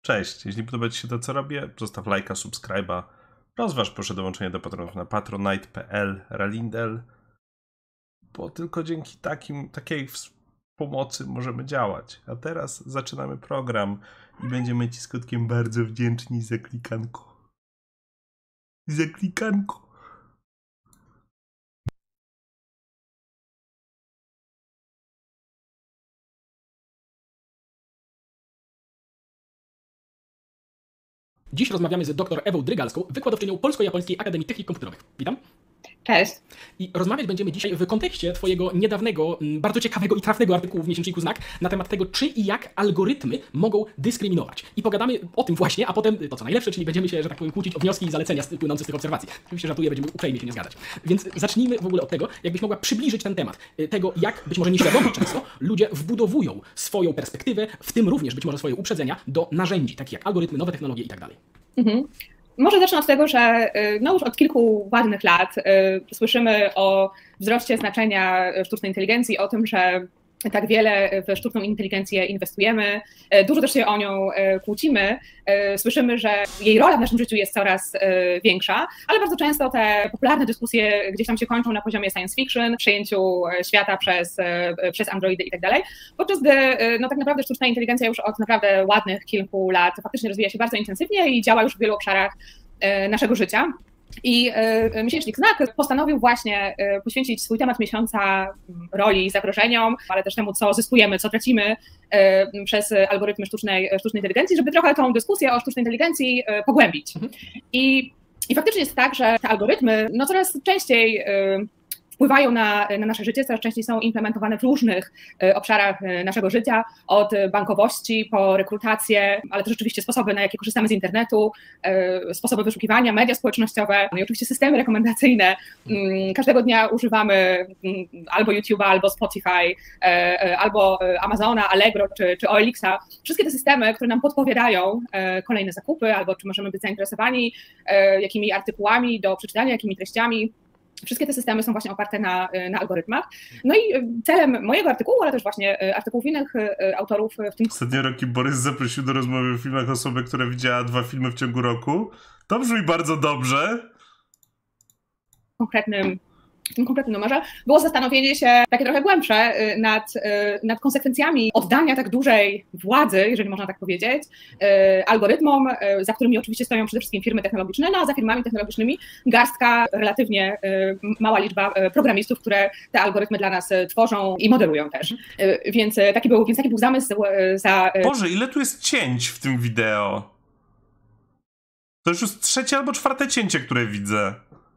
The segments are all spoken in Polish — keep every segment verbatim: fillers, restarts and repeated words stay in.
Cześć, jeśli podoba Ci się to, co robię, zostaw lajka, subskryba. Rozważ proszę dołączenie do patronów na patronite kropka p l Ralindel, bo tylko dzięki takim, takiej pomocy możemy działać. A teraz zaczynamy program i będziemy Ci skutkiem bardzo wdzięczni za klikanko. Za klikanko. Dziś rozmawiamy z dr Ewą Drygalską, wykładowczynią Polsko-Japońskiej Akademii Technik Komputerowych. Witam. Cześć. I rozmawiać będziemy dzisiaj w kontekście Twojego niedawnego, bardzo ciekawego i trafnego artykułu w miesięczniku Znak na temat tego, czy i jak algorytmy mogą dyskryminować. I pogadamy o tym właśnie, a potem to co najlepsze, czyli będziemy się, że tak powiem, kłócić o wnioski i zalecenia płynące z tych obserwacji. Oczywiście żartuję, będziemy uprzejmie się nie zgadzać. Więc zacznijmy w ogóle od tego, jakbyś mogła przybliżyć ten temat. Tego, jak być może nieświadomie często ludzie wbudowują swoją perspektywę, w tym również być może swoje uprzedzenia do narzędzi, takich jak algorytmy, nowe technologie i tak dalej. Mhm. Może zacznę od tego, że no już od kilku ładnych lat y, słyszymy o wzroście znaczenia sztucznej inteligencji, o tym, że tak wiele w sztuczną inteligencję inwestujemy, dużo też się o nią kłócimy, słyszymy, że jej rola w naszym życiu jest coraz większa, ale bardzo często te popularne dyskusje gdzieś tam się kończą na poziomie science fiction, przejęciu świata przez, przez androidy i tak dalej, podczas gdy no tak naprawdę sztuczna inteligencja już od naprawdę ładnych kilku lat faktycznie rozwija się bardzo intensywnie i działa już w wielu obszarach naszego życia. I y, miesięcznik Znak postanowił właśnie y, poświęcić swój temat miesiąca roli i zagrożeniom, ale też temu, co zyskujemy, co tracimy y, przez algorytmy sztucznej, sztucznej inteligencji, żeby trochę tą dyskusję o sztucznej inteligencji y, pogłębić. Mhm. I, I faktycznie jest tak, że te algorytmy no, coraz częściej y, wpływają na, na nasze życie, coraz częściej są implementowane w różnych obszarach naszego życia, od bankowości po rekrutację, ale też oczywiście sposoby, na jakie korzystamy z internetu, sposoby wyszukiwania, media społecznościowe, no i oczywiście systemy rekomendacyjne. Każdego dnia używamy albo YouTube'a, albo Spotify, albo Amazona, Allegro czy, czy O L X a. Wszystkie te systemy, które nam podpowiadają kolejne zakupy, albo czy możemy być zainteresowani jakimi artykułami do przeczytania, jakimi treściami. Wszystkie te systemy są właśnie oparte na, na algorytmach. No i celem mojego artykułu, ale też właśnie artykułów innych autorów w tym... Ostatnio Rocky Borys zaprosił do rozmowy o filmach osobę, która widziała dwa filmy w ciągu roku. To brzmi bardzo dobrze. Konkretnym w tym konkretnym numerze, było zastanowienie się takie trochę głębsze nad, nad konsekwencjami oddania tak dużej władzy, jeżeli można tak powiedzieć, algorytmom, za którymi oczywiście stoją przede wszystkim firmy technologiczne, no a za firmami technologicznymi garstka, relatywnie mała liczba programistów, które te algorytmy dla nas tworzą i modelują też. Więc taki był, więc taki był zamysł za... Boże, ile tu jest cięć w tym wideo? To już jest trzecie albo czwarte cięcie, które widzę.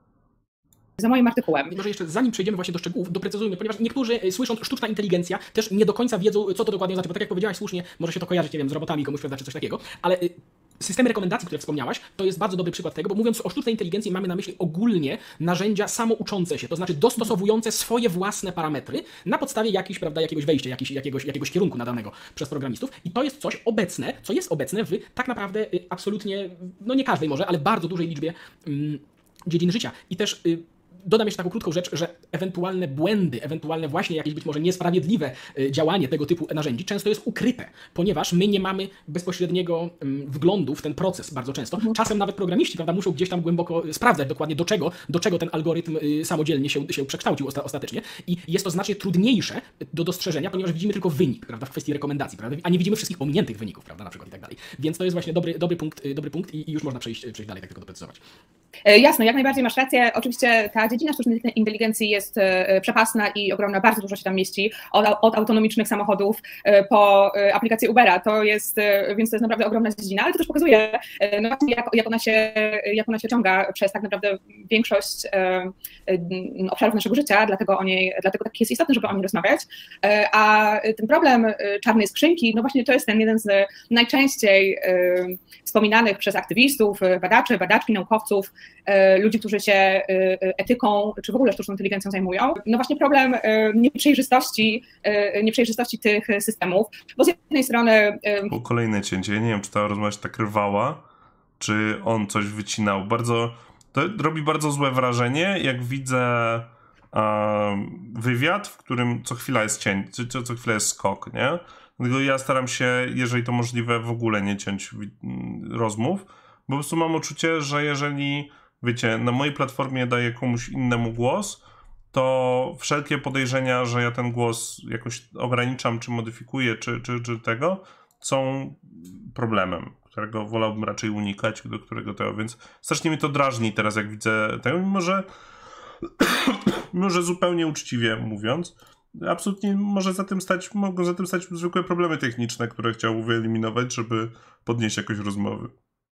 Za moim artykułem. I może jeszcze zanim przejdziemy właśnie do szczegółów, doprecyzujmy, ponieważ niektórzy słysząc sztuczna inteligencja też nie do końca wiedzą, co to dokładnie znaczy, bo tak jak powiedziałaś słusznie, może się to kojarzyć, nie wiem, z robotami komuś, prawda, czy coś takiego, ale systemy rekomendacji, które wspomniałaś, to jest bardzo dobry przykład tego, bo mówiąc o sztucznej inteligencji mamy na myśli ogólnie narzędzia samouczące się, to znaczy dostosowujące swoje własne parametry na podstawie jakichś, prawda, jakiegoś wejścia, jakiś, jakiegoś, jakiegoś kierunku nadanego przez programistów i to jest coś obecne, co jest obecne w tak naprawdę absolutnie, no nie każdej może, ale bardzo dużej liczbie mm, dziedzin życia i też y, dodam jeszcze taką krótką rzecz, że ewentualne błędy, ewentualne właśnie jakieś być może niesprawiedliwe działanie tego typu narzędzi często jest ukryte, ponieważ my nie mamy bezpośredniego wglądu w ten proces bardzo często. Czasem nawet programiści, prawda, muszą gdzieś tam głęboko sprawdzać dokładnie do czego, do czego ten algorytm samodzielnie się, się przekształcił osta ostatecznie i jest to znacznie trudniejsze do dostrzeżenia, ponieważ widzimy tylko wynik, prawda, w kwestii rekomendacji, prawda, a nie widzimy wszystkich pominiętych wyników, prawda, na przykład i tak dalej. Więc to jest właśnie dobry, dobry punkt, dobry punkt i, i już można przejść, przejść dalej, tak tylko doprecyzować. Jasne, jak najbardziej masz rację. Oczywiście ta dziedzina sztucznej inteligencji jest przepasna i ogromna, bardzo dużo się tam mieści, od, od autonomicznych samochodów po aplikację Ubera. To jest, więc to jest naprawdę ogromna dziedzina, ale to też pokazuje, no właśnie, jak, jak, ona się, jak ona się ciąga przez tak naprawdę większość obszarów naszego życia, dlatego, o niej, dlatego tak jest istotne, żeby o niej rozmawiać. A ten problem czarnej skrzynki, no właśnie to jest ten jeden z najczęściej wspominanych przez aktywistów, badaczy, badaczki, naukowców, ludzi, którzy się etyką czy w ogóle sztuczną inteligencją zajmują. No właśnie problem nieprzejrzystości, nieprzejrzystości tych systemów, bo z jednej strony... Było kolejne cięcie, ja nie wiem, czy ta rozmowa tak rwała, czy on coś wycinał. Bardzo, to robi bardzo złe wrażenie, jak widzę um, wywiad, w którym co chwila jest cięcie, co, co chwila jest skok, nie? Dlatego ja staram się, jeżeli to możliwe, w ogóle nie ciąć rozmów, bo po prostu mam uczucie, że jeżeli, wiecie, na mojej platformie daję komuś innemu głos, to wszelkie podejrzenia, że ja ten głos jakoś ograniczam, czy modyfikuję, czy, czy, czy tego, są problemem, którego wolałbym raczej unikać, do którego to, więc strasznie mnie to drażni teraz, jak widzę tego, mimo że, mimo że zupełnie uczciwie mówiąc, absolutnie może za tym stać, mogą za tym stać zwykłe problemy techniczne, które chciał wyeliminować, żeby podnieść jakoś rozmowy.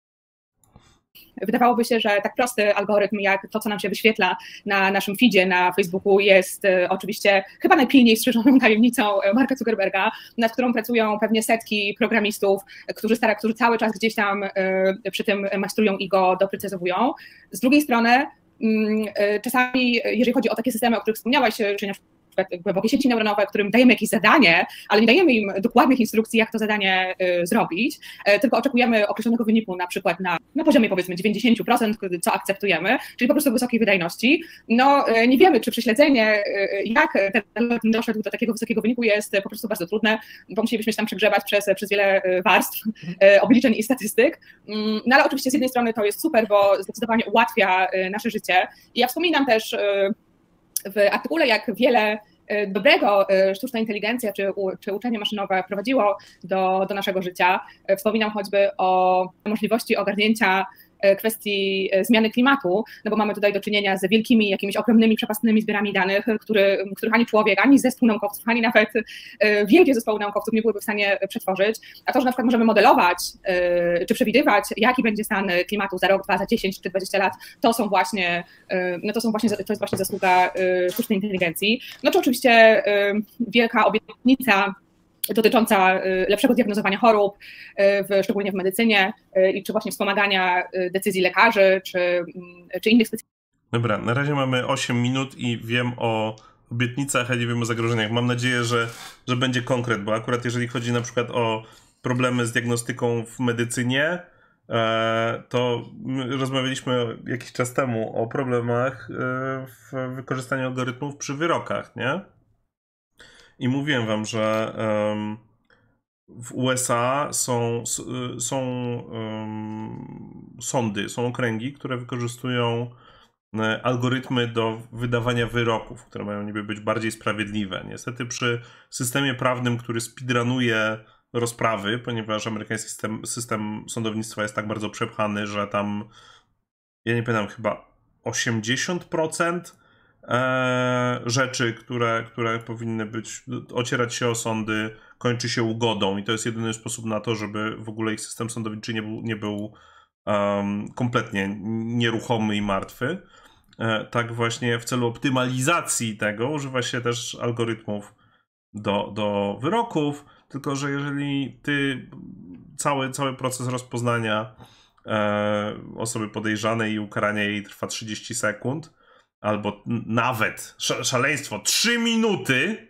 Wydawałoby się, że tak prosty algorytm jak to, co nam się wyświetla na naszym feedzie na Facebooku jest e, oczywiście chyba najpilniej strzeżoną tajemnicą Marka Zuckerberga, nad którą pracują pewnie setki programistów, którzy, stara, którzy cały czas gdzieś tam e, przy tym majstrują i go doprecyzowują. Z drugiej strony mm, e, czasami, jeżeli chodzi o takie systemy, o których wspomniałaś, czyli na przykład głębokie sieci neuronowe, którym dajemy jakieś zadanie, ale nie dajemy im dokładnych instrukcji, jak to zadanie y, zrobić, y, tylko oczekujemy określonego wyniku, na przykład na, na poziomie powiedzmy dziewięćdziesiąt procent, co akceptujemy, czyli po prostu wysokiej wydajności. No y, nie wiemy, czy prześledzenie, y, jak ten algorytm doszedł do takiego wysokiego wyniku, jest po prostu bardzo trudne, bo musielibyśmy się tam przegrzebać przez, przez wiele warstw y, obliczeń i statystyk. Y, no ale oczywiście z jednej strony to jest super, bo zdecydowanie ułatwia y, nasze życie. I ja wspominam też y, w artykule, jak wiele dobrego sztuczna inteligencja czy, czy uczenie maszynowe wprowadziło do, do naszego życia. Wspominam choćby o możliwości ogarnięcia kwestii zmiany klimatu, no bo mamy tutaj do czynienia z wielkimi, jakimiś ogromnymi, przepastnymi zbiorami danych, który, których ani człowiek, ani zespół naukowców, ani nawet wielkie zespoły naukowców nie byłyby w stanie przetworzyć. A to, że na przykład możemy modelować czy przewidywać, jaki będzie stan klimatu za rok, dwa, za dziesięć czy dwadzieścia lat, to są właśnie, no to są właśnie, to jest właśnie zasługa sztucznej inteligencji. No czy oczywiście wielka obietnica dotycząca lepszego diagnozowania chorób, w, szczególnie w medycynie, i czy właśnie wspomagania decyzji lekarzy, czy, czy innych specjalistów. Dobra, na razie mamy osiem minut i wiem o obietnicach, a nie wiem o zagrożeniach. Mam nadzieję, że, że będzie konkret, bo akurat jeżeli chodzi na przykład o problemy z diagnostyką w medycynie, to rozmawialiśmy jakiś czas temu o problemach w wykorzystaniu algorytmów przy wyrokach, nie? I mówiłem wam, że um, w U S A są, są um, sądy, są okręgi, które wykorzystują algorytmy do wydawania wyroków, które mają niby być bardziej sprawiedliwe. Niestety przy systemie prawnym, który speedrunuje rozprawy, ponieważ amerykański system, system sądownictwa jest tak bardzo przepchany, że tam, ja nie pamiętam, chyba osiemdziesiąt procent rzeczy, które, które powinny być, ocierać się o sądy, kończy się ugodą i to jest jedyny sposób na to, żeby w ogóle ich system sądowniczy nie był, nie był um, kompletnie nieruchomy i martwy. E, tak właśnie w celu optymalizacji tego używa się też algorytmów do, do wyroków, tylko że jeżeli ty cały, cały proces rozpoznania e, osoby podejrzanej i ukarania jej trwa trzydzieści sekund, albo nawet szaleństwo trzy minuty,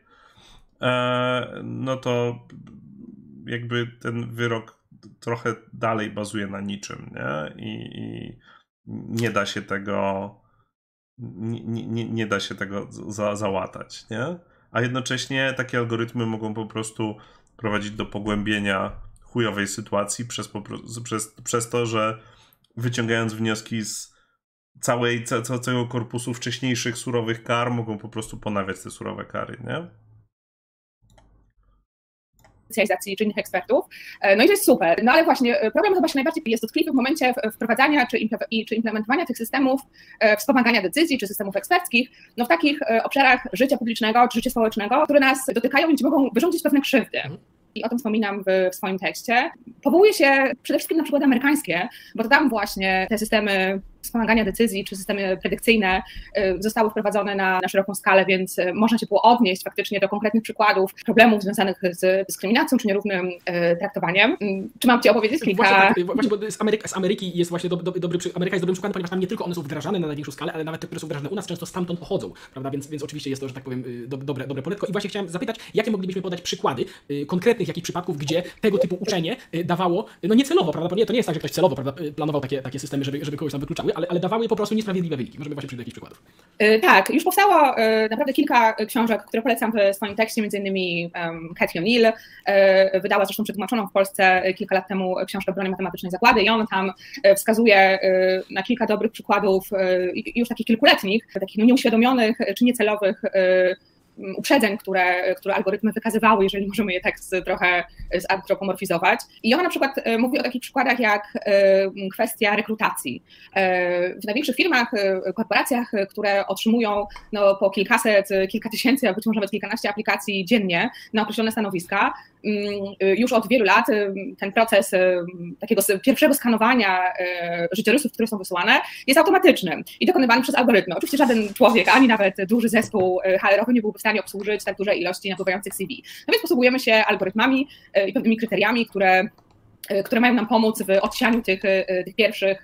e, no to jakby ten wyrok trochę dalej bazuje na niczym, nie? I, i nie da się tego nie, nie, nie da się tego za, załatać, nie? A jednocześnie takie algorytmy mogą po prostu prowadzić do pogłębienia chujowej sytuacji przez, po prostu, przez, przez to, że wyciągając wnioski z całej, ca, całego korpusu wcześniejszych surowych kar mogą po prostu ponawiać te surowe kary, nie? Specjalizacji czy innych ekspertów. No i to jest super. No ale właśnie problem chyba się najbardziej jest dotkliwy w momencie wprowadzania czy, imple- czy implementowania tych systemów wspomagania decyzji czy systemów eksperckich, no w takich obszarach życia publicznego czy życia społecznego, które nas dotykają i gdzie mogą wyrządzić pewne krzywdy. I o tym wspominam w, w swoim tekście. Powołuję się przede wszystkim na przykłady amerykańskie, bo to tam właśnie te systemy wspomagania decyzji czy systemy predykcyjne zostały wprowadzone na, na szeroką skalę, więc można się było odnieść faktycznie do konkretnych przykładów problemów związanych z dyskryminacją czy nierównym traktowaniem. Czy mam ci opowiedzieć kilka... Właśnie, tak, właśnie bo z Ameryki, z Ameryki jest właśnie do, do, dobry, Ameryka jest dobrym przykładem, ponieważ tam nie tylko one są wdrażane na największą skalę, ale nawet te, które są wdrażane u nas, często stamtąd pochodzą, prawda? Więc, więc oczywiście jest to, że tak powiem, do, dobre, dobre poletko. I właśnie chciałem zapytać, jakie moglibyśmy podać przykłady konkretnych jakichś przypadków, gdzie tego typu uczenie dawało, no niecelowo, prawda? Bo nie, to nie jest tak, że ktoś celowo, prawda, planował takie, takie systemy, żeby, żeby kogoś tam wykluczały, dawały, ale, ale dawały po prostu niesprawiedliwe wyniki. Możemy właśnie przyjść do jakichś przykładów. Tak, już powstało naprawdę kilka książek, które polecam w swoim tekście, między innymi Cathy O'Neill wydała zresztą przetłumaczoną w Polsce kilka lat temu książkę Bronie matematycznej zagłady i on tam wskazuje na kilka dobrych przykładów, już takich kilkuletnich, takich no nieuświadomionych czy niecelowych uprzedzeń, które, które algorytmy wykazywały, jeżeli możemy je tak trochę zantropomorfizować. I ona na przykład mówi o takich przykładach jak kwestia rekrutacji. W największych firmach, korporacjach, które otrzymują no, po kilkaset, kilka tysięcy, a być może nawet kilkanaście aplikacji dziennie na określone stanowiska, już od wielu lat ten proces takiego pierwszego skanowania życiorysów, które są wysyłane, jest automatyczny i dokonywany przez algorytmy. Oczywiście żaden człowiek, ani nawet duży zespół H R-owy nie byłby w stanie obsłużyć tak dużej ilości napływających C V. No więc posługujemy się algorytmami i pewnymi kryteriami, które które mają nam pomóc w odsianiu tych, tych pierwszych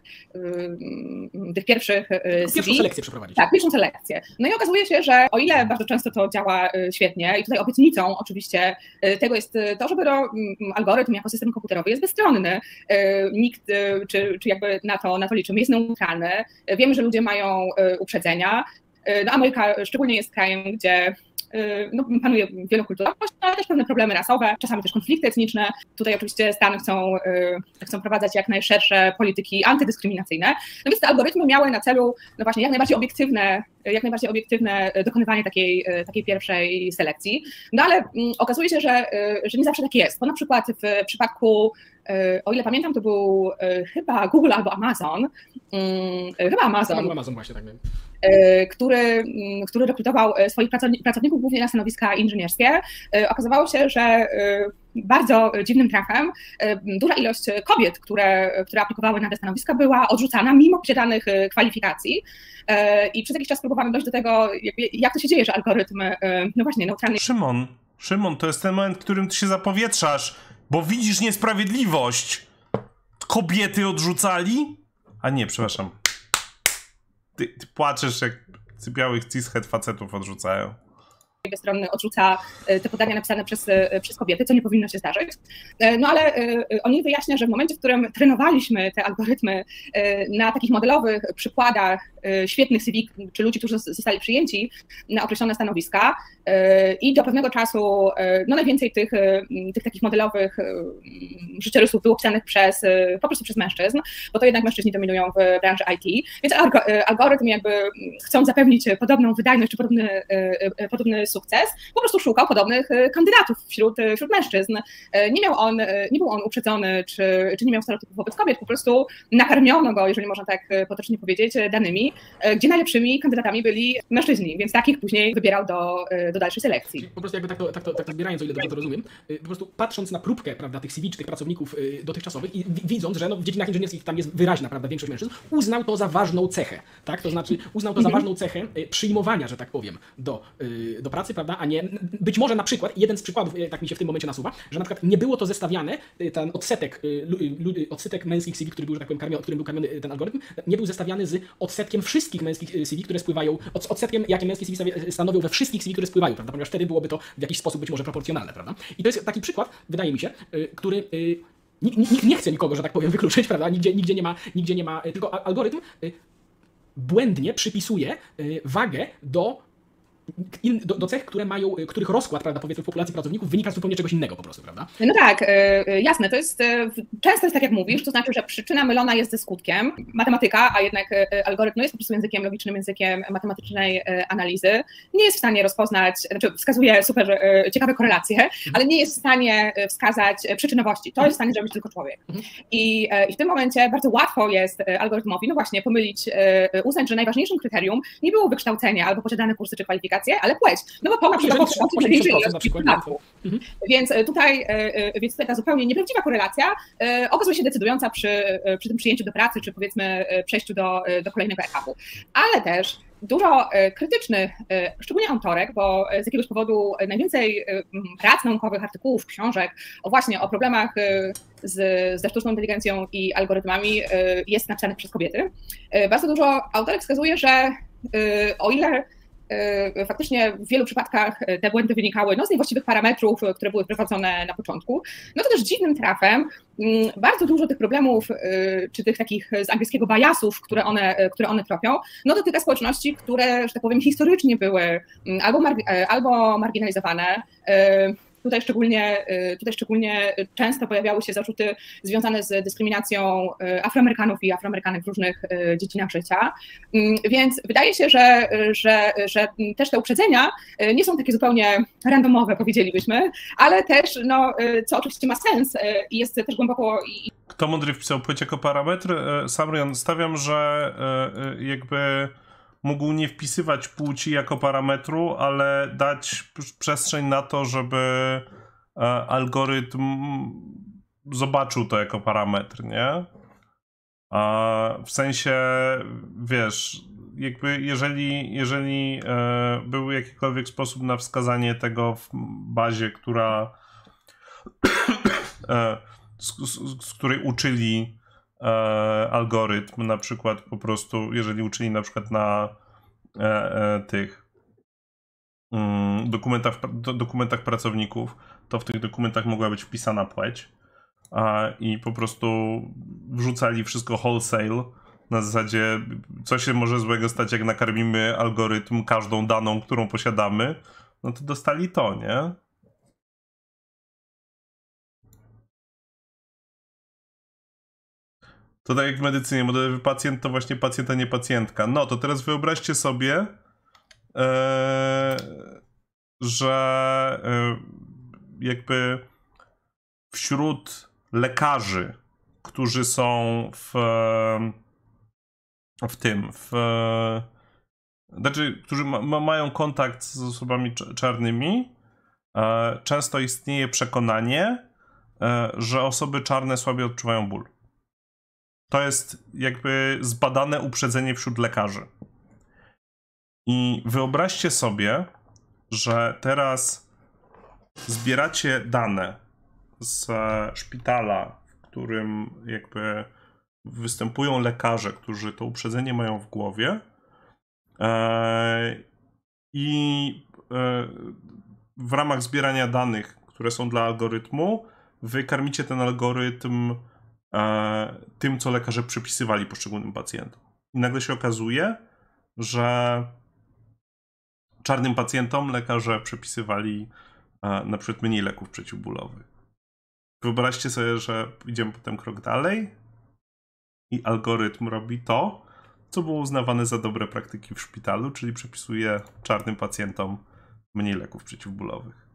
tych pierwszych C V. Pierwszą selekcję przeprowadzić. Tak, pierwszą selekcję. No i okazuje się, że o ile bardzo często to działa świetnie i tutaj obietnicą oczywiście tego jest to, że algorytm jako system komputerowy jest bezstronny. Nikt, czy, czy jakby na to, na to liczymy, jest neutralny. Wiemy, że ludzie mają uprzedzenia. No Ameryka szczególnie jest krajem, gdzie no, panuje wielokulturowość, ale też pewne problemy rasowe, czasami też konflikty etniczne. Tutaj oczywiście Stany chcą, chcą wprowadzać jak najszersze polityki antydyskryminacyjne. No więc te algorytmy miały na celu no właśnie jak najbardziej obiektywne, jak najbardziej obiektywne dokonywanie takiej, takiej pierwszej selekcji. No ale okazuje się, że, że nie zawsze tak jest, bo na przykład w przypadku, o ile pamiętam, to był chyba Google albo Amazon, chyba Amazon. Chyba Amazon właśnie, tak wiem. Który, który rekrutował swoich pracowników głównie na stanowiska inżynierskie. Okazywało się, że bardzo dziwnym trafem duża ilość kobiet, które, które aplikowały na te stanowiska, była odrzucana mimo posiadanych kwalifikacji. I przez jakiś czas próbowano dojść do tego, jak to się dzieje, że algorytm, no właśnie, neutralny... Szymon, Szymon, to jest ten moment, w którym ty się zapowietrzasz, bo widzisz niesprawiedliwość. Kobiety odrzucali? A nie, przepraszam. Ty, ty płaczesz, jak białych cishet facetów odrzucają. Bezstronny odrzuca te podania napisane przez, przez kobiety, co nie powinno się zdarzyć. No ale oni wyjaśnia, że w momencie, w którym trenowaliśmy te algorytmy na takich modelowych przykładach świetnych C V, czy ludzi, którzy zostali przyjęci na określone stanowiska i do pewnego czasu no najwięcej tych, tych takich modelowych życiorysów było pisanych przez, po prostu przez mężczyzn, bo to jednak mężczyźni dominują w branży I T, więc algorytm jakby chcąc zapewnić podobną wydajność czy podobny, podobny sukces, po prostu szukał podobnych kandydatów wśród, wśród mężczyzn. Nie miał on, nie był on uprzedzony, czy, czy nie miał stereotypów wobec kobiet, po prostu nakarmiono go, jeżeli można tak potocznie powiedzieć, danymi, gdzie najlepszymi kandydatami byli mężczyźni, więc takich później wybierał do, do dalszej selekcji. Czyli po prostu jakby tak to, tak to, tak to zbierając, o ile dobrze to rozumiem, po prostu patrząc na próbkę, prawda, tych C V czy tych pracowników dotychczasowych i widząc, że no, w dziedzinach inżynierskich tam jest wyraźna, prawda, większość mężczyzn, uznał to za ważną cechę, tak? To znaczy uznał to za ważną cechę przyjmowania, że tak powiem, do, do pracy, prawda, a nie, być może na przykład, jeden z przykładów, tak mi się w tym momencie nasuwa, że na przykład nie było to zestawiane, ten odsetek, odsetek męskich C V, który był, że tak powiem, karmiony, którym był karmiony ten algorytm, nie był zestawiany z odsetkiem wszystkich męskich C V, które spływają, odsetkiem, jakie męskie C V stanowią we wszystkich C V, które spływają, prawda, ponieważ wtedy byłoby to w jakiś sposób być może proporcjonalne, prawda. I to jest taki przykład, wydaje mi się, który nikt, nikt nie chce nikogo, że tak powiem, wykluczyć, prawda, nigdzie, nigdzie nie ma, nigdzie nie ma, tylko algorytm błędnie przypisuje wagę do In, do, do cech, które mają, których rozkład, prawda, powiedzmy w populacji pracowników wynika z zupełnie czegoś innego po prostu, prawda? No tak, yy, jasne, to jest, yy, często jest tak jak mówisz, to znaczy, że przyczyna mylona jest ze skutkiem. Matematyka, a jednak yy, algorytm no jest po prostu językiem logicznym, językiem matematycznej yy, analizy, nie jest w stanie rozpoznać, znaczy wskazuje super yy, ciekawe korelacje, mhm. ale nie jest w stanie wskazać przyczynowości. To mhm. jest w stanie zrobić tylko człowiek. Mhm. I, yy, I w tym momencie bardzo łatwo jest algorytmowi, no właśnie, pomylić, yy, uznać, że najważniejszym kryterium nie było wykształcenie albo posiadane kursy czy kwalifikacje, ale płeć. No bo to na przykład mhm. Więc tutaj, więc tutaj ta zupełnie nieprawdziwa korelacja e, okazuje się decydująca przy, przy tym przyjęciu do pracy, czy powiedzmy przejściu do, do kolejnego etapu. Ale też dużo krytycznych, szczególnie autorek, bo z jakiegoś powodu najwięcej prac naukowych, artykułów, książek o właśnie o problemach z, ze sztuczną inteligencją i algorytmami jest napisanych przez kobiety. Bardzo dużo autorek wskazuje, że o ile faktycznie w wielu przypadkach te błędy wynikały no, z niewłaściwych parametrów, które były wprowadzone na początku, no to też dziwnym trafem bardzo dużo tych problemów, czy tych takich z angielskiego biasów, które one, które one tropią, no dotyka społeczności, które, że tak powiem, historycznie były albo, mar albo marginalizowane. Tutaj szczególnie, tutaj szczególnie często pojawiały się zarzuty związane z dyskryminacją Afroamerykanów i Afroamerykanek w różnych dziedzinach życia. Więc wydaje się, że, że, że też te uprzedzenia nie są takie zupełnie randomowe, powiedzielibyśmy, ale też, no, co oczywiście ma sens i jest też głęboko... Kto mądry wpisał płeć jako parametr? Samrian, stawiam, że jakby mógł nie wpisywać płci jako parametru, ale dać przestrzeń na to, żeby algorytm zobaczył to jako parametr, nie? A w sensie, wiesz, jakby jeżeli, jeżeli był jakikolwiek sposób na wskazanie tego w bazie, która z, z, z której uczyli E, algorytm, na przykład po prostu, jeżeli uczyli na przykład na e, e, tych mm, dokumentach, do, dokumentach pracowników, to w tych dokumentach mogła być wpisana płeć a, i po prostu wrzucali wszystko wholesale na zasadzie, co się może złego stać, jak nakarmimy algorytm każdą daną, którą posiadamy, no to dostali to, nie? To tak jak w medycynie, modelowy pacjent to właśnie pacjent, a nie pacjentka. No to teraz wyobraźcie sobie, e, że e, jakby wśród lekarzy, którzy są w, w tym, w, znaczy, którzy ma, ma, mają kontakt z osobami czarnymi, e, często istnieje przekonanie, e, że osoby czarne słabiej odczuwają ból. To jest jakby zbadane uprzedzenie wśród lekarzy. I wyobraźcie sobie, że teraz zbieracie dane z szpitala, w którym jakby występują lekarze, którzy to uprzedzenie mają w głowie i w ramach zbierania danych, które są dla algorytmu, wy karmicie ten algorytm tym, co lekarze przypisywali poszczególnym pacjentom. I nagle się okazuje, że czarnym pacjentom lekarze przypisywali na przykład mniej leków przeciwbólowych. Wyobraźcie sobie, że idziemy potem krok dalej i algorytm robi to, co było uznawane za dobre praktyki w szpitalu, czyli przypisuje czarnym pacjentom mniej leków przeciwbólowych.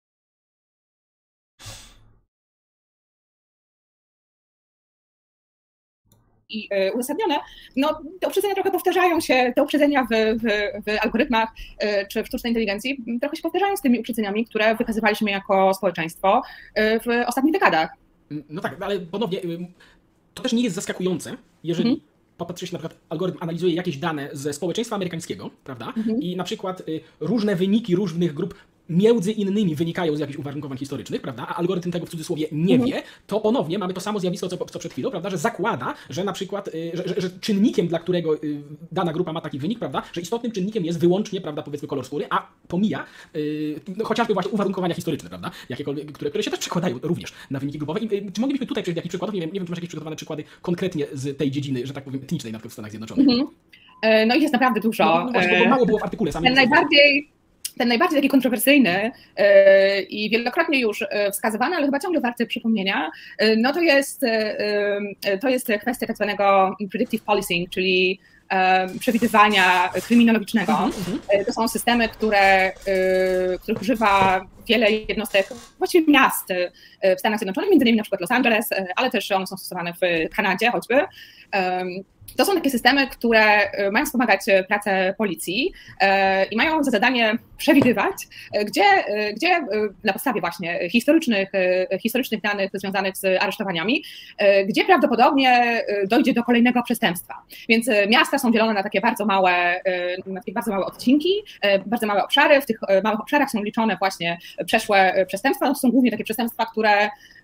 I uzasadnione, no te uprzedzenia trochę powtarzają się, te uprzedzenia w, w, w algorytmach czy w sztucznej inteligencji trochę się powtarzają z tymi uprzedzeniami, które wykazywaliśmy jako społeczeństwo w ostatnich dekadach. No tak, ale ponownie, to też nie jest zaskakujące, jeżeli mhm. popatrzy się na przykład, algorytm analizuje jakieś dane ze społeczeństwa amerykańskiego, prawda, mhm. i na przykład różne wyniki różnych grup między innymi wynikają z jakichś uwarunkowań historycznych, prawda, a algorytm tego w cudzysłowie nie mhm. wie, to ponownie mamy to samo zjawisko, co, co przed chwilą, prawda, że zakłada, że na przykład, że, że, że czynnikiem, dla którego dana grupa ma taki wynik, prawda, że istotnym czynnikiem jest wyłącznie, prawda, powiedzmy kolor skóry, a pomija no, chociażby właśnie uwarunkowania historyczne, prawda, jakiekolwiek, które, które się też przekładają również na wyniki grupowe. I czy moglibyśmy tutaj przejść do jakichś przykładów? Nie wiem, nie wiem, czy masz jakieś przygotowane przykłady konkretnie z tej dziedziny, że tak powiem, etnicznej, na przykład w Stanach Zjednoczonych. Mhm. No i jest naprawdę dużo. No, no właśnie, bo mało było w artykule samym. Najbardziej Ten najbardziej taki kontrowersyjny yy, i wielokrotnie już yy, wskazywany, ale chyba ciągle warty przypomnienia, yy, no to jest, yy, to jest kwestia tak zwanego predictive policing, czyli yy, przewidywania kryminologicznego. Mm-hmm. Yy, to są systemy, które, yy, których używa wiele jednostek, właściwie miast yy, w Stanach Zjednoczonych, między innymi na przykład Los Angeles, yy, ale też one są stosowane w Kanadzie choćby. Yy, To są takie systemy, które mają wspomagać pracę policji i mają za zadanie przewidywać, gdzie, gdzie na podstawie właśnie historycznych, historycznych danych związanych z aresztowaniami, gdzie prawdopodobnie dojdzie do kolejnego przestępstwa. Więc miasta są dzielone na takie bardzo małe, na takie bardzo małe odcinki, bardzo małe obszary. W tych małych obszarach są liczone właśnie przeszłe przestępstwa. To są głównie takie przestępstwa, które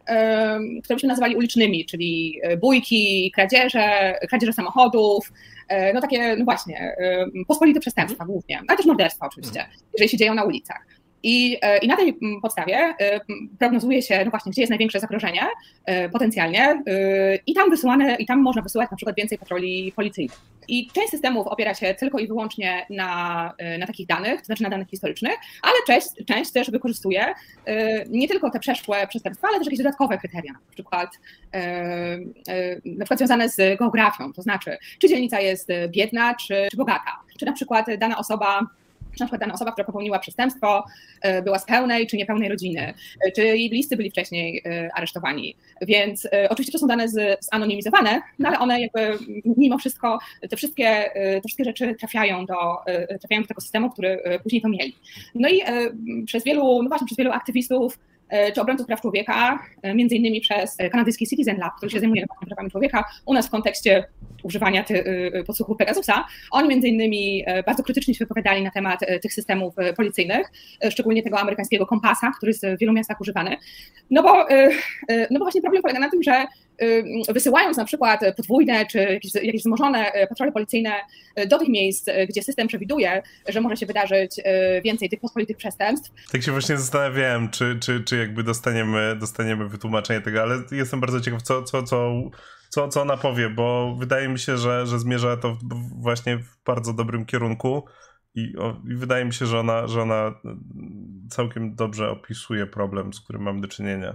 które byśmy nazywali ulicznymi, czyli bójki, kradzieże, kradzieże samochodów, no takie, no właśnie, pospolite przestępstwa głównie, ale też morderstwa oczywiście, jeżeli się dzieją na ulicach. I, I na tej podstawie prognozuje się, no właśnie, gdzie jest największe zagrożenie potencjalnie i tam wysyłane, i tam można wysyłać na przykład więcej patroli policyjnych. I część systemów opiera się tylko i wyłącznie na, na takich danych, to znaczy na danych historycznych, ale część, część też wykorzystuje nie tylko te przeszłe przestępstwa, ale też jakieś dodatkowe kryteria, na przykład, na przykład związane z geografią, to znaczy czy dzielnica jest biedna, czy, czy bogata, czy na przykład dana osoba czy na przykład dana osoba, która popełniła przestępstwo, była z pełnej czy niepełnej rodziny, czy jej bliscy byli wcześniej aresztowani. Więc oczywiście to są dane z, zanonimizowane, no ale one jakby mimo wszystko, te wszystkie, te wszystkie rzeczy trafiają do, trafiają do tego systemu, który później to mieli. No i przez wielu, no właśnie przez wielu aktywistów czy obrońców praw człowieka, między innymi przez kanadyjski Citizen Lab, który się zajmuje prawami człowieka, u nas w kontekście używania ty, podsłuchów Pegasusa, oni między innymi bardzo krytycznie się wypowiadali na temat tych systemów policyjnych, szczególnie tego amerykańskiego kompasa, który jest w wielu miastach używany. No bo, no bo właśnie problem polega na tym, że wysyłając na przykład podwójne czy jakieś, jakieś wzmożone patrole policyjne do tych miejsc, gdzie system przewiduje, że może się wydarzyć więcej tych pospolitych przestępstw. Tak się właśnie zastanawiałem, czy, czy, czy jakby dostaniemy, dostaniemy wytłumaczenie tego, ale jestem bardzo ciekaw, co, co, co, co, co ona powie, bo wydaje mi się, że, że zmierza to właśnie w bardzo dobrym kierunku i, o, i wydaje mi się, że ona, że ona całkiem dobrze opisuje problem, z którym mam do czynienia.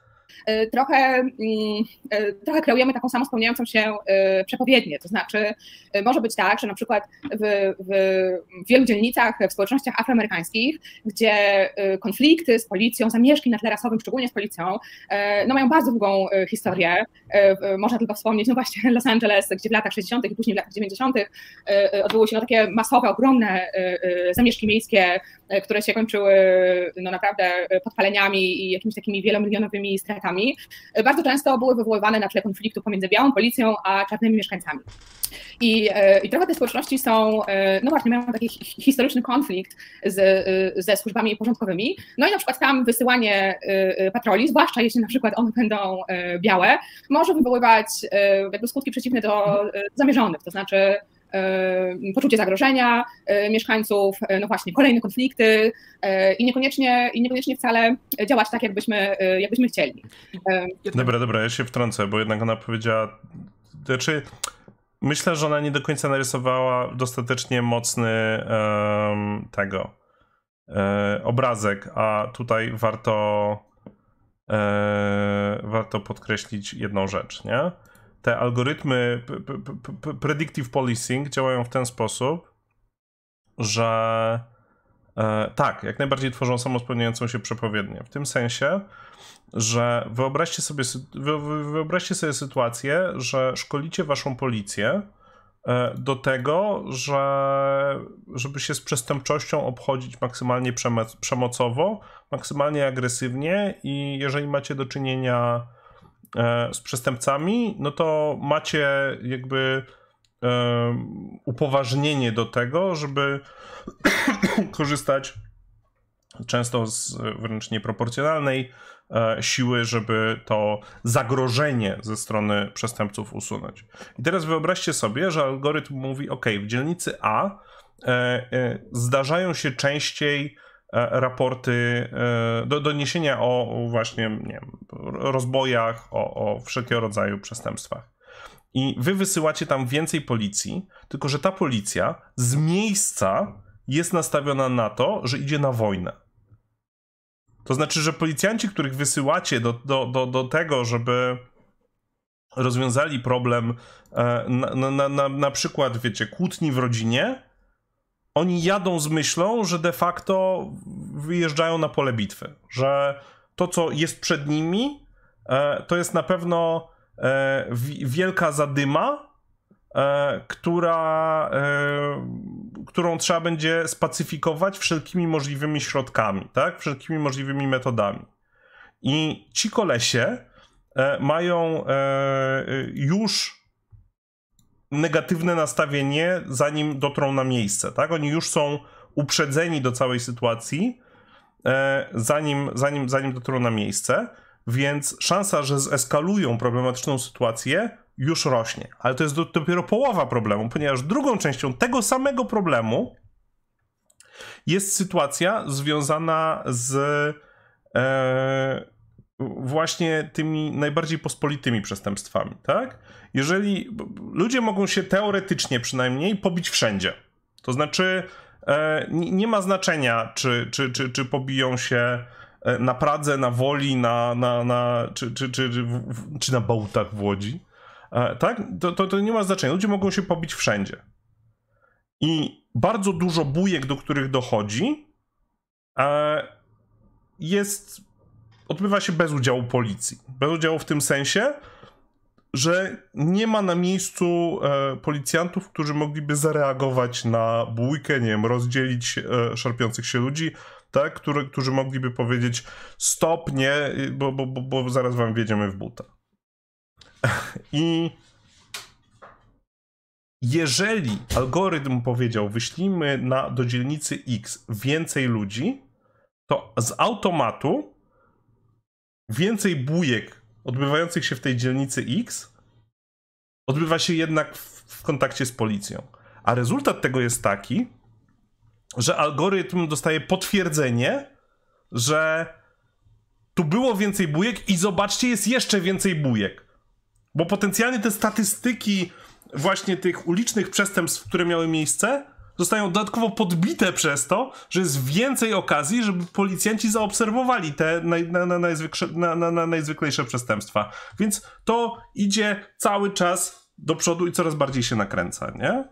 Trochę, trochę kreujemy taką samą spełniającą się przepowiednię, to znaczy może być tak, że na przykład w, w wielu dzielnicach, w społecznościach afroamerykańskich, gdzie konflikty z policją, zamieszki na tle rasowym, szczególnie z policją, no mają bardzo długą historię. Można tylko wspomnieć, no właśnie Los Angeles, gdzie w latach sześćdziesiątych i później w latach dziewięćdziesiątych odbyły się no takie masowe, ogromne zamieszki miejskie, które się kończyły no naprawdę podpaleniami i jakimiś takimi wielomilionowymi stratami, bardzo często były wywoływane na tle konfliktu pomiędzy białą policją a czarnymi mieszkańcami. I, i trochę te społeczności są, no właśnie, mają taki historyczny konflikt z, ze służbami porządkowymi, no i na przykład tam wysyłanie patroli, zwłaszcza jeśli na przykład one będą białe, może wywoływać jakby skutki przeciwne do zamierzonych, to znaczy poczucie zagrożenia mieszkańców, no właśnie, kolejne konflikty i niekoniecznie, i niekoniecznie wcale działać tak, jakbyśmy, jakbyśmy chcieli. Dobra, dobra, ja się wtrącę, bo jednak ona powiedziała, znaczy myślę, że ona nie do końca narysowała dostatecznie mocny um, tego e, obrazek, a tutaj warto e, warto podkreślić jedną rzecz, nie? Te algorytmy predictive policing działają w ten sposób, że e, tak, jak najbardziej tworzą samospełniającą się przepowiednię. W tym sensie, że wyobraźcie sobie, wyobraźcie sobie sytuację, że szkolicie waszą policję e, do tego, że żeby się z przestępczością obchodzić maksymalnie przemo- przemocowo, maksymalnie agresywnie i jeżeli macie do czynienia z przestępcami, no to macie jakby um, upoważnienie do tego, żeby korzystać często z wręcz nieproporcjonalnej e, siły, żeby to zagrożenie ze strony przestępców usunąć. I teraz wyobraźcie sobie, że algorytm mówi, ok, w dzielnicy A e, e, zdarzają się częściej raporty, do doniesienia o właśnie, nie wiem, rozbojach, o, o wszelkiego rodzaju przestępstwach. I wy wysyłacie tam więcej policji, tylko że ta policja z miejsca jest nastawiona na to, że idzie na wojnę. To znaczy, że policjanci, których wysyłacie do, do, do, do tego, żeby rozwiązali problem na, na, na, na przykład, wiecie, kłótni w rodzinie, oni jadą z myślą, że de facto wyjeżdżają na pole bitwy, że to, co jest przed nimi, to jest na pewno wielka zadyma, która, którą trzeba będzie spacyfikować wszelkimi możliwymi środkami, tak? Wszelkimi możliwymi metodami. I ci kolesie mają już negatywne nastawienie, zanim dotrą na miejsce, tak? Oni już są uprzedzeni do całej sytuacji, e, zanim, zanim, zanim dotrą na miejsce Więc szansa, że zeskalują problematyczną sytuację, już rośnie. Ale to jest do, dopiero połowa problemu, ponieważ drugą częścią tego samego problemu jest sytuacja związana z e, właśnie tymi najbardziej pospolitymi przestępstwami, tak? Jeżeli ludzie mogą się teoretycznie przynajmniej pobić wszędzie, to znaczy e, nie, nie ma znaczenia, czy, czy, czy, czy pobiją się na Pradze, na Woli, na, na, na, czy, czy, czy, czy, czy na Bałtach w Łodzi, e, tak? To, to, to nie ma znaczenia. Ludzie mogą się pobić wszędzie. I bardzo dużo bójek, do których dochodzi, e, jest, odbywa się bez udziału policji. Bez udziału w tym sensie, że nie ma na miejscu e, policjantów, którzy mogliby zareagować na bójkę, nie wiem, rozdzielić e, szarpiących się ludzi, tak, które, którzy mogliby powiedzieć stop, nie, bo, bo, bo, bo zaraz wam wjedziemy w buta. I jeżeli algorytm powiedział, wyślijmy na, do dzielnicy X więcej ludzi, to z automatu więcej bójek odbywających się w tej dzielnicy X odbywa się jednak w, w kontakcie z policją. A rezultat tego jest taki, że algorytm dostaje potwierdzenie, że tu było więcej bójek i zobaczcie, jest jeszcze więcej bójek. Bo potencjalnie te statystyki właśnie tych ulicznych przestępstw, które miały miejsce, zostają dodatkowo podbite przez to, że jest więcej okazji, żeby policjanci zaobserwowali te naj, na, na, na, na, na najzwyklejsze przestępstwa. Więc to idzie cały czas do przodu i coraz bardziej się nakręca, nie?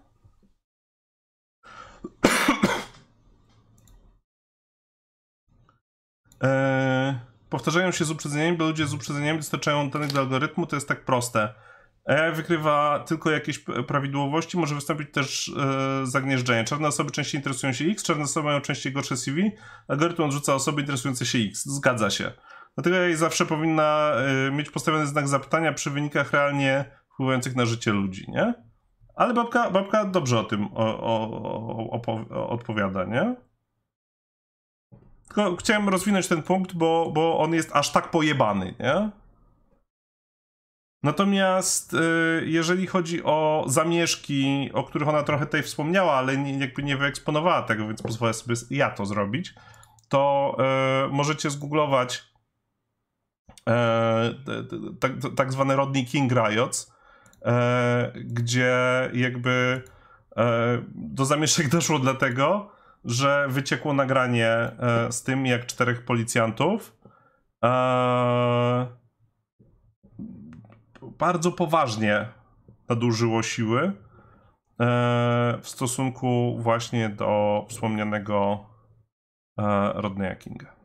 Eee, powtarzają się z uprzedzeniami, bo ludzie z uprzedzeniami dostarczają danych do algorytmu, to jest tak proste. A I wykrywa tylko jakieś prawidłowości, może wystąpić też e, zagnieżdżenie. Czarne osoby częściej interesują się X, czarne osoby mają częściej gorsze C V, algorytm odrzuca osoby interesujące się X. Zgadza się. Dlatego A I zawsze powinna e, mieć postawiony znak zapytania przy wynikach realnie wpływających na życie ludzi, nie? Ale babka, babka dobrze o tym o, o, o, o, odpowiada, nie? Tylko chciałem rozwinąć ten punkt, bo, bo on jest aż tak pojebany, nie? Natomiast y, jeżeli chodzi o zamieszki, o których ona trochę tutaj wspomniała, ale nie, jakby nie wyeksponowała tego, więc pozwolę sobie ja to zrobić, to y, możecie zgooglować y, tak, tak zwane Rodney King Riots, y, gdzie jakby y, do zamieszek doszło dlatego, że wyciekło nagranie y, z tym, jak czterech policjantów y, bardzo poważnie nadużyło siły e, w stosunku właśnie do wspomnianego e, Rodneya Kinga.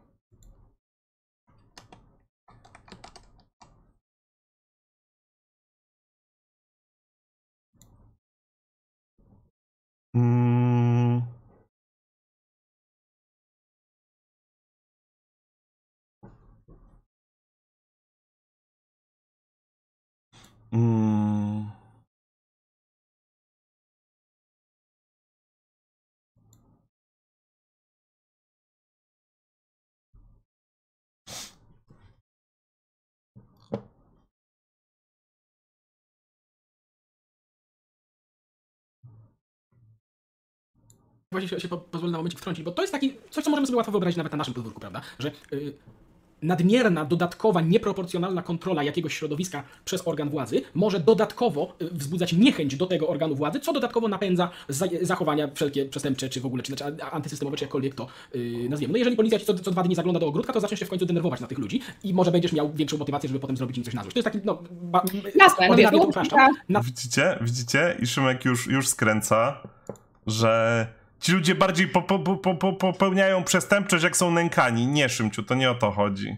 Mm. Mm. Właśnie się, się po, pozwolę na momencie wtrącić, bo to jest taki coś, co możemy sobie łatwo wyobrazić nawet na naszym podwórku, prawda? Że yy, nadmierna, dodatkowa, nieproporcjonalna kontrola jakiegoś środowiska przez organ władzy może dodatkowo yy, wzbudzać niechęć do tego organu władzy, co dodatkowo napędza za, zachowania wszelkie przestępcze, czy w ogóle, czy, czy antysystemowe, czy jakkolwiek to yy, nazwiemy. No jeżeli policja ci co, co dwa dni zagląda do ogródka, to zaczniesz się w końcu denerwować na tych ludzi i może będziesz miał większą motywację, żeby potem zrobić im coś na złość. To jest taki, no... Ba, Jasne, no wiesz, na... Widzicie? Widzicie? I Szymek już, już skręca, że ci ludzie bardziej po, po, po, po, popełniają przestępczość, jak są nękani. Nie, Szymciu, to nie o to chodzi.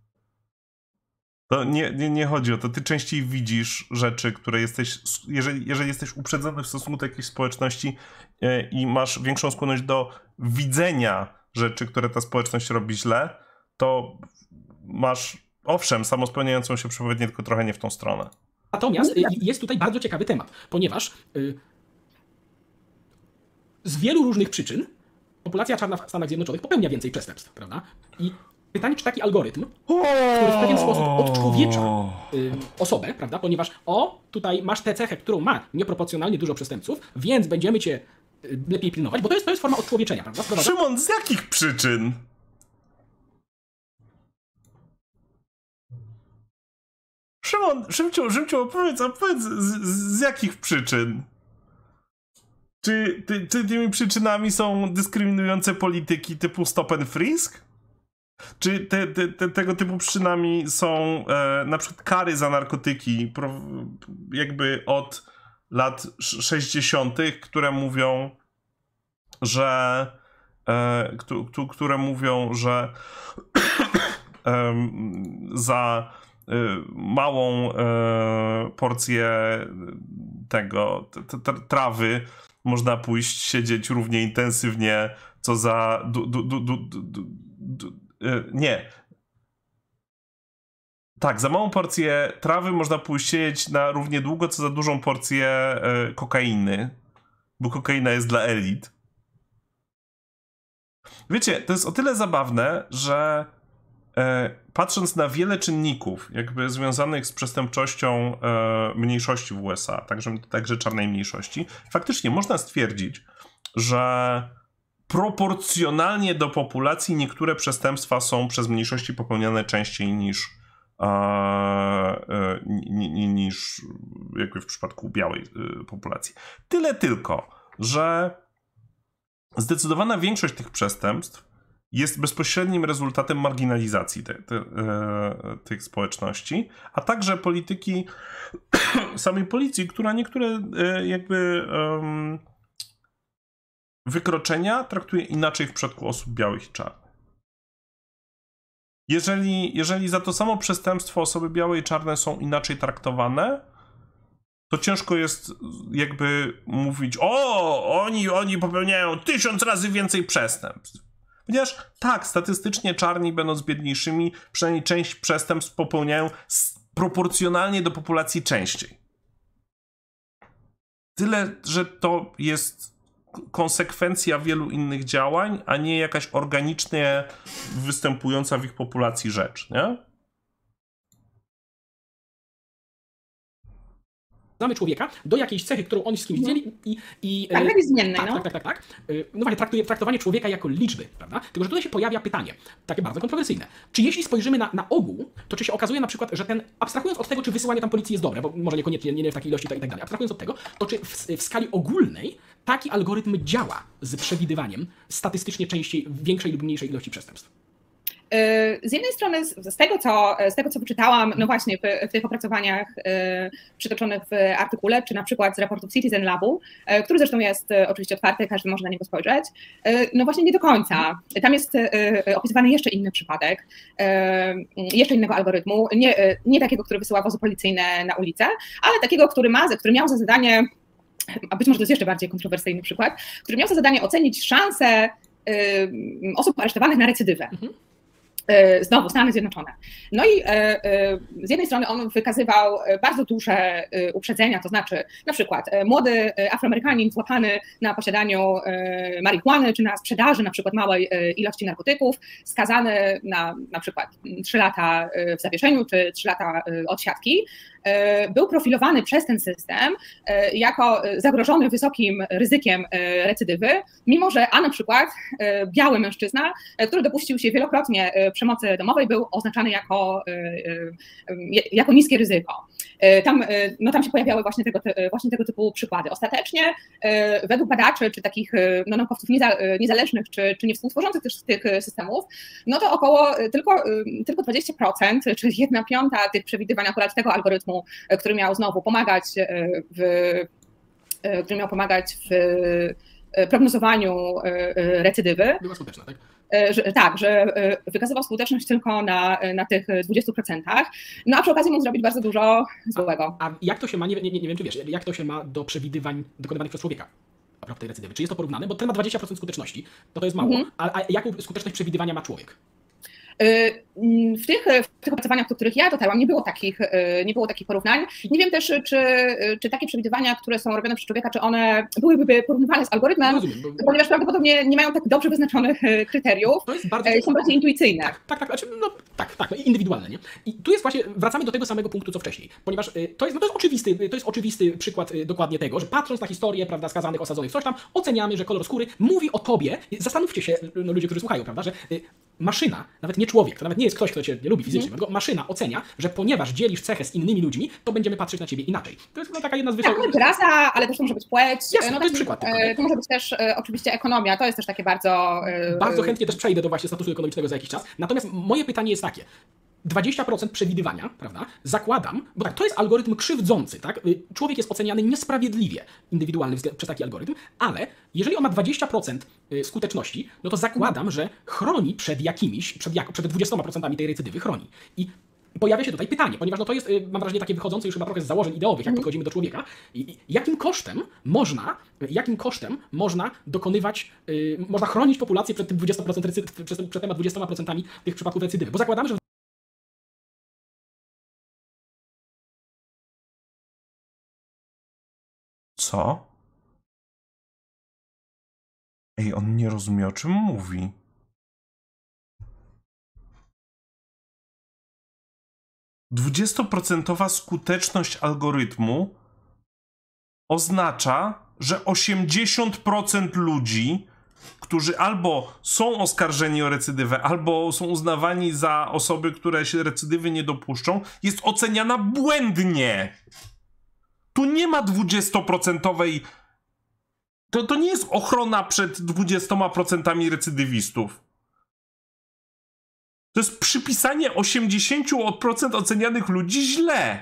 To nie, nie, nie chodzi o to. Ty częściej widzisz rzeczy, które jesteś... Jeżeli, jeżeli jesteś uprzedzony w stosunku do jakiejś społeczności yy, i masz większą skłonność do widzenia rzeczy, które ta społeczność robi źle, to masz, owszem, samospełniającą się przepowiednię, tylko trochę nie w tą stronę. Natomiast yy, jest tutaj bardzo ciekawy temat, ponieważ... Yy, z wielu różnych przyczyn populacja czarna w Stanach Zjednoczonych popełnia więcej przestępstw, prawda? I Pytanie, czy taki algorytm, który w pewien sposób odczłowiecza y, osobę, prawda? Ponieważ o, tutaj masz tę cechę, którą ma nieproporcjonalnie dużo przestępców, więc będziemy cię y, lepiej pilnować, bo to jest, to jest forma odczłowieczenia, prawda? Sprowadza... Szymon, z jakich przyczyn? Szymon, Szymciu, Szymciu, opowiedz, opowiedz z, z jakich przyczyn? Czy, ty, czy tymi przyczynami są dyskryminujące polityki typu stop and frisk? Czy te, te, te, tego typu przyczynami są e, na przykład kary za narkotyki pro, jakby od lat sześćdziesiątych, które mówią, że e, które mówią, że e, za e, małą e, porcję tego t, t, trawy można pójść siedzieć równie intensywnie, co za du, du, du, du, du, du, du, nie. Tak, za małą porcję trawy można pójść siedzieć na równie długo, co za dużą porcję e, kokainy, bo kokaina jest dla elit. Wiecie, to jest o tyle zabawne, że e, patrząc na wiele czynników jakby związanych z przestępczością e, mniejszości w U S A, także, także czarnej mniejszości, faktycznie można stwierdzić, że proporcjonalnie do populacji niektóre przestępstwa są przez mniejszości popełniane częściej niż, e, e, niż jakby w przypadku białej e, populacji. Tyle tylko, że zdecydowana większość tych przestępstw jest bezpośrednim rezultatem marginalizacji te, te, e, tych społeczności, a także polityki samej policji, która niektóre e, jakby um, wykroczenia traktuje inaczej w przypadku osób białych i czarnych. Jeżeli, jeżeli za to samo przestępstwo osoby białe i czarne są inaczej traktowane, to ciężko jest jakby mówić, o, oni, oni popełniają tysiąc razy więcej przestępstw. Ponieważ tak, statystycznie czarni, będąc biedniejszymi, przynajmniej część przestępstw popełniają proporcjonalnie do populacji częściej. Tyle, że to jest konsekwencja wielu innych działań, a nie jakaś organicznie występująca w ich populacji rzecz, nie? Znamy człowieka do jakiejś cechy, którą oni z kimś widzieli i... i tak, tak jest zmiennej, tak, no. Tak, tak, tak, tak. No właśnie, traktuje, traktowanie człowieka jako liczby, prawda? Tylko, że tutaj się pojawia pytanie, takie bardzo kontrowersyjne. Czy jeśli spojrzymy na, na ogół, to czy się okazuje na przykład, że ten, abstrahując od tego, czy wysyłanie tam policji jest dobre, bo może niekoniecznie, nie, nie w takiej ilości i tak, tak dalej, abstrahując od tego, to czy w, w skali ogólnej taki algorytm działa z przewidywaniem statystycznie częściej większej lub mniejszej ilości przestępstw? Z jednej strony, z tego, co, z tego, co wyczytałam, no właśnie w, w tych opracowaniach y, przytoczonych w artykule, czy na przykład z raportów Citizen Labu, y, który zresztą jest y, oczywiście otwarty, każdy może na niego spojrzeć, y, no właśnie nie do końca. Tam jest y, opisywany jeszcze inny przypadek, y, jeszcze innego algorytmu, nie, y, nie takiego, który wysyła wozy policyjne na ulicę, ale takiego, który, ma, który miał za zadanie, a być może to jest jeszcze bardziej kontrowersyjny przykład, który miał za zadanie ocenić szanse y, osób aresztowanych na recydywę. Mhm. Znowu Stany Zjednoczone. No i z jednej strony on wykazywał bardzo duże uprzedzenia, to znaczy na przykład młody Afroamerykanin złapany na posiadaniu marihuany, czy na sprzedaży na przykład małej ilości narkotyków, skazany na na przykład trzy lata w zawieszeniu, czy trzy lata odsiadki, był profilowany przez ten system jako zagrożony wysokim ryzykiem recydywy, mimo że a na przykład biały mężczyzna, który dopuścił się wielokrotnie przemocy domowej, był oznaczany jako, jako niskie ryzyko. Tam, no tam się pojawiały właśnie tego, właśnie tego typu przykłady. Ostatecznie według badaczy, czy takich no, naukowców niezależnych, czy, czy niewspółtworzących też tych systemów, no to około tylko, tylko dwadzieścia procent, czyli jedna piąta tych przewidywań akurat tego algorytmu, który miał znowu pomagać w, który miał pomagać w prognozowaniu recydywy. Była skuteczna, tak? Że, tak, że wykazywał skuteczność tylko na, na tych dwudziestu procentach, no a przy okazji mógł zrobić bardzo dużo złego. A, a jak to się ma, nie, nie, nie wiem czy wiesz, jak to się ma do przewidywań dokonywanych przez człowieka a propos tej recydywy? Czy jest to porównane? Bo ten ma dwadzieścia procent skuteczności, to to jest mało, mhm. a, a jaką skuteczność przewidywania ma człowiek? W tych, w tych opracowaniach, do których ja dotarłam, nie było takich, nie było takich porównań. Nie wiem też, czy, czy takie przewidywania, które są robione przez człowieka, czy one byłyby porównywane z algorytmem, Rozumiem, bo... ponieważ prawdopodobnie nie mają tak dobrze wyznaczonych kryteriów, to jest bardzo są bardziej intuicyjne. Tak, tak, tak, znaczy, no, tak, tak, no, indywidualne. Nie? I tu jest właśnie, wracamy do tego samego punktu, co wcześniej, ponieważ to jest, no, to jest, oczywisty, to jest oczywisty przykład dokładnie tego, że patrząc na historię, prawda, skazanych, osadzonych, coś tam, oceniamy, że kolor skóry mówi o tobie. Zastanówcie się, no, ludzie, którzy słuchają, prawda, że maszyna, nawet nie człowiek, to nawet nie jest ktoś, kto cię nie lubi fizycznie, mm. tylko maszyna ocenia, że ponieważ dzielisz cechę z innymi ludźmi, to będziemy patrzeć na ciebie inaczej. To jest no, taka jedna z wysokich... Tak, rasa, ale też może być płeć. Jasne, no, to jest przykład. E, to może być też e, oczywiście ekonomia, to jest też takie bardzo... E, bardzo chętnie też przejdę do właśnie statusu ekonomicznego za jakiś czas. Natomiast moje pytanie jest takie. dwadzieścia procent przewidywania, prawda, zakładam, bo tak, to jest algorytm krzywdzący, tak? Człowiek jest oceniany niesprawiedliwie indywidualny przez taki algorytm, ale jeżeli on ma dwadzieścia procent skuteczności, no to zakładam, że chroni przed jakimiś, przed, jak, przed dwudziestoma procentami tej recydywy chroni. I pojawia się tutaj pytanie, ponieważ no to jest, mam wrażenie, takie wychodzące już chyba trochę z założeń ideowych, jak podchodzimy do człowieka. I jakim kosztem można, jakim kosztem można dokonywać, yy, można chronić populację przed tym dwudziestoma procentami, recy, przed, przed tymi dwudziestoma procentami tych przypadków recydywy? Bo zakładamy, że Co? Ej, on nie rozumie, o czym mówi. Dwudziestoprocentowa skuteczność algorytmu oznacza, że osiemdziesiąt procent ludzi, którzy albo są oskarżeni o recydywę, albo są uznawani za osoby, które się recydywy nie dopuszczą, jest oceniana błędnie. Tu nie ma dwudziestoprocentowej... To, to nie jest ochrona przed dwudziestoma procentami recydywistów. To jest przypisanie osiemdziesięciu procent ocenianych ludzi źle.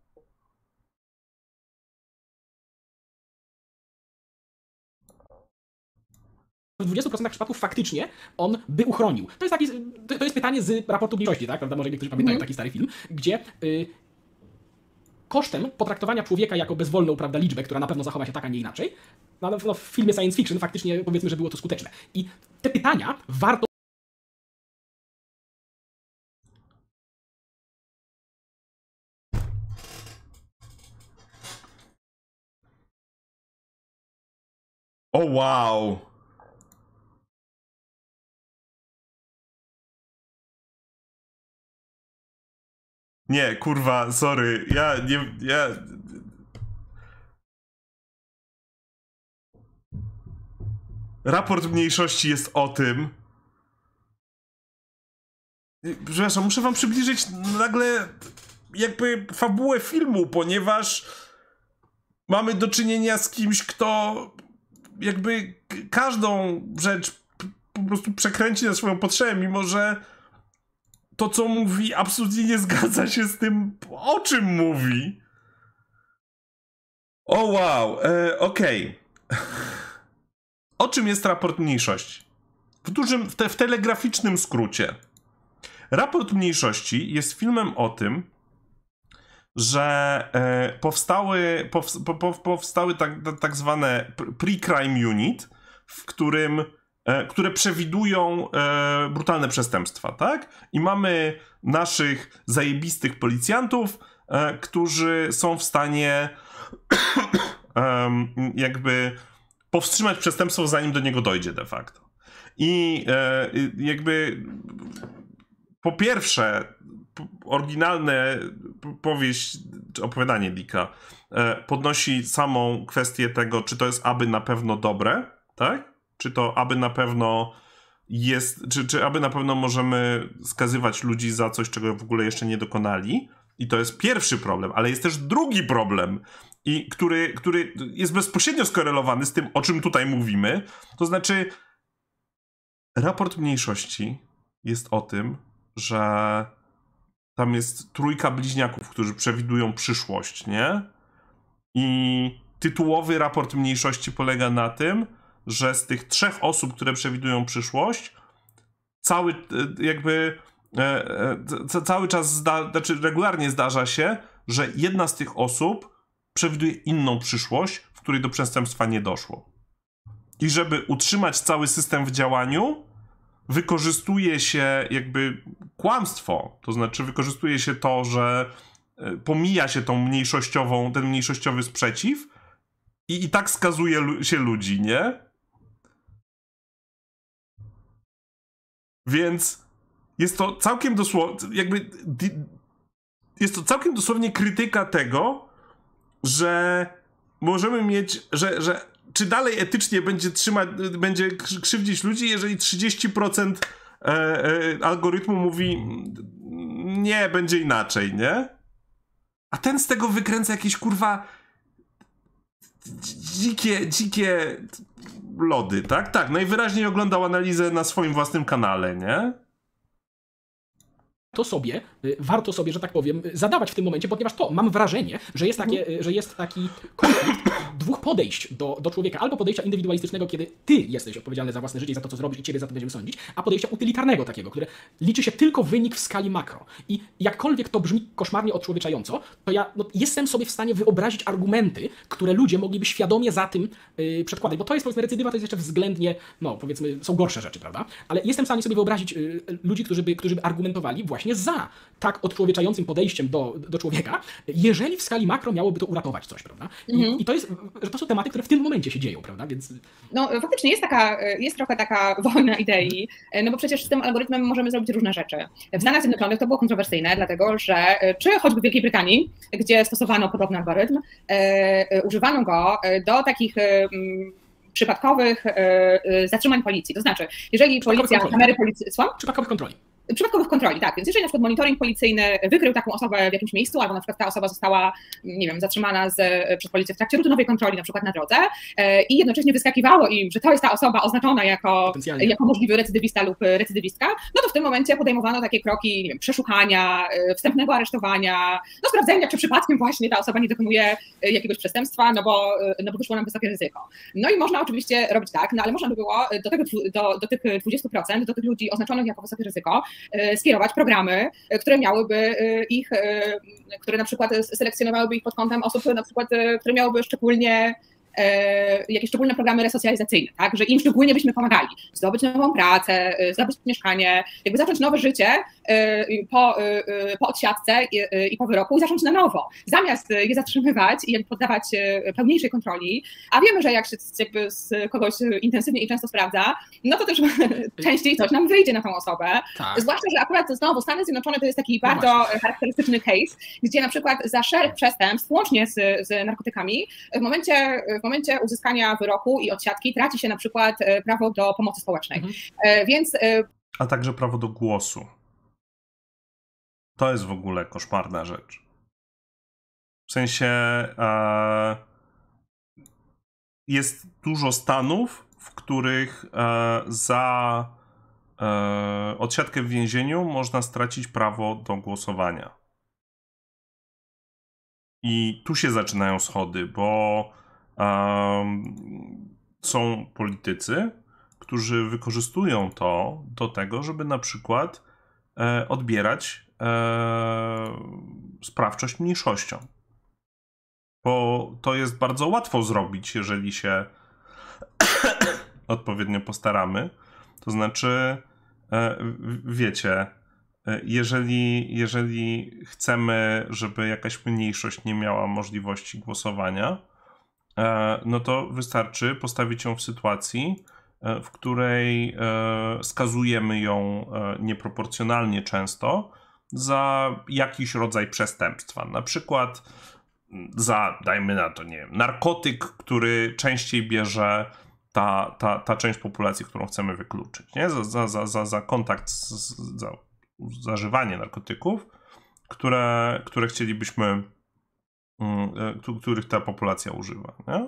w dwudziestu procentach przypadków faktycznie on by uchronił. To jest, taki, to, to jest pytanie z raportu mniejszości, tak? Prawda? Może niektórzy pamiętają taki stary film, gdzie... Y kosztem potraktowania człowieka jako bezwolną, prawda, liczbę, która na pewno zachowa się tak, a nie inaczej, no, no, w filmie science fiction faktycznie powiedzmy, że było to skuteczne. I te pytania warto... O wow! Nie, kurwa, sorry, ja nie, ja... Raport mniejszości jest o tym... Przepraszam, muszę wam przybliżyć nagle jakby fabułę filmu, ponieważ mamy do czynienia z kimś, kto jakby każdą rzecz po prostu przekręci na swoją potrzebę, mimo że to, co mówi, absolutnie nie zgadza się z tym, o czym mówi. O wow, e, okej. Okay. O czym jest raport mniejszości? W dużym, w, te, w telegraficznym skrócie. Raport mniejszości jest filmem o tym, że e, powstały, powst, po, po, powstały tak, tak zwane pre-crime unit, w którym e, które przewidują e, brutalne przestępstwa, tak? I mamy naszych zajebistych policjantów, e, którzy są w stanie e, jakby powstrzymać przestępstwo, zanim do niego dojdzie de facto. I e, jakby po pierwsze oryginalne powieść, czy opowiadanie Dicka e, podnosi samą kwestię tego, czy to jest aby na pewno dobre, tak? Czy to aby na pewno jest, czy, czy aby na pewno możemy skazywać ludzi za coś, czego w ogóle jeszcze nie dokonali. I to jest pierwszy problem, ale jest też drugi problem, i który, który jest bezpośrednio skorelowany z tym, o czym tutaj mówimy. To znaczy, raport mniejszości jest o tym, że tam jest trójka bliźniaków, którzy przewidują przyszłość, nie? I tytułowy raport mniejszości polega na tym, że z tych trzech osób, które przewidują przyszłość, cały jakby e, e, cały czas, zda, znaczy regularnie zdarza się, że jedna z tych osób przewiduje inną przyszłość, w której do przestępstwa nie doszło. I żeby utrzymać cały system w działaniu, wykorzystuje się jakby kłamstwo, to znaczy wykorzystuje się to, że pomija się tą mniejszościową, ten mniejszościowy sprzeciw i i tak skazuje lu- się ludzi, nie? Więc jest to całkiem dosłownie, jakby jest to całkiem dosłownie krytyka tego, że możemy mieć, że, że czy dalej etycznie będzie trzymać, będzie krzywdzić ludzi, jeżeli trzydzieści procent e, e, algorytmu mówi nie, będzie inaczej, nie? A ten z tego wykręca jakieś kurwa dzikie, dzikie lody, tak? Tak, najwyraźniej oglądał analizę na swoim własnym kanale, nie? To sobie, warto sobie, że tak powiem, zadawać w tym momencie, ponieważ to, mam wrażenie, że jest, takie, że jest taki konflikt dwóch podejść do, do człowieka. Albo podejścia indywidualistycznego, kiedy ty jesteś odpowiedzialny za własne życie i za to, co zrobisz i ciebie za to będziemy sądzić, a podejścia utylitarnego takiego, które liczy się tylko wynik w skali makro. I jakkolwiek to brzmi koszmarnie odczłowieczająco, to ja no, jestem sobie w stanie wyobrazić argumenty, które ludzie mogliby świadomie za tym yy, przedkładać. Bo to jest, powiedzmy, recydywa, to jest jeszcze względnie, no powiedzmy, są gorsze rzeczy, prawda? Ale jestem w stanie sobie wyobrazić yy, ludzi, którzy by, którzy by argumentowali właśnie za tak odczłowieczającym podejściem do, do człowieka, jeżeli w skali makro miałoby to uratować coś, prawda? I, mm-hmm. i to jest, że to są tematy, które w tym momencie się dzieją, prawda? Więc... No faktycznie jest taka, jest trochę taka wojna idei, no bo przecież z tym algorytmem możemy zrobić różne rzeczy. W Stanach Zjednoczonych to było kontrowersyjne, dlatego że, czy choćby w Wielkiej Brytanii, gdzie stosowano podobny algorytm, e, używano go do takich e, przypadkowych e, zatrzymań policji. To znaczy, jeżeli policja, kamery policji... Słucham? Przypadkowych kontroli. Przypadkowych kontroli, tak. Więc jeżeli na przykład monitoring policyjny wykrył taką osobę w jakimś miejscu, albo na przykład ta osoba została, nie wiem, zatrzymana z, przez policję w trakcie rutynowej kontroli, na przykład na drodze e, i jednocześnie wyskakiwało im, że to jest ta osoba oznaczona jako, jako możliwy recydywista lub recydywistka, no to w tym momencie podejmowano takie kroki, nie wiem, przeszukania, e, wstępnego aresztowania, no sprawdzenia, czy przypadkiem właśnie ta osoba nie dokonuje jakiegoś przestępstwa, no bo, no bo wyszło nam wysokie ryzyko. No i można oczywiście robić tak, no ale można by było do, tego, do, do tych dwudziestu procent, do tych ludzi oznaczonych jako wysokie ryzyko, skierować programy, które miałyby ich, które na przykład selekcjonowałyby ich pod kątem osób, na przykład, które miałyby szczególnie jakieś szczególne programy resocjalizacyjne, tak, że im szczególnie byśmy pomagali zdobyć nową pracę, zdobyć mieszkanie, jakby zacząć nowe życie po, po odsiadce i, i po wyroku i zacząć na nowo, zamiast je zatrzymywać i poddawać pełniejszej kontroli, a wiemy, że jak się jakby z kogoś intensywnie i często sprawdza, no to też częściej coś nam wyjdzie na tą osobę, tak. Zwłaszcza, że akurat znowu Stany Zjednoczone to jest taki no bardzo właśnie. charakterystyczny case, gdzie na przykład za szereg przestępstw, łącznie z, z narkotykami, w momencie w momencie uzyskania wyroku i odsiadki traci się na przykład prawo do pomocy społecznej. Mhm. Więc... A także prawo do głosu. To jest w ogóle koszmarna rzecz. W sensie e, jest dużo stanów, w których e, za e, odsiadkę w więzieniu można stracić prawo do głosowania. I tu się zaczynają schody, bo Um, są politycy, którzy wykorzystują to do tego, żeby na przykład e, odbierać e, sprawczość mniejszościom. Bo to jest bardzo łatwo zrobić, jeżeli się odpowiednio postaramy. To znaczy, e, wiecie, jeżeli, jeżeli chcemy, żeby jakaś mniejszość nie miała możliwości głosowania, no to wystarczy postawić ją w sytuacji, w której skazujemy ją nieproporcjonalnie często za jakiś rodzaj przestępstwa. Na przykład za, dajmy na to, nie wiem, narkotyk, który częściej bierze ta, ta, ta część populacji, którą chcemy wykluczyć. Nie? Za, za, za, za kontakt, z, za zażywanie narkotyków, które, które chcielibyśmy których ta populacja używa. Nie?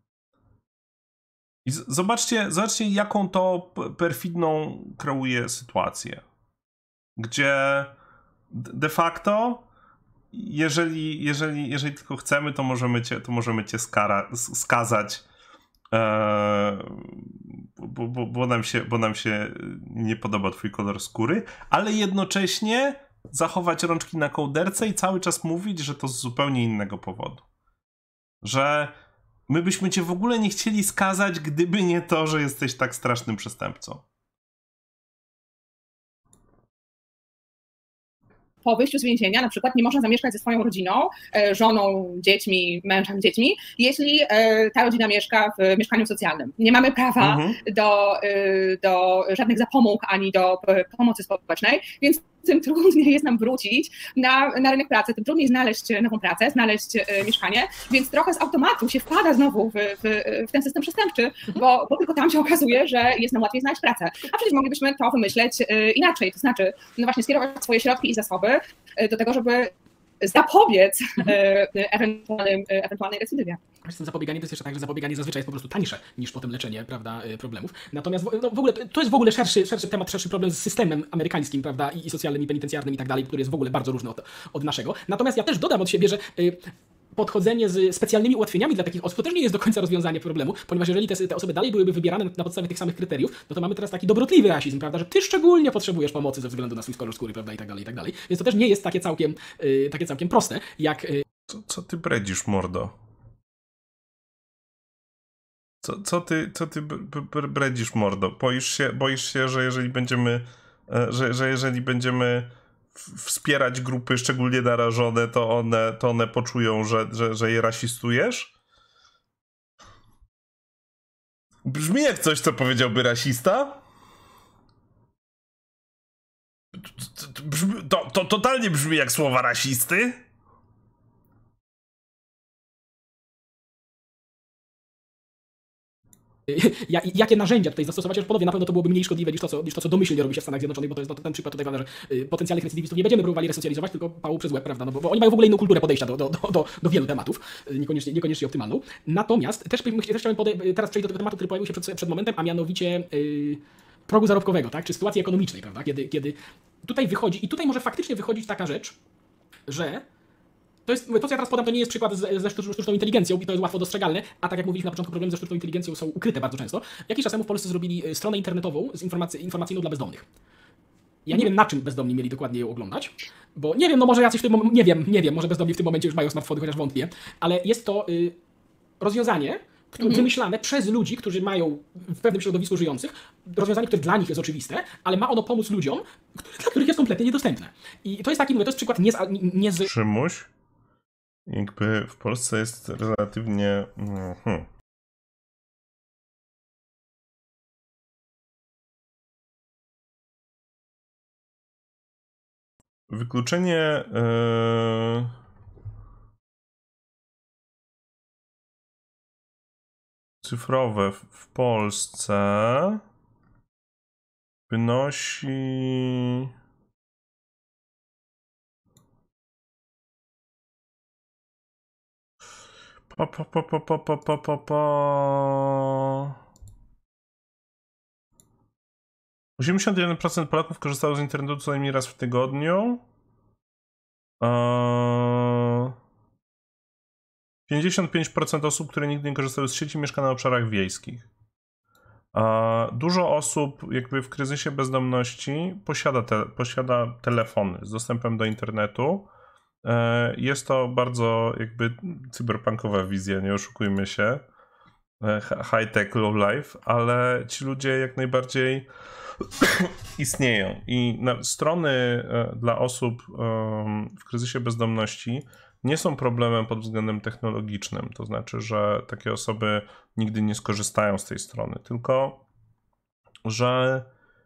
I zobaczcie, zobaczcie, jaką to perfidną kreuje sytuację, gdzie de facto jeżeli, jeżeli, jeżeli tylko chcemy, to możemy cię, to możemy cię skara, skazać, e, bo, bo, bo, nam się, bo nam się nie podoba twój kolor skóry, ale jednocześnie zachować rączki na kołderce i cały czas mówić, że to z zupełnie innego powodu. Że my byśmy cię w ogóle nie chcieli skazać, gdyby nie to, że jesteś tak strasznym przestępcą. po wyjściu z więzienia na przykład nie można zamieszkać ze swoją rodziną, żoną, dziećmi, mężem, dziećmi, jeśli ta rodzina mieszka w mieszkaniu socjalnym. Nie mamy prawa mhm. do, do żadnych zapomóg ani do pomocy społecznej, więc tym trudniej jest nam wrócić na, na rynek pracy, tym trudniej znaleźć nową pracę, znaleźć e, mieszkanie, więc trochę z automatu się wpada znowu w, w, w ten system przestępczy, bo, bo tylko tam się okazuje, że jest nam łatwiej znaleźć pracę. A przecież moglibyśmy to wymyśleć e, inaczej, to znaczy no właśnie skierować swoje środki i zasoby e, do tego, żeby zapobiec e, ewentualnym, e, ewentualnej recydywie. Z tym zapobieganiem to jest jeszcze tak, że zapobieganie zazwyczaj jest po prostu tańsze niż potem leczenie, prawda, problemów. Natomiast no, w ogóle to jest w ogóle szerszy, szerszy temat, szerszy problem z systemem amerykańskim, prawda, i, i socjalnym, i penitencjarnym i tak dalej, który jest w ogóle bardzo różny od, od naszego. Natomiast ja też dodam od siebie, że y, podchodzenie z specjalnymi ułatwieniami dla takich osób to też nie jest do końca rozwiązanie problemu, ponieważ jeżeli te, te osoby dalej byłyby wybierane na, na podstawie tych samych kryteriów, no to mamy teraz taki dobrotliwy rasizm, prawda, że ty szczególnie potrzebujesz pomocy ze względu na swój kolor skóry, prawda, i tak dalej, i tak dalej. Więc to też nie jest takie całkiem, y, takie całkiem proste, jak... Y... Co, co ty bredzisz, mordo? Co, co ty, co ty bredzisz, mordo? Boisz się, boisz się, że jeżeli będziemy, że, że jeżeli będziemy wspierać grupy szczególnie narażone, to one, to one poczują, że, że, że je rasistujesz? Brzmi jak coś, co powiedziałby rasista. To, to totalnie brzmi jak słowa rasisty. Jakie narzędzia tutaj zastosować, aż ponownie na pewno to byłoby mniej szkodliwe niż to, co, niż to, co domyślnie robi się w Stanach Zjednoczonych, bo to jest no, ten przykład tutaj, prawda, że y, potencjalnych recydywistów nie będziemy próbowali resocjalizować, tylko pału przez łeb, prawda, no, bo, bo oni mają w ogóle inną kulturę podejścia do, do, do, do wielu tematów, y, niekoniecznie, niekoniecznie optymalną. Natomiast też, też chciałem podej- teraz przejść do tego tematu, który pojawił się przed, przed momentem, a mianowicie y, progu zarobkowego, tak, czy sytuacji ekonomicznej, prawda, kiedy, kiedy tutaj wychodzi, i tutaj może faktycznie wychodzić taka rzecz, że To, jest, to, co ja teraz podam, to nie jest przykład ze, ze sztuczną inteligencją i to jest łatwo dostrzegalne, a tak jak mówiliśmy na początku, problemy ze sztuczną inteligencją są ukryte bardzo często. Jakiś czas temu w Polsce zrobili stronę internetową z informacy, informacyjną dla bezdomnych. Ja nie wiem, na czym bezdomni mieli dokładnie ją oglądać, bo nie wiem, no może jacyś w tym momencie, nie wiem, nie wiem, może bezdomni w tym momencie już mają smartfony, chociaż wątpię, ale jest to y, rozwiązanie, które mhm. wymyślane przez ludzi, którzy mają w pewnym środowisku żyjących, rozwiązanie, które dla nich jest oczywiste, ale ma ono pomóc ludziom, które, dla których jest kompletnie niedostępne. I to jest taki, mówię, to jest przykład nie z... Nie z... Przymuś? Jakby w Polsce jest relatywnie... Hmm. Wykluczenie yy... cyfrowe w Polsce wynosi... Po, po, po, po, po, po, po, po, po. osiemdziesiąt jeden procent Polaków korzystało z internetu co najmniej raz w tygodniu. Eee... pięćdziesiąt pięć procent osób, które nigdy nie korzystały z sieci, mieszka na obszarach wiejskich. Eee... Dużo osób jakby w kryzysie bezdomności posiada, te, posiada telefony z dostępem do internetu. Jest to bardzo jakby cyberpunkowa wizja, nie oszukujmy się, high-tech, low-life, ale ci ludzie jak najbardziej istnieją i na strony dla osób w kryzysie bezdomności nie są problemem pod względem technologicznym, to znaczy, że takie osoby nigdy nie skorzystają z tej strony, tylko że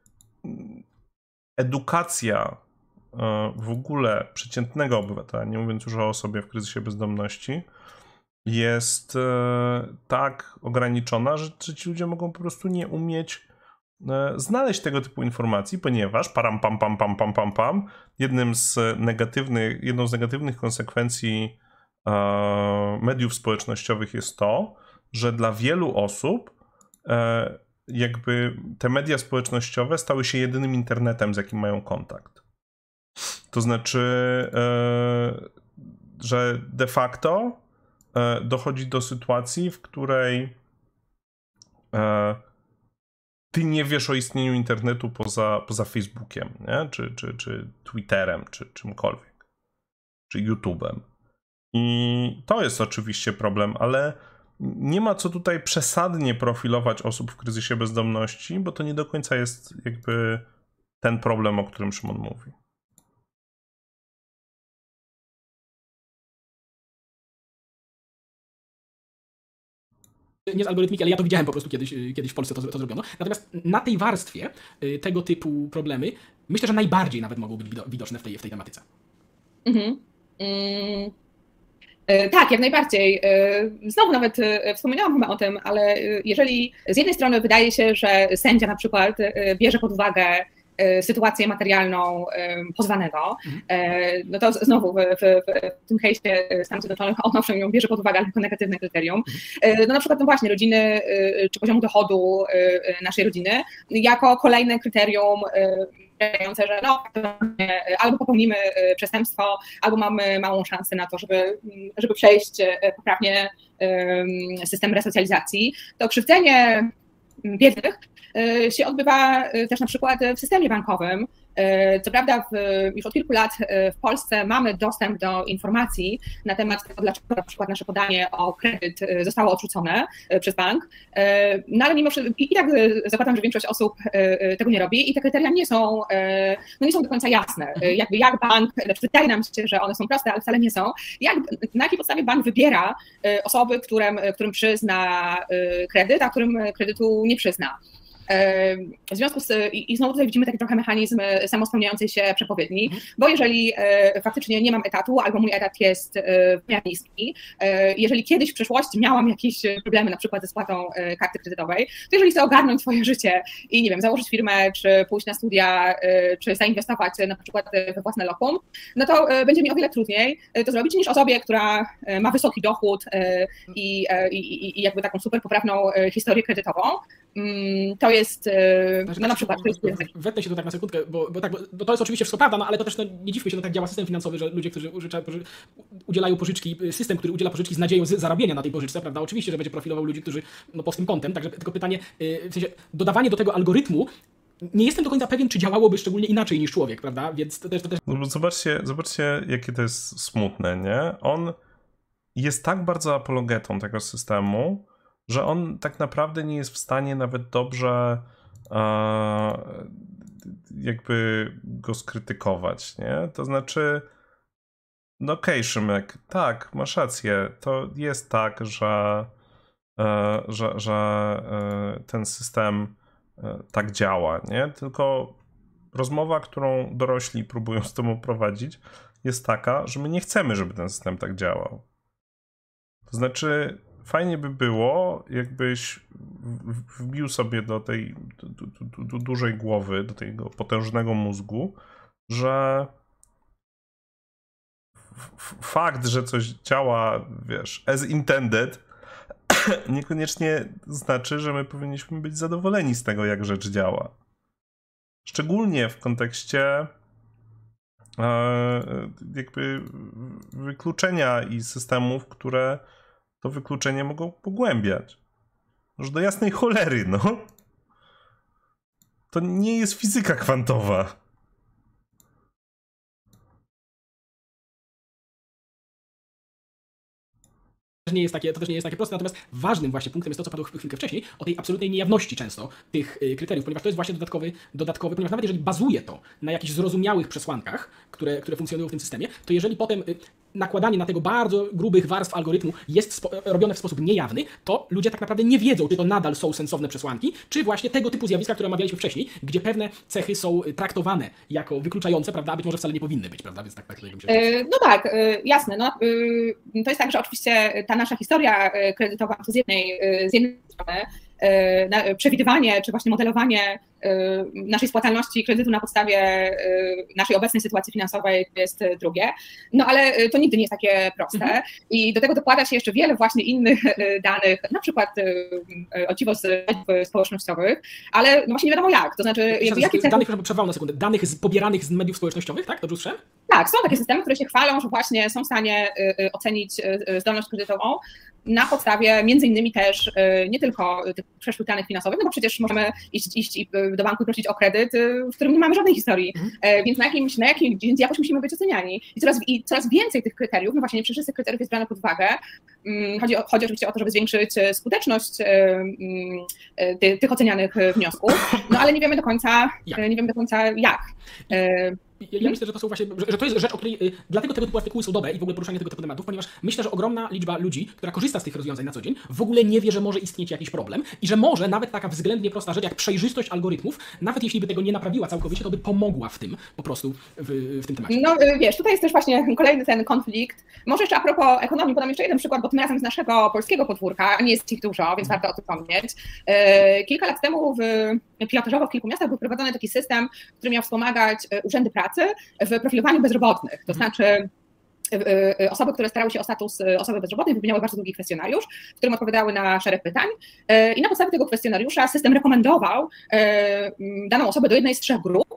edukacja w ogóle przeciętnego obywatela, nie mówiąc już o osobie w kryzysie bezdomności, jest tak ograniczona, że, że ci ludzie mogą po prostu nie umieć znaleźć tego typu informacji, ponieważ param pam pam pam pam pam pam jednym z negatywnych, jedną z negatywnych konsekwencji mediów społecznościowych jest to, że dla wielu osób jakby te media społecznościowe stały się jedynym internetem, z jakim mają kontakt. To znaczy, że de facto dochodzi do sytuacji, w której ty nie wiesz o istnieniu internetu poza, poza Facebookiem, nie? Czy, czy, czy Twitterem, czy czymkolwiek, czy YouTube'em. I to jest oczywiście problem, ale nie ma co tutaj przesadnie profilować osób w kryzysie bezdomności, bo to nie do końca jest jakby ten problem, o którym Szymon mówi. nie z algorytmiki, ale ja to widziałem po prostu kiedyś, kiedyś w Polsce to, to zrobiono. Natomiast na tej warstwie tego typu problemy myślę, że najbardziej nawet mogą być widoczne w tej, w tej tematyce. Mhm. Mm. Tak, jak najbardziej. Znowu nawet wspominałam chyba o tym, ale jeżeli z jednej strony wydaje się, że sędzia na przykład bierze pod uwagę sytuację materialną pozwanego, no to znowu w, w, w tym hejście Stanów Zjednoczonych on owszem ją bierze pod uwagę jako negatywne kryterium. No na przykład no właśnie rodziny czy poziomu dochodu naszej rodziny jako kolejne kryterium że no, albo popełnimy przestępstwo, albo mamy małą szansę na to, żeby, żeby przejść poprawnie system resocjalizacji. To krzywdzenie biednych się odbywa też na przykład w systemie bankowym. Co prawda w, już od kilku lat w Polsce mamy dostęp do informacji na temat tego, dlaczego na przykład nasze podanie o kredyt zostało odrzucone przez bank, no ale mimo wszystko i tak zakładam, że większość osób tego nie robi i te kryteria nie są, no nie są do końca jasne. Jakby jak bank, znaczy wydaje nam się, że one są proste, ale wcale nie są. Jak, na jakiej podstawie bank wybiera osoby, którym, którym przyzna kredyt, a którym kredytu nie przyzna. W związku z, i znowu tutaj widzimy taki trochę mechanizm samospełniającej się przepowiedni, bo jeżeli faktycznie nie mam etatu albo mój etat jest w miarę niski, jeżeli kiedyś w przeszłości miałam jakieś problemy na przykład ze spłatą karty kredytowej, to jeżeli chcę ogarnąć swoje życie i nie wiem, założyć firmę, czy pójść na studia, czy zainwestować na przykład we własne lokum, no to będzie mi o wiele trudniej to zrobić niż osobie, która ma wysoki dochód i, i, i jakby taką super poprawną historię kredytową. To jest, no na przykład... Wetnę się to tak na sekundkę, bo, bo, tak, bo to jest oczywiście wszystko prawda, no ale to też no, nie dziwmy się, no tak działa system finansowy, że ludzie, którzy użycza, udzielają pożyczki, system, który udziela pożyczki z nadzieją z zarobienia na tej pożyczce, prawda, oczywiście, że będzie profilował ludzi, którzy no, pod tym kątem, także tylko pytanie, w sensie dodawanie do tego algorytmu, nie jestem do końca pewien, czy działałoby szczególnie inaczej niż człowiek, prawda, więc to też... To też... No bo zobaczcie, zobaczcie, jakie to jest smutne, nie? On jest tak bardzo apologetą tego systemu, że on tak naprawdę nie jest w stanie nawet dobrze e, jakby go skrytykować, nie? To znaczy, no okej, okay, Szymek, tak, masz rację, to jest tak, że, e, że, że e, ten system e, tak działa, nie? Tylko rozmowa, którą dorośli próbują z tobą prowadzić, jest taka, że my nie chcemy, żeby ten system tak działał. To znaczy, fajnie by było, jakbyś wbił sobie do tej do, do, do, do dużej głowy, do tego potężnego mózgu, że fakt, że coś działa, wiesz, as intended, niekoniecznie znaczy, że my powinniśmy być zadowoleni z tego, jak rzecz działa. Szczególnie w kontekście e, jakby wykluczenia i systemów, które to wykluczenie mogą pogłębiać. Już do jasnej cholery, no. To nie jest fizyka kwantowa. Nie jest takie, to też nie jest takie proste, natomiast ważnym właśnie punktem jest to, co padło chwilkę wcześniej, o tej absolutnej niejawności często tych kryteriów, ponieważ to jest właśnie dodatkowy, dodatkowy, ponieważ nawet jeżeli bazuje to na jakichś zrozumiałych przesłankach, które, które funkcjonują w tym systemie, to jeżeli potem nakładanie na tego bardzo grubych warstw algorytmu jest robione w sposób niejawny, to ludzie tak naprawdę nie wiedzą, czy to nadal są sensowne przesłanki, czy właśnie tego typu zjawiska, które omawialiśmy wcześniej, gdzie pewne cechy są traktowane jako wykluczające, prawda, a być może wcale nie powinny być, prawda, więc tak, tak bym się... No tak, jasne, no, to jest tak, że oczywiście ta nasza historia kredytowa to z jednej, z jednej strony przewidywanie czy właśnie modelowanie naszej spłacalności kredytu na podstawie naszej obecnej sytuacji finansowej jest drugie, no ale to nigdy nie jest takie proste mhm. i do tego dokłada się jeszcze wiele właśnie innych danych, na przykład o dziwo z mediów społecznościowych, ale no właśnie nie wiadomo jak, to znaczy... Jakby, jakie cechy... Danych, przerwałem na sekundę, danych z, pobieranych z mediów społecznościowych, tak? Dobrze usłyszałem? Tak, są takie systemy, które się chwalą, że właśnie są w stanie ocenić zdolność kredytową na podstawie między innymi też nie tylko tych przeszłych danych finansowych, no bo przecież możemy iść, iść do banku i prosić o kredyt, w którym nie mamy żadnej historii, mhm. więc na jakimś, na jakimś, więc jakoś musimy być oceniani. I coraz, i coraz więcej tych kryteriów, no właśnie nie wszystkich tych kryteriów jest brane pod uwagę. Chodzi, o, chodzi oczywiście o to, żeby zwiększyć skuteczność tych, tych ocenianych wniosków, no ale nie wiemy do końca, jak. nie wiemy do końca jak. Ja, ja myślę, że to są właśnie, że, że to jest rzecz, o której y, dlatego tego typu artykuły są dobre i w ogóle poruszanie tego typu tematów, ponieważ myślę, że ogromna liczba ludzi, która korzysta z tych rozwiązań na co dzień, w ogóle nie wie, że może istnieć jakiś problem i że może nawet taka względnie prosta rzecz, jak przejrzystość algorytmów, nawet jeśli by tego nie naprawiła całkowicie, to by pomogła w tym po prostu w, w tym temacie. No wiesz, tutaj jest też właśnie kolejny ten konflikt. Może jeszcze a propos ekonomii, podam jeszcze jeden przykład, bo tym razem z naszego polskiego podwórka, a nie jest ich dużo, więc warto o tym wspomnieć. Kilka lat temu w pilotażowo w kilku miastach był wprowadzony taki system, który miał wspomagać urzędy pracy w profilowaniu bezrobotnych. To znaczy osoby, które starały się o status osoby bezrobotnej, wypełniały bardzo długi kwestionariusz, w którym odpowiadały na szereg pytań i na podstawie tego kwestionariusza system rekomendował daną osobę do jednej z trzech grup,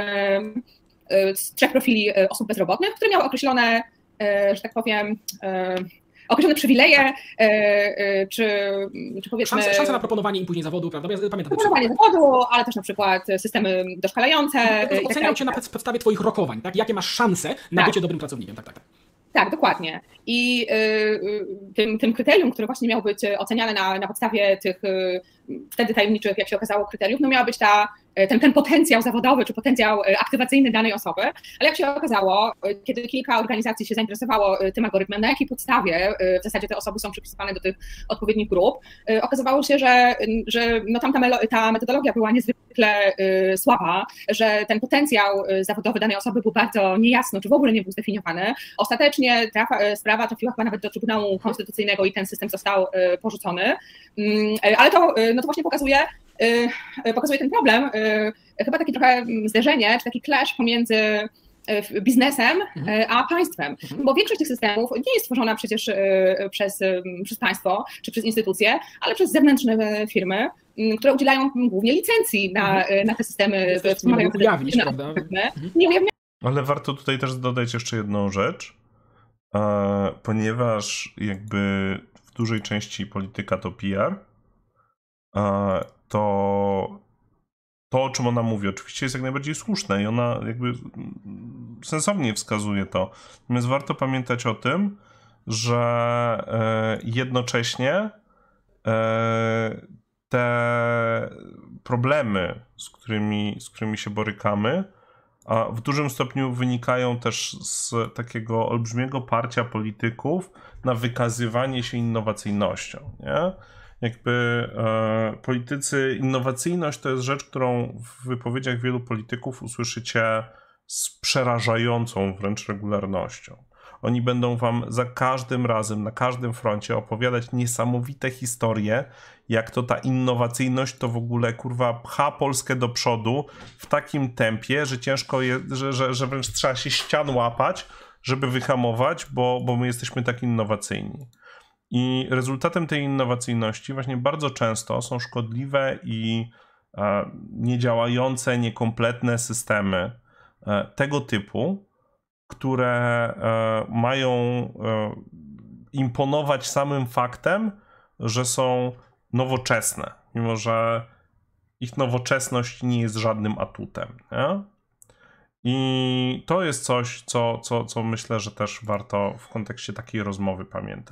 z trzech profili osób bezrobotnych, które miały określone, że tak powiem, określone przywileje, czy, czy powiedzmy... Szanse, szanse na proponowanie im później zawodu, prawda? Ja pamiętam proponowanie zawodu, ale też na przykład systemy doszkalające. No, oceniał cię na podstawie twoich rokowań, tak? Jakie masz szanse na tak. bycie dobrym pracownikiem, tak, tak, tak. Tak, dokładnie. I y, tym, tym kryterium, które właśnie miało być oceniane na, na podstawie tych y, wtedy tajemniczych, jak się okazało, kryteriów, no miała być ta, ten, ten potencjał zawodowy czy potencjał aktywacyjny danej osoby, ale jak się okazało, kiedy kilka organizacji się zainteresowało tym algorytmem, na jakiej podstawie w zasadzie te osoby są przypisywane do tych odpowiednich grup, okazywało się, że, że no tam ta, ta metodologia była niezwykle słaba, że ten potencjał zawodowy danej osoby był bardzo niejasno, czy w ogóle nie był zdefiniowany. Ostatecznie ta sprawa trafiła chyba nawet do Trybunału Konstytucyjnego i ten system został porzucony, ale to, no to właśnie pokazuje, pokazuje ten problem, chyba takie trochę zderzenie, czy taki clash pomiędzy biznesem a państwem, bo większość tych systemów nie jest tworzona przecież przez, przez państwo czy przez instytucje, ale przez zewnętrzne firmy, które udzielają głównie licencji na, na te systemy wspomagające. Nie ujawnić, prawda? Nie ujawniają. Ale warto tutaj też dodać jeszcze jedną rzecz, ponieważ jakby w dużej części polityka to P R, to to, o czym ona mówi, oczywiście jest jak najbardziej słuszne i ona jakby sensownie wskazuje to. Natomiast warto pamiętać o tym, że jednocześnie te problemy, z którymi, z którymi się borykamy, w dużym stopniu wynikają też z takiego olbrzymiego parcia polityków na wykazywanie się innowacyjnością, nie? Jakby e, politycy, innowacyjność to jest rzecz, którą w wypowiedziach wielu polityków usłyszycie z przerażającą wręcz regularnością. Oni będą wam za każdym razem, na każdym froncie opowiadać niesamowite historie, jak to ta innowacyjność to w ogóle, kurwa, pcha Polskę do przodu w takim tempie, że ciężko jest, że, że, że wręcz trzeba się ścian łapać, żeby wyhamować, bo, bo my jesteśmy tak innowacyjni. I rezultatem tej innowacyjności właśnie bardzo często są szkodliwe i e, niedziałające, niekompletne systemy e, tego typu, które e, mają e, imponować samym faktem, że są nowoczesne, mimo że ich nowoczesność nie jest żadnym atutem. Nie? I to jest coś, co, co, co myślę, że też warto w kontekście takiej rozmowy pamiętać.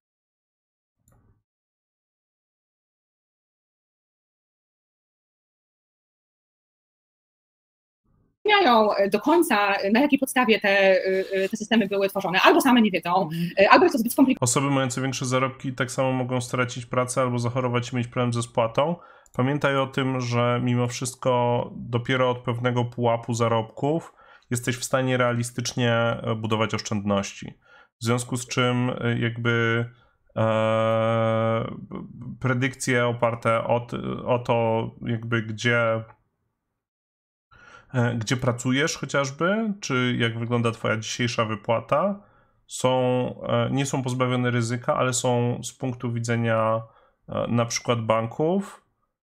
Do końca, na jakiej podstawie te, te systemy były tworzone. Albo same nie wiedzą, albo jest to zbyt skomplikowane. Osoby mające większe zarobki tak samo mogą stracić pracę albo zachorować i mieć problem ze spłatą. Pamiętaj o tym, że mimo wszystko dopiero od pewnego pułapu zarobków jesteś w stanie realistycznie budować oszczędności. W związku z czym jakby e, predykcje oparte o, o to, jakby gdzie gdzie pracujesz chociażby, czy jak wygląda twoja dzisiejsza wypłata, są, nie są pozbawione ryzyka, ale są z punktu widzenia na przykład banków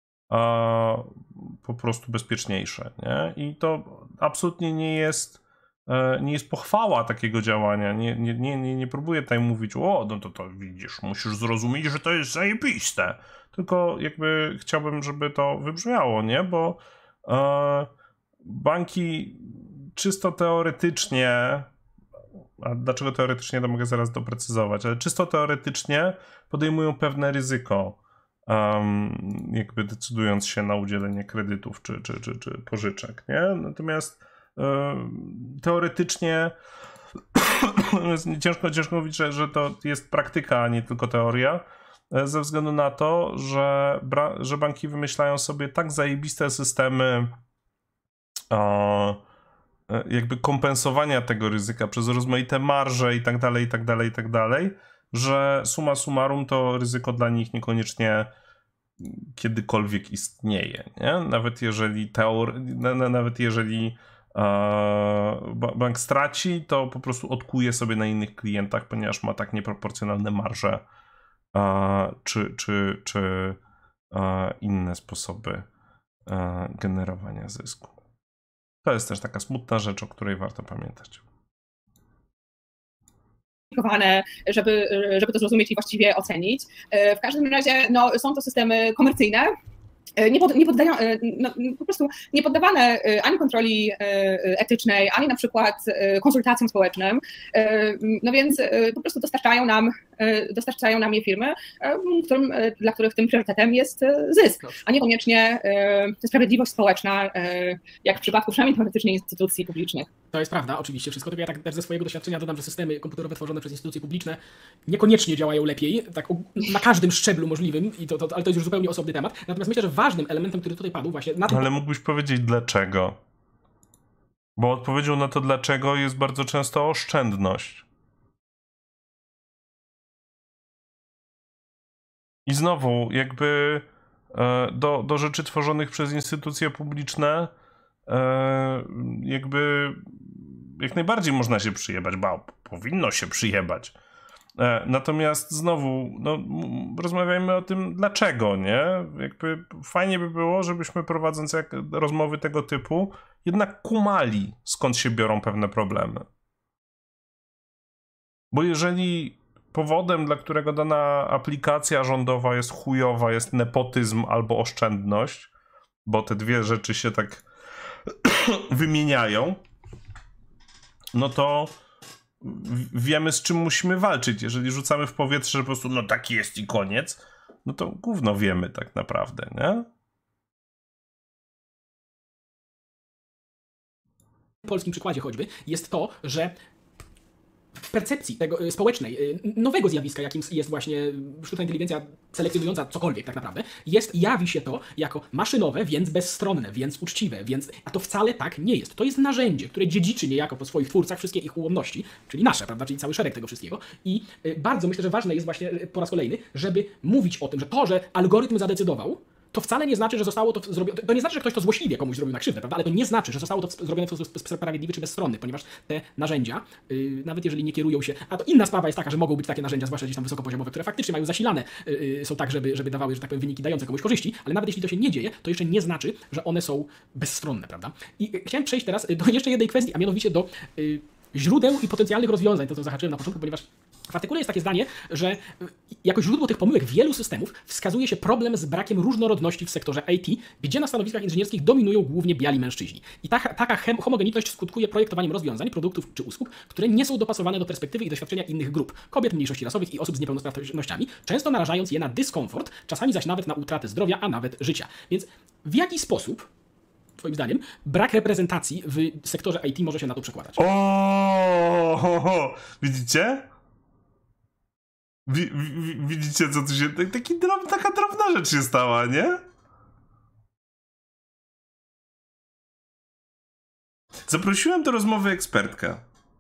po prostu bezpieczniejsze. Nie? I to absolutnie nie jest, nie jest pochwała takiego działania. Nie, nie, nie, nie próbuję tutaj mówić, o, no to, to widzisz, musisz zrozumieć, że to jest zajebiste. Tylko jakby chciałbym, żeby to wybrzmiało, nie? Bo banki czysto teoretycznie, a dlaczego teoretycznie to mogę zaraz doprecyzować, ale czysto teoretycznie podejmują pewne ryzyko, um, jakby decydując się na udzielenie kredytów czy, czy, czy, czy pożyczek, nie? Natomiast teoretycznie ciężko, ciężko mówić, że, że to jest praktyka, a nie tylko teoria, ze względu na to, że, że banki wymyślają sobie tak zajebiste systemy o, jakby kompensowania tego ryzyka przez rozmaite marże i tak dalej, i tak dalej, i tak dalej, że summa summarum to ryzyko dla nich niekoniecznie kiedykolwiek istnieje, nie? Nawet jeżeli teor- nawet jeżeli e, bank straci, to po prostu odkuje sobie na innych klientach, ponieważ ma tak nieproporcjonalne marże e, czy, czy, czy e, inne sposoby e, generowania zysku. To jest też taka smutna rzecz, o której warto pamiętać. Żeby, żeby to zrozumieć i właściwie ocenić. W każdym razie no, są to systemy komercyjne, nie, pod, nie poddają, no, po prostu nie poddawane ani kontroli etycznej, ani na przykład konsultacjom społecznym, no więc po prostu dostarczają nam, dostarczają nam je firmy, którym, dla których tym priorytetem jest zysk, a niekoniecznie sprawiedliwość społeczna, jak w przypadku przynajmniej teoretycznie instytucji publicznych. To jest prawda, oczywiście wszystko, tylko ja tak też ze swojego doświadczenia dodam, że systemy komputerowe tworzone przez instytucje publiczne niekoniecznie działają lepiej, tak na każdym szczeblu możliwym, i to, to, ale to jest już zupełnie osobny temat. Natomiast myślę, że ważnym elementem, który tutaj padł właśnie na tym... Ale mógłbyś powiedzieć dlaczego? Bo odpowiedzią na to dlaczego jest bardzo często oszczędność. I znowu, jakby do, do rzeczy tworzonych przez instytucje publiczne jakby jak najbardziej można się przyjebać, bo powinno się przyjebać. Natomiast znowu, no, rozmawiajmy o tym dlaczego, nie? Jakby fajnie by było, żebyśmy prowadząc jak rozmowy tego typu jednak kumali, skąd się biorą pewne problemy. Bo jeżeli powodem, dla którego dana aplikacja rządowa jest chujowa, jest nepotyzm albo oszczędność, bo te dwie rzeczy się tak wymieniają, no to wiemy, z czym musimy walczyć. Jeżeli rzucamy w powietrze, że po prostu no taki jest i koniec, no to gówno wiemy tak naprawdę, nie? W polskim przykładzie choćby jest to, że w percepcji tego społecznej, nowego zjawiska, jakim jest właśnie sztuczna inteligencja selekcjonująca cokolwiek tak naprawdę, jest, jawi się to jako maszynowe, więc bezstronne, więc uczciwe, więc, a to wcale tak nie jest. To jest narzędzie, które dziedziczy niejako po swoich twórcach wszystkie ich ułomności, czyli nasze, prawda, czyli cały szereg tego wszystkiego. I bardzo myślę, że ważne jest właśnie po raz kolejny, żeby mówić o tym, że to, że algorytm zadecydował, to wcale nie znaczy, że zostało to zrobione. To nie znaczy, że ktoś to złośliwie komuś zrobił na krzywdę, prawda? Ale to nie znaczy, że zostało to zrobione w sposób sprawiedliwy czy bezstronny, ponieważ te narzędzia, yy, nawet jeżeli nie kierują się. A to inna sprawa jest taka, że mogą być takie narzędzia, zwłaszcza gdzieś tam wysokopoziomowe, które faktycznie mają zasilane, yy, są tak, żeby, żeby dawały, że tak powiem, wyniki dające komuś korzyści, ale nawet jeśli to się nie dzieje, to jeszcze nie znaczy, że one są bezstronne, prawda? I yy, chciałem przejść teraz do jeszcze jednej kwestii, a mianowicie do yy, źródeł i potencjalnych rozwiązań, to co zahaczyłem na początku, ponieważ w artykule jest takie zdanie, że jako źródło tych pomyłek wielu systemów wskazuje się problem z brakiem różnorodności w sektorze I T, gdzie na stanowiskach inżynierskich dominują głównie biali mężczyźni. I ta, taka homogenitność skutkuje projektowaniem rozwiązań, produktów czy usług, które nie są dopasowane do perspektywy i doświadczenia innych grup, kobiet, mniejszości rasowych i osób z niepełnosprawnościami, często narażając je na dyskomfort, czasami zaś nawet na utratę zdrowia, a nawet życia. Więc w jaki sposób, twoim zdaniem, brak reprezentacji w sektorze I T może się na to przekładać? O, ho, ho. Widzicie? Wi, wi, widzicie, co tu się... Taki drob, taka drobna rzecz się stała, nie? Zaprosiłem do rozmowy ekspertkę.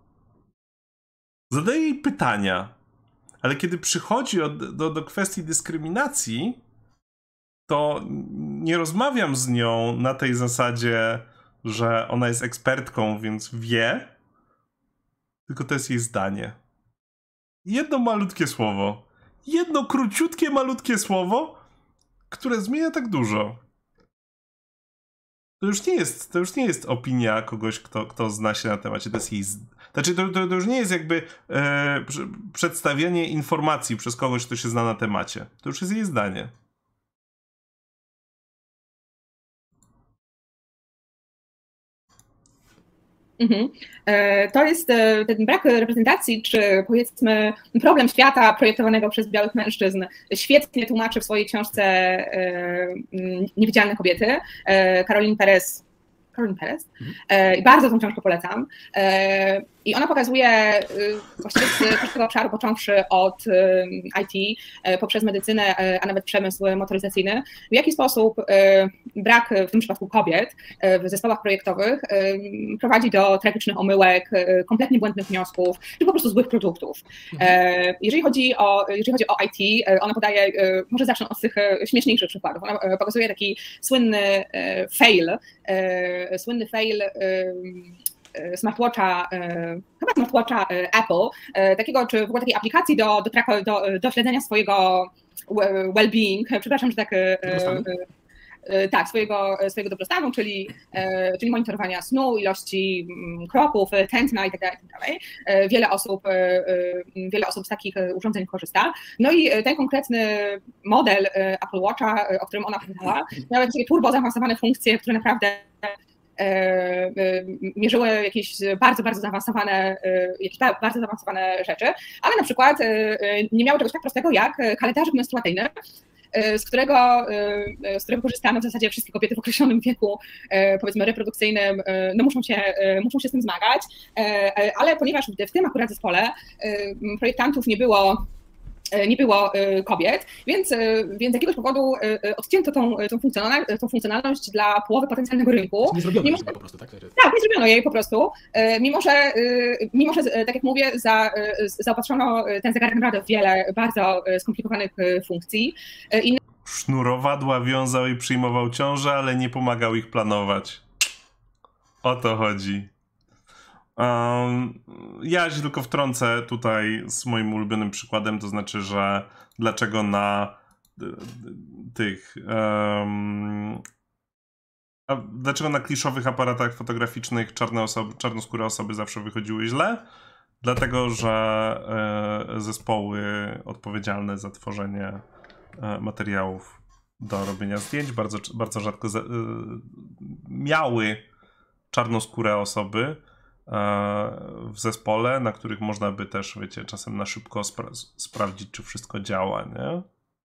Zadaję jej pytania, ale kiedy przychodzi od, do, do kwestii dyskryminacji, to nie rozmawiam z nią na tej zasadzie, że ona jest ekspertką, więc wie, tylko to jest jej zdanie. Jedno malutkie słowo. Jedno króciutkie, malutkie słowo, które zmienia tak dużo. To już nie jest, to już nie jest opinia kogoś, kto, kto zna się na temacie. To jest jej... Znaczy, to, to, to już nie jest jakby e, przedstawianie informacji przez kogoś, kto się zna na temacie. To już jest jej zdanie. Mhm. To jest ten brak reprezentacji, czy powiedzmy problem świata projektowanego przez białych mężczyzn świetnie tłumaczy w swojej książce Niewidzialne kobiety Caroline Perez Corinne Perez. I bardzo tą książkę polecam. I ona pokazuje właściwie z każdego obszaru, począwszy od I T, poprzez medycynę, a nawet przemysł motoryzacyjny, w jaki sposób brak, w tym przypadku kobiet, w zespołach projektowych prowadzi do tragicznych omyłek, kompletnie błędnych wniosków, czy po prostu złych produktów. Jeżeli chodzi o, jeżeli chodzi o I T, ona podaje, może zacznę od tych śmieszniejszych przykładów, ona pokazuje taki słynny fail, słynny fail smartwatcha, chyba smartwatcha Apple, takiego, czy w ogóle takiej aplikacji do, do, do, do śledzenia swojego well-being, przepraszam, że tak... Tak, swojego, swojego dobrostanu, czyli, czyli monitorowania snu, ilości kroków, tętna itd. itd. Wiele osób, wiele osób z takich urządzeń korzysta. No i ten konkretny model Apple Watcha, o którym ona powiedziała, miał takie turbo zaawansowane funkcje, które naprawdę mierzyły jakieś bardzo, bardzo zaawansowane, jakieś bardzo zaawansowane rzeczy, ale na przykład nie miały czegoś tak prostego jak kalendarzyk menstruacyjny, z którego, z którego korzystamy w zasadzie wszystkie kobiety w określonym wieku, powiedzmy reprodukcyjnym, no muszą się, muszą się z tym zmagać, ale ponieważ w tym akurat zespole projektantów nie było nie było kobiet, więc, więc z jakiegoś powodu odcięto tą, tą, funkcjonalność, tą funkcjonalność dla połowy potencjalnego rynku. Nie zrobiono jej po prostu, tak? Tak, nie zrobiono jej po prostu, mimo że, mimo że tak jak mówię, za, zaopatrzono ten zegarek naprawdę w wiele bardzo skomplikowanych funkcji. Inne... Sznurowadła wiązał i przyjmował ciążę, ale nie pomagał ich planować. O to chodzi. Um, ja się tylko wtrącę tutaj z moim ulubionym przykładem, to znaczy, że dlaczego na tych um, a dlaczego na kliszowych aparatach fotograficznych czarne osoby, czarnoskóre osoby zawsze wychodziły źle? Dlatego, że e, zespoły odpowiedzialne za tworzenie e, materiałów do robienia zdjęć bardzo, bardzo rzadko za, e, miały czarnoskóre osoby w zespole, na których można by też, wiecie, czasem na szybko spra sprawdzić, czy wszystko działa, nie?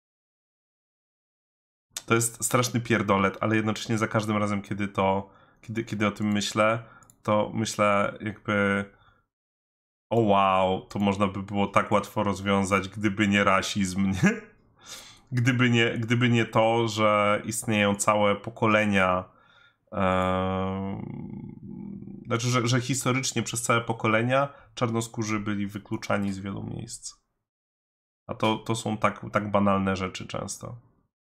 To jest straszny pierdolet, ale jednocześnie za każdym razem, kiedy to, kiedy, kiedy o tym myślę, to myślę jakby o wow, to można by było tak łatwo rozwiązać, gdyby nie rasizm, nie? Gdyby nie, gdyby nie to, że istnieją całe pokolenia Znaczy, że, że historycznie przez całe pokolenia czarnoskórzy byli wykluczani z wielu miejsc. A to, to są tak, tak banalne rzeczy często.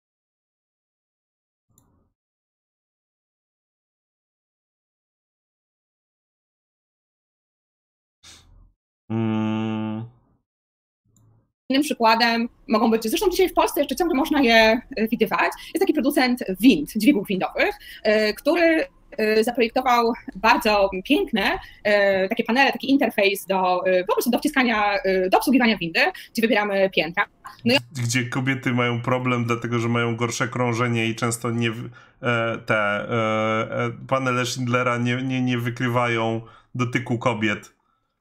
Mm. Innym przykładem mogą być, zresztą dzisiaj w Polsce jeszcze ciągle można je widywać, jest taki producent wind, dźwigów windowych, który zaprojektował bardzo piękne takie panele, taki interfejs do, po prostu do wciskania, do obsługiwania windy, gdzie wybieramy piętra. No i... Gdzie kobiety mają problem, dlatego że mają gorsze krążenie i często nie, te panele Schindlera nie, nie, nie wykrywają dotyku kobiet.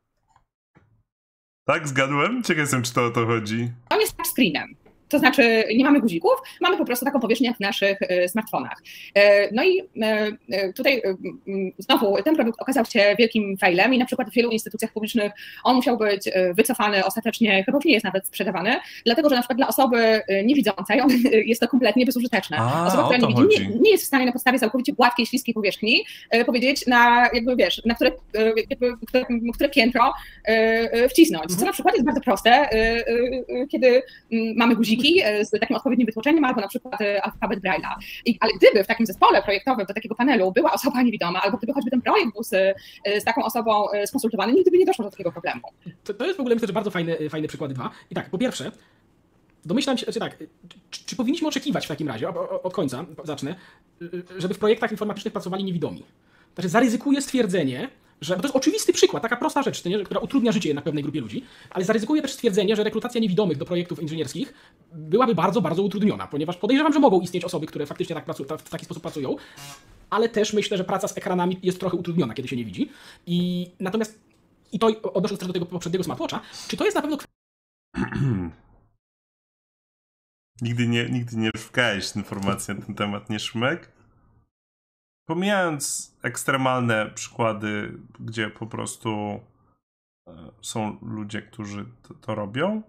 Tak, zgadłem? Ciekaw jestem, czy to o to chodzi. On jest touchscreenem. To znaczy nie mamy guzików, mamy po prostu taką powierzchnię jak w naszych smartfonach. No i tutaj znowu ten produkt okazał się wielkim failem i na przykład w wielu instytucjach publicznych on musiał być wycofany ostatecznie, chyba już nie jest nawet sprzedawany, dlatego że na przykład dla osoby niewidzącej on jest to kompletnie bezużyteczne. A, Osoba, która nie widzi, nie, nie jest w stanie na podstawie całkowicie gładkiej, śliskiej powierzchni powiedzieć na jakby wiesz, na które, jakby, które, które piętro wcisnąć. Co na przykład jest bardzo proste, kiedy mamy guziki z takim odpowiednim wytłoczeniem, albo na przykład alfabet Braille'a. Ale gdyby w takim zespole projektowym do takiego panelu była osoba niewidoma, albo gdyby choćby ten projekt był z, z taką osobą skonsultowany, nigdy by nie doszło do takiego problemu. To, to jest w ogóle, myślę, że bardzo fajny, fajny przykład dwa. I tak, po pierwsze, domyślam się, czy tak, czy, czy powinniśmy oczekiwać w takim razie, od końca zacznę, żeby w projektach informatycznych pracowali niewidomi? Znaczy zaryzykuję stwierdzenie, że, bo to jest oczywisty przykład, taka prosta rzecz, nie, która utrudnia życie jednak pewnej grupie ludzi, ale zaryzykuję też stwierdzenie, że rekrutacja niewidomych do projektów inżynierskich byłaby bardzo, bardzo utrudniona, ponieważ podejrzewam, że mogą istnieć osoby, które faktycznie tak pracują, w taki sposób pracują, ale też myślę, że praca z ekranami jest trochę utrudniona, kiedy się nie widzi. I natomiast, i to odnosząc też do tego poprzedniego smartwatcha, czy to jest na pewno... nigdy nie, nigdy nie szukałeś informacji na ten temat, nie Szmek? pomijając ekstremalne przykłady, gdzie po prostu są ludzie, którzy to, to robią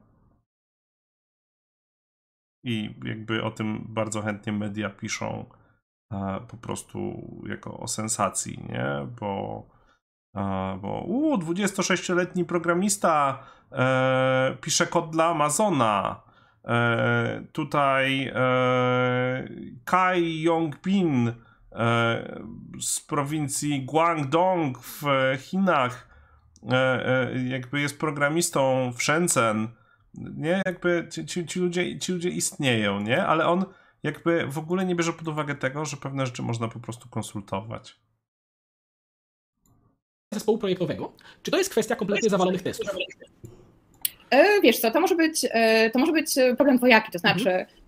i jakby o tym bardzo chętnie media piszą po prostu jako o sensacji, nie? Bo, bo u, dwudziestosześcioletni programista e, pisze kod dla Amazona. E, tutaj e, Kai Yongbin e, z prowincji Guangdong w Chinach e, e, jakby jest programistą w Shenzhen. Nie? Jakby ci, ci, ludzie, ci ludzie istnieją, nie? Ale on jakby w ogóle nie bierze pod uwagę tego, że pewne rzeczy można po prostu konsultować. Zespołu projektowego, czy to jest kwestia kompletnie zawalonych testów? Wiesz co, to może być, to może być problem dwojaki, to znaczy mhm.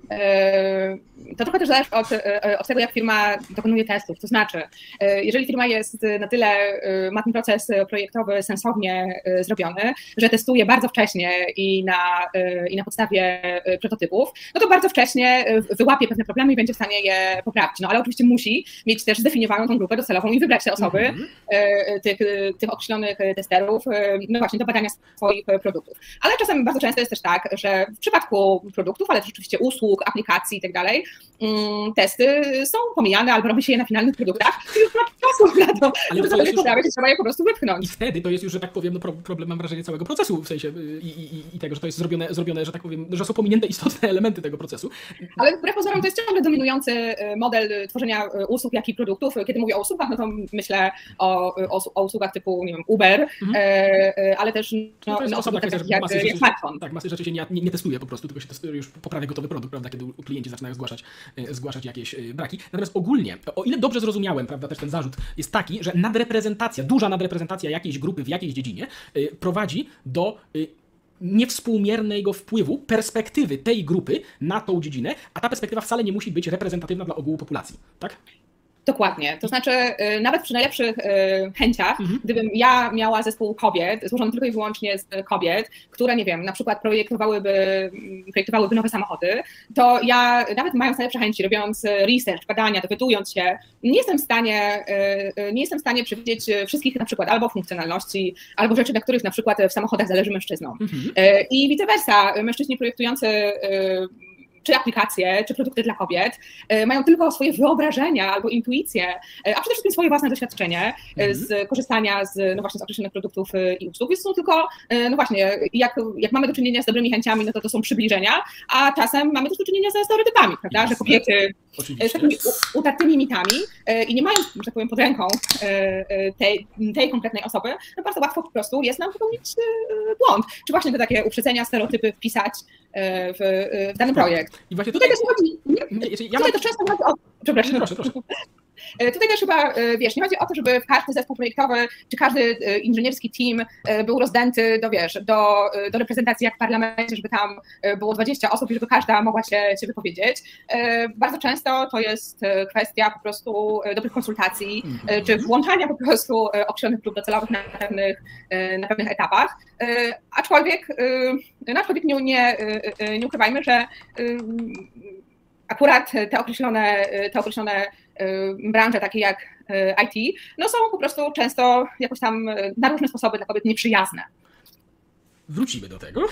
to trochę też zależy od, od tego, jak firma dokonuje testów, to znaczy jeżeli firma jest na tyle, ma ten proces projektowy sensownie zrobiony, że testuje bardzo wcześnie i na, i na podstawie prototypów, no to bardzo wcześnie wyłapie pewne problemy i będzie w stanie je poprawić, no ale oczywiście musi mieć też zdefiniowaną tą grupę docelową i wybrać te osoby, mhm. tych, tych określonych testerów, no właśnie do badania swoich produktów. Ale czasem bardzo często jest też tak, że w przypadku produktów, ale też oczywiście usług, aplikacji i tak dalej, testy są pomijane albo robi się je na finalnych produktach i już ma czasu na to, żeby sobie już... poprawić i trzeba je po prostu wypchnąć. I wtedy to jest już, że tak powiem, no problem, mam wrażenie, całego procesu, w sensie i, i, i tego, że to jest zrobione, zrobione, że tak powiem, że są pominięte istotne elementy tego procesu. Ale wbrew pozorom to jest ciągle dominujący model tworzenia usług, jak i produktów. Kiedy mówię o usługach, no to myślę o, o, o usługach typu, nie wiem, Uber, mhm. ale też no, no, no, osobna kwestia, jak, masy jak smartfon. Tak, masy rzeczy się nie, nie, nie testuje po prostu, tylko się testuje, już poprawia gotowy produkt, prawda, kiedy klienci zaczynają zgłaszać, zgłaszać jakieś braki. Natomiast ogólnie, o ile dobrze zrozumiałem, prawda, też ten zarzut jest taki, że nadreprezentacja, duża nadreprezentacja jakiejś grupy w jakiejś dziedzinie prowadzi do niewspółmiernego wpływu perspektywy tej grupy na tą dziedzinę, a ta perspektywa wcale nie musi być reprezentatywna dla ogółu populacji, tak? Dokładnie. To znaczy nawet przy najlepszych chęciach, mhm. gdybym ja miała zespół kobiet, złożony tylko i wyłącznie z kobiet, które, nie wiem, na przykład projektowałyby, projektowałyby nowe samochody, to ja nawet mając najlepsze chęci, robiąc research, badania, dowiadując się, nie jestem w stanie, nie jestem w stanie przewidzieć wszystkich na przykład albo funkcjonalności, albo rzeczy, na których na przykład w samochodach zależy mężczyznom. Mhm. I vice versa, mężczyźni projektujący czy aplikacje, czy produkty dla kobiet, mają tylko swoje wyobrażenia albo intuicje, a przede wszystkim swoje własne doświadczenie mm-hmm. z korzystania z, no właśnie, z określonych produktów i usług. Więc są tylko, no właśnie, jak, jak mamy do czynienia z dobrymi chęciami, no to to są przybliżenia, a czasem mamy też do czynienia ze stereotypami, prawda, że kobiety Oczywiście. z takimi utartymi mitami i nie mając, że tak powiem, pod ręką tej, tej konkretnej osoby, no bardzo łatwo po prostu jest nam popełnić błąd. Czy właśnie te takie uprzedzenia, stereotypy wpisać w, w dany projekt. I właśnie tutaj, tutaj, tutaj też chodzi, nie, ja tutaj mam... to często chodzi o... Przepraszam. Proszę, proszę. Tutaj też chyba, wiesz, nie chodzi o to, żeby każdy zespół projektowy, czy każdy inżynierski team był rozdęty do, wiesz, do, do reprezentacji jak w parlamencie, żeby tam było dwadzieścia osób i żeby każda mogła się, się wypowiedzieć. Bardzo często to jest kwestia po prostu dobrych konsultacji, mm-hmm. czy włączania po prostu określonych grup docelowych na pewnych, na pewnych etapach. Aczkolwiek, no aczkolwiek nie, nie, nie ukrywajmy, że akurat te określone, te określone branże, takie jak I T, no są po prostu często jakoś tam na różne sposoby dla kobiet nieprzyjazne. Wrócimy do tego.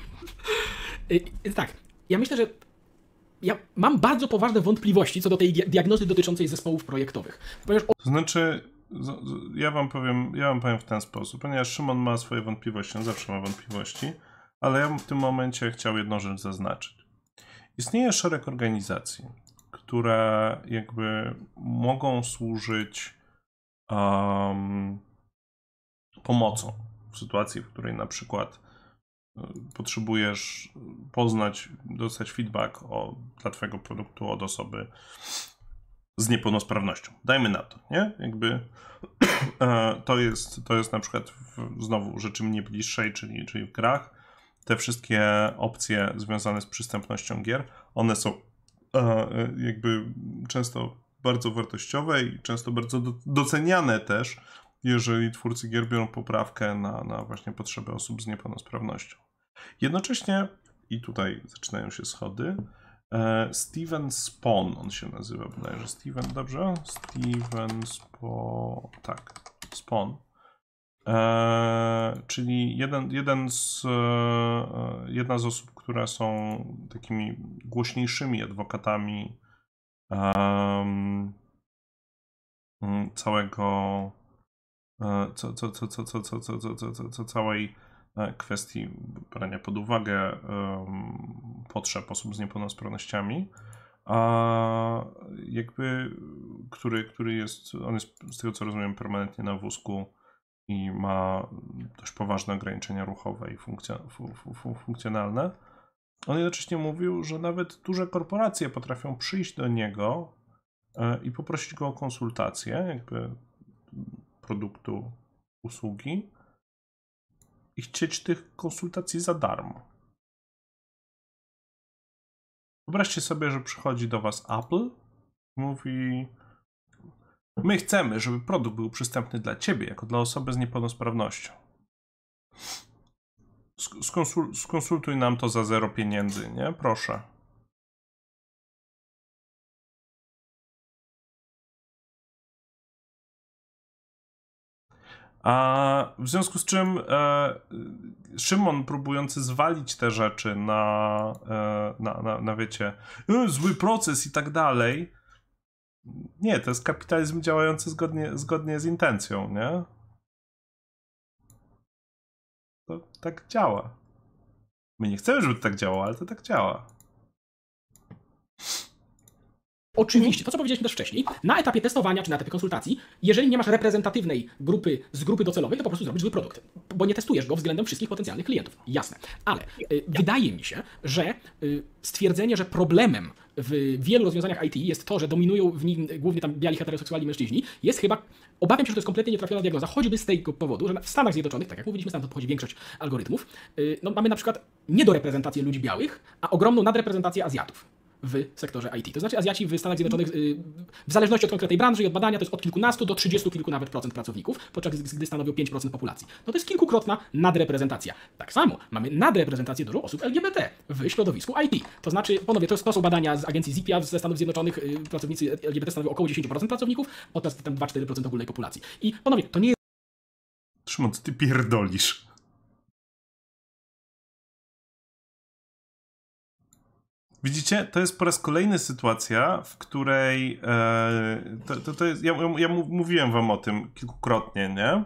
Tak, ja myślę, że ja mam bardzo poważne wątpliwości co do tej diagnozy dotyczącej zespołów projektowych. Ponieważ... To znaczy, ja wam powiem, ja wam powiem w ten sposób, ponieważ Szymon ma swoje wątpliwości, on zawsze ma wątpliwości, ale ja bym w tym momencie chciał jedną rzecz zaznaczyć. Istnieje szereg organizacji, które jakby mogą służyć um, pomocą w sytuacji, w której na przykład potrzebujesz poznać, dostać feedback o, dla twojego produktu od osoby z niepełnosprawnością. Dajmy na to, nie? Jakby to jest, to jest na przykład w, znowu rzeczy mnie bliższej, czyli, czyli w grach. Te wszystkie opcje związane z przystępnością gier, one są jakby często bardzo wartościowe i często bardzo doceniane też, jeżeli twórcy gier biorą poprawkę na, na właśnie potrzeby osób z niepełnosprawnością. Jednocześnie, i tutaj zaczynają się schody, Steven Spohn, on się nazywa bodajże. Steven, dobrze? Steven Spo... tak, Spohn. Eee, czyli jeden, jeden z, e, jedna z osób, które są takimi głośniejszymi adwokatami um, całego e, co, co, co, co, co, co, co, co, co, co, co całej kwestii brania pod uwagę um, potrzeb osób z niepełnosprawnościami, a jakby, który, który jest, on jest z tego co rozumiem permanentnie na wózku i ma dość poważne ograniczenia ruchowe i funkcjon fu fu fu funkcjonalne. On jednocześnie mówił, że nawet duże korporacje potrafią przyjść do niego e, i poprosić go o konsultację, jakby produktu, usługi, i chcieć tych konsultacji za darmo. Wyobraźcie sobie, że przychodzi do was Apple, mówi: my chcemy, żeby produkt był przystępny dla ciebie, jako dla osoby z niepełnosprawnością. Skonsul skonsultuj nam to za zero pieniędzy, nie? Proszę. A w związku z czym e, Szymon, próbujący zwalić te rzeczy na, e, na, na, na wiecie, e, zły proces i tak dalej. Nie, to jest kapitalizm działający zgodnie, zgodnie z intencją, nie? To tak działa. My nie chcemy, żeby to tak działało, ale to tak działa. Oczywiście, to co powiedzieliśmy też wcześniej, na etapie testowania czy na etapie konsultacji, jeżeli nie masz reprezentatywnej grupy z grupy docelowej, to po prostu zrobisz zły produkt, bo nie testujesz go względem wszystkich potencjalnych klientów. Jasne. Ale y, wydaje mi się, że y, stwierdzenie, że problemem w wielu rozwiązaniach I T jest to, że dominują w nim głównie tam biali heteroseksualni mężczyźni, jest chyba, obawiam się, że to jest kompletnie nietrafiona diagnoza, choćby z tego powodu, że w Stanach Zjednoczonych, tak jak mówiliśmy, stamtąd pochodzi większość algorytmów, y, no, mamy na przykład niedoreprezentację ludzi białych, a ogromną nadreprezentację Azjatów w sektorze I T. To znaczy Azjaci w Stanach Zjednoczonych, w zależności od konkretnej branży i od badania, to jest od kilkunastu do trzydziestu kilku nawet procent pracowników, podczas gdy stanowią pięć procent populacji. No to jest kilkukrotna nadreprezentacja. Tak samo mamy nadreprezentację dużo osób L G B T w środowisku I T. To znaczy, ponownie, to, jest, to są badania z agencji Zipia ze Stanów Zjednoczonych, pracownicy L G B T stanowią około dziesięć procent pracowników, podczas gdy tam dwa do czterech procent ogólnej populacji. I ponownie, to nie jest... Szymon, co ty pierdolisz? Widzicie, to jest po raz kolejny sytuacja, w której e, to, to, to jest, ja, ja mówiłem wam o tym kilkukrotnie, nie?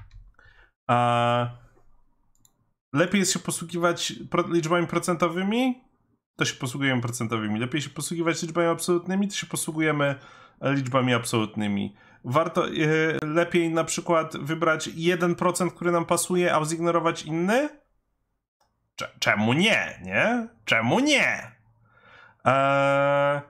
A lepiej jest się posługiwać pro, liczbami procentowymi, to się posługujemy procentowymi. Lepiej się posługiwać liczbami absolutnymi, to się posługujemy liczbami absolutnymi. Warto e, lepiej na przykład wybrać jeden procent, który nam pasuje, a zignorować inny? Cze- czemu nie, nie? Czemu nie? Eee...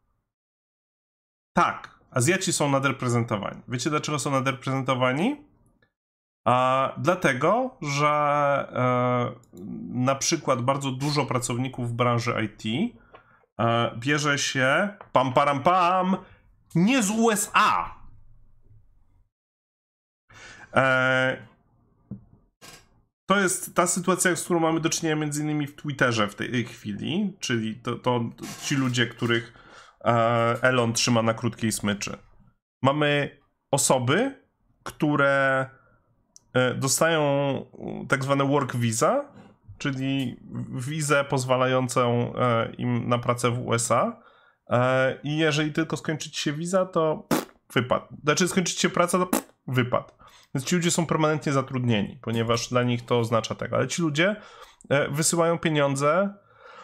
Tak, Azjaci są nadreprezentowani. Wiecie, dlaczego są nadreprezentowani? Eee, dlatego, że e, na przykład bardzo dużo pracowników w branży I T e, bierze się pam param pam nie z U S A. Eee... To jest ta sytuacja, z którą mamy do czynienia między innymi w Twitterze w tej chwili, czyli to, to ci ludzie, których e, Elon trzyma na krótkiej smyczy. Mamy osoby, które e, dostają tak zwane work visa, czyli wizę pozwalającą e, im na pracę w U S A e, i jeżeli tylko skończy ci się wiza, to pff, wypad. Znaczy skończy ci się praca, to pff, wypad. Więc ci ludzie są permanentnie zatrudnieni, ponieważ dla nich to oznacza tego. Ale ci ludzie e, wysyłają pieniądze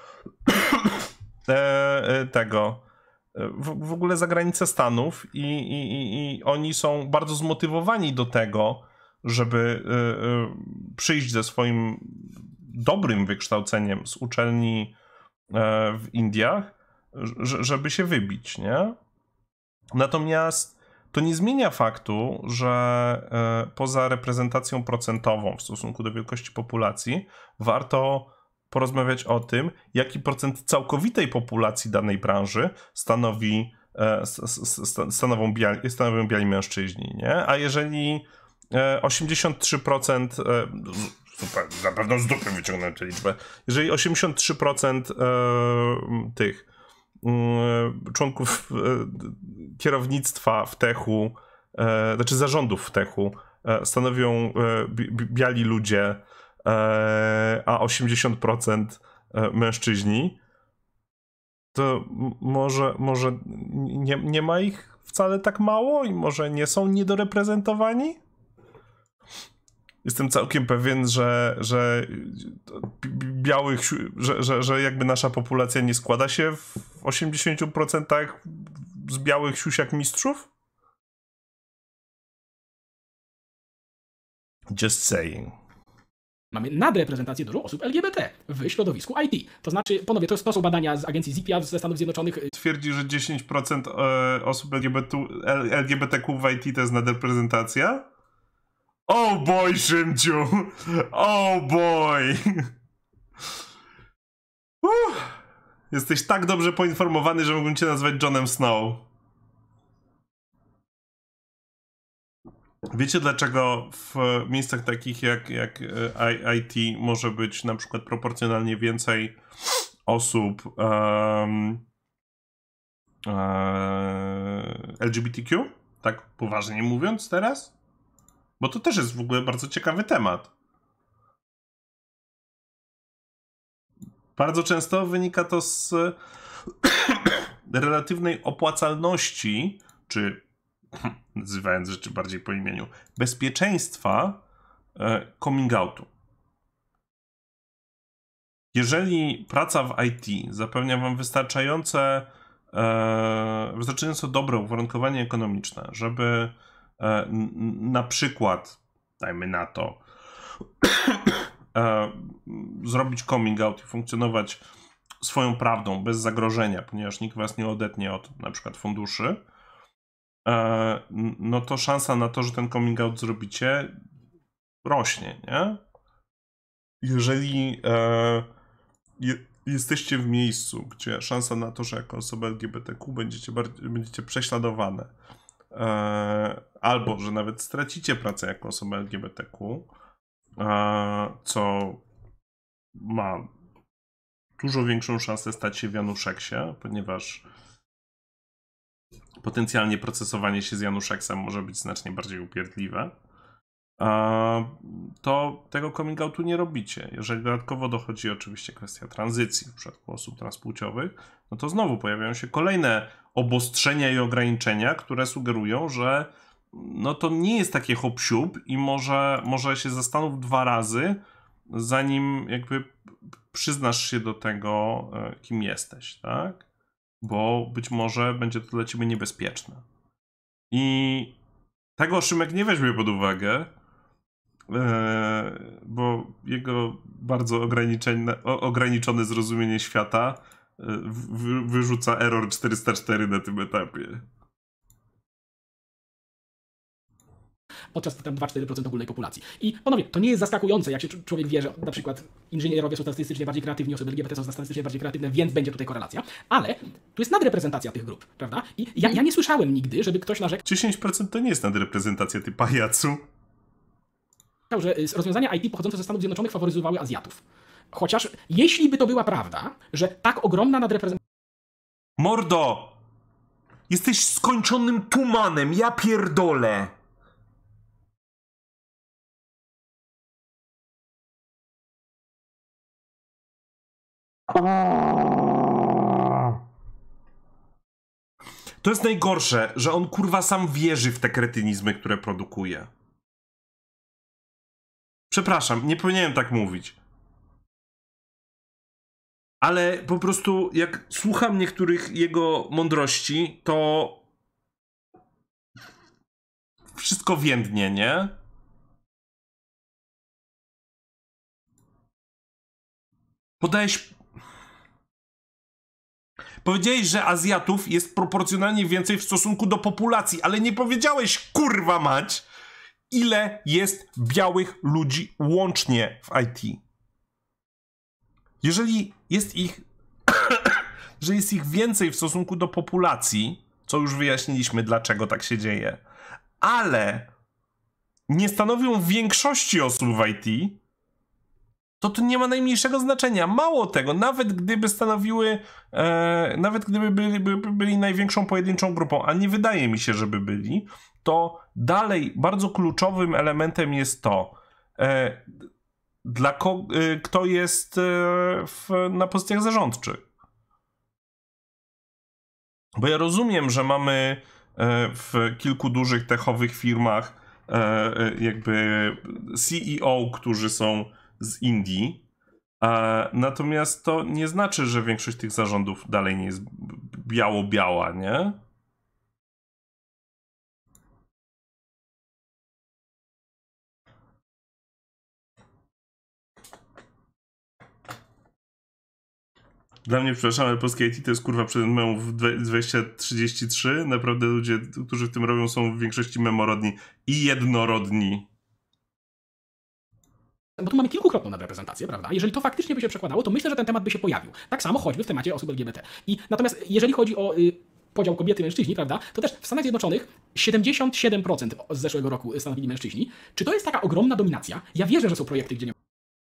e, e, tego w, w ogóle za granicę Stanów i, i, i, i oni są bardzo zmotywowani do tego, żeby e, e, przyjść ze swoim dobrym wykształceniem z uczelni e, w Indiach, żeby się wybić, nie? Natomiast to nie zmienia faktu, że e, poza reprezentacją procentową w stosunku do wielkości populacji warto porozmawiać o tym, jaki procent całkowitej populacji danej branży stanowi, e, stanowią, biali, stanowią biali mężczyźni, nie? A jeżeli e, osiemdziesiąt trzy procent e, super, na pewno z dupy wyciągnąłem tę liczbę, jeżeli osiemdziesiąt trzy procent e, tych członków kierownictwa w techu, znaczy zarządów w techu stanowią biali ludzie, a osiemdziesiąt procent mężczyźni, to może, może nie, nie ma ich wcale tak mało i może nie są niedoreprezentowani? Jestem całkiem pewien, że, że białych, że, że, że jakby nasza populacja nie składa się w osiemdziesięciu procentach z białych siusiak mistrzów? Just saying. Mamy nadreprezentację dużo osób L G B T w środowisku I T. To znaczy, ponownie, to, to są badania z agencji Zipia ze Stanów Zjednoczonych. Twierdzi, że dziesięć procent osób L G B T, L G B T Q w I T to jest nadreprezentacja? Oh boy, Szymciu! Oh boy! Uff. Jesteś tak dobrze poinformowany, że mógłbym cię nazwać Johnem Snow. Wiecie, dlaczego w miejscach takich jak, jak I T może być na przykład proporcjonalnie więcej osób um, um, L G B T Q? Tak poważnie mówiąc teraz? Bo to też jest w ogóle bardzo ciekawy temat. Bardzo często wynika to z relatywnej opłacalności, czy nazywając rzeczy bardziej po imieniu, bezpieczeństwa coming outu. Jeżeli praca w I T zapewnia wam wystarczające, e, wystarczająco dobre uwarunkowanie ekonomiczne, żeby e, na przykład, dajmy na to, e, zrobić coming out i funkcjonować swoją prawdą bez zagrożenia, ponieważ nikt was nie odetnie od na przykład funduszy, e, no to szansa na to, że ten coming out zrobicie, rośnie, nie? Jeżeli e, je, jesteście w miejscu, gdzie szansa na to, że jako osoba L G B T Q będziecie, bardziej, będziecie prześladowane, e, albo że nawet stracicie pracę jako osoba L G B T Q, e, co ma dużo większą szansę stać się w Januszeksie, ponieważ potencjalnie procesowanie się z Januszeksem może być znacznie bardziej upierdliwe, to tego coming outu nie robicie. Jeżeli dodatkowo dochodzi oczywiście kwestia tranzycji w przypadku osób transpłciowych, no to znowu pojawiają się kolejne obostrzenia i ograniczenia, które sugerują, że no to nie jest takie hop-siup i może, może się zastanów dwa razy, zanim jakby przyznasz się do tego, kim jesteś, tak? Bo być może będzie to dla ciebie niebezpieczne. I tego Szymek nie weźmie pod uwagę, bo jego bardzo ograniczone, ograniczone zrozumienie świata wyrzuca error czterysta cztery na tym etapie. Podczas tam dwa do czterech procent ogólnej populacji. I ponownie, to nie jest zaskakujące, jak się człowiek wie, że na przykład inżynierowie są statystycznie bardziej kreatywni, osoby L G B T są statystycznie bardziej kreatywne, więc będzie tutaj korelacja. Ale tu jest nadreprezentacja tych grup, prawda? I ja, ja nie słyszałem nigdy, żeby ktoś narzekał, dziesięć procent to nie jest nadreprezentacja, ty pajacu. że rozwiązania I T pochodzące ze Stanów Zjednoczonych faworyzowały Azjatów. Chociaż jeśli by to była prawda, że tak ogromna nadreprezentacja... Mordo! Jesteś skończonym tumanem, ja pierdolę! To jest najgorsze, że on kurwa sam wierzy w te kretynizmy, które produkuje. Przepraszam, nie powinienem tak mówić. Ale po prostu jak słucham niektórych jego mądrości, to wszystko więdnie, nie? Podajesz... Powiedziałeś, że Azjatów jest proporcjonalnie więcej w stosunku do populacji, ale nie powiedziałeś, kurwa mać, ile jest białych ludzi łącznie w I T. Jeżeli jest ich, że jest ich więcej w stosunku do populacji, co już wyjaśniliśmy, dlaczego tak się dzieje, ale nie stanowią większości osób w I T, to to nie ma najmniejszego znaczenia. Mało tego, nawet gdyby stanowiły, e, nawet gdyby byli, by, byli największą pojedynczą grupą, a nie wydaje mi się, żeby byli, to dalej bardzo kluczowym elementem jest to, e, dla ko, e, kto jest e, w, na pozycjach zarządczych. Bo ja rozumiem, że mamy e, w kilku dużych techowych firmach e, jakby C E O, którzy są z Indii, a, natomiast to nie znaczy, że większość tych zarządów dalej nie jest biało-biała, nie? Dla mnie, przepraszam, ale polskie I T to jest kurwa przed moją w dwieście trzydzieści trzy. Naprawdę ludzie, którzy w tym robią, są w większości memorodni i jednorodni. Bo tu mamy kilkukrotną nadreprezentację, prawda? Jeżeli to faktycznie by się przekładało, to myślę, że ten temat by się pojawił. Tak samo choćby w temacie osób L G B T. I natomiast jeżeli chodzi o y, podział kobiety i mężczyźni, prawda, to też w Stanach Zjednoczonych siedemdziesiąt siedem procent z zeszłego roku stanowili mężczyźni. Czy to jest taka ogromna dominacja? Ja wierzę, że są projekty, gdzie nie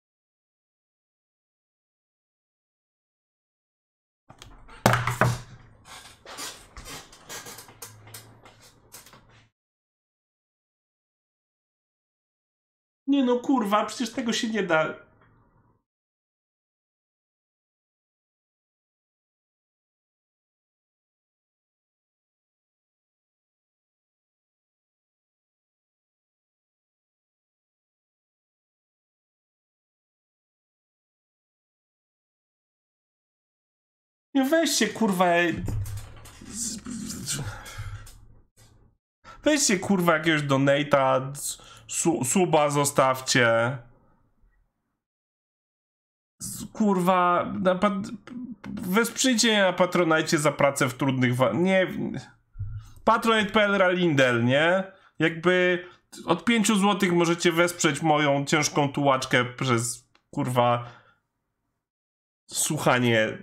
Nie no kurwa, przecież tego się nie da. Nie weźcie kurwa. Weźcie kurwa jakiegoś donate'a, su suba zostawcie. Kurwa, na wesprzyjcie mnie na Patronite za pracę w trudnych wa nie. Patronite kropka p l Ralindel, nie? Jakby od pięciu złotych możecie wesprzeć moją ciężką tułaczkę przez kurwa słuchanie.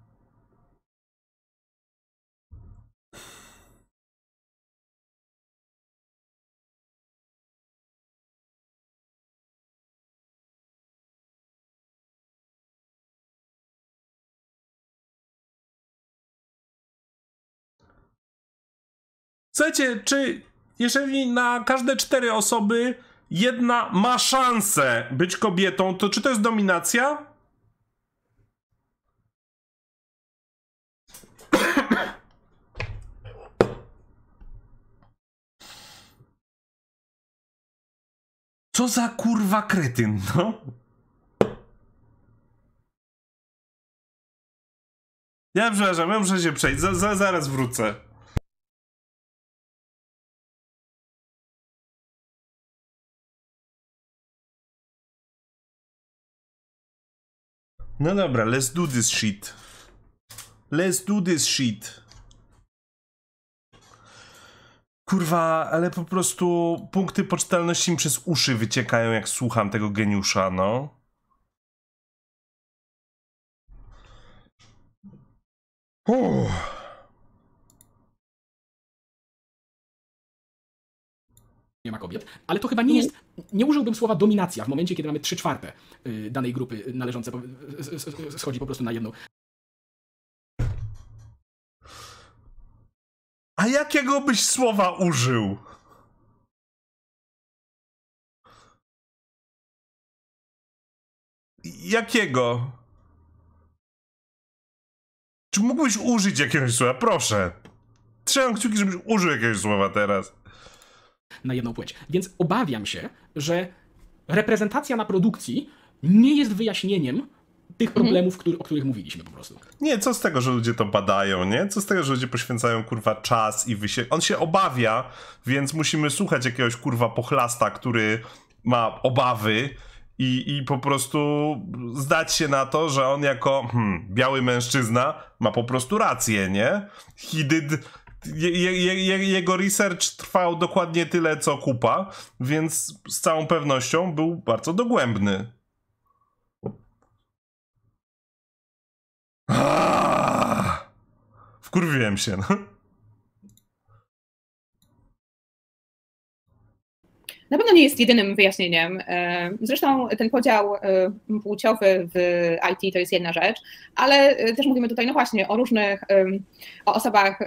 Słuchajcie, czy jeżeli na każde cztery osoby jedna ma szansę być kobietą, to czy to jest dominacja? Co za kurwa kretyn, no? Ja przepraszam, ja muszę się przejść, za, za, zaraz wrócę. No dobra, let's do this shit. Let's do this shit. Kurwa, ale po prostu punkty poczytalności mi przez uszy wyciekają, jak słucham tego geniusza, no. Uff. nie ma kobiet, ale to chyba nie jest, nie użyłbym słowa dominacja w momencie, kiedy mamy trzy czwarte danej grupy należące, schodzi po prostu na jedną. A jakiego byś słowa użył? Jakiego? Czy mógłbyś użyć jakiegoś słowa? Proszę. Trzymam kciuki, żebyś użył jakiegoś słowa teraz. Na jedną płeć. Więc obawiam się, że reprezentacja na produkcji nie jest wyjaśnieniem tych problemów, mhm. który, o których mówiliśmy po prostu. Nie, co z tego, że ludzie to badają, nie? Co z tego, że ludzie poświęcają, kurwa, czas i wysiłek. On się obawia, więc musimy słuchać jakiegoś, kurwa, pochlasta, który ma obawy i, i po prostu zdać się na to, że on jako hmm, biały mężczyzna ma po prostu rację, nie? He did... Je, je, je, jego research trwał dokładnie tyle, co kupa, więc z całą pewnością był bardzo dogłębny. Aaaa! Wkurwiłem się, no. na pewno nie jest jedynym wyjaśnieniem. Zresztą ten podział płciowy w I T to jest jedna rzecz, ale też mówimy tutaj no właśnie o różnych, o osobach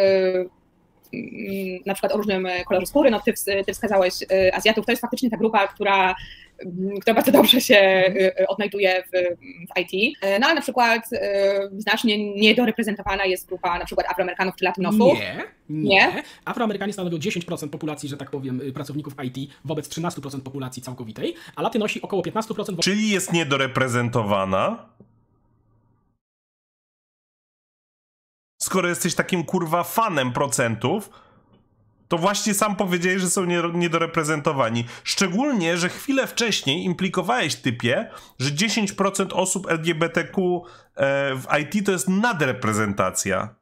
na przykład o różnym kolorze skóry, no ty, ty wskazałeś Azjatów, to jest faktycznie ta grupa, która, która bardzo dobrze się odnajduje w, w I T, no ale na przykład znacznie niedoreprezentowana jest grupa na przykład Afroamerykanów czy Latynosów. Nie, nie. nie. Afroamerykanie stanowią dziesięć procent populacji, że tak powiem, pracowników I T wobec trzynaście procent populacji całkowitej, a Latynosi około piętnaście procent. Wo- Czyli jest niedoreprezentowana? Skoro jesteś takim kurwa fanem procentów, to właśnie sam powiedziałeś, że są niedoreprezentowani. Szczególnie, że chwilę wcześniej implikowałeś typie, że dziesięć procent osób L G B T Q w I T to jest nadreprezentacja.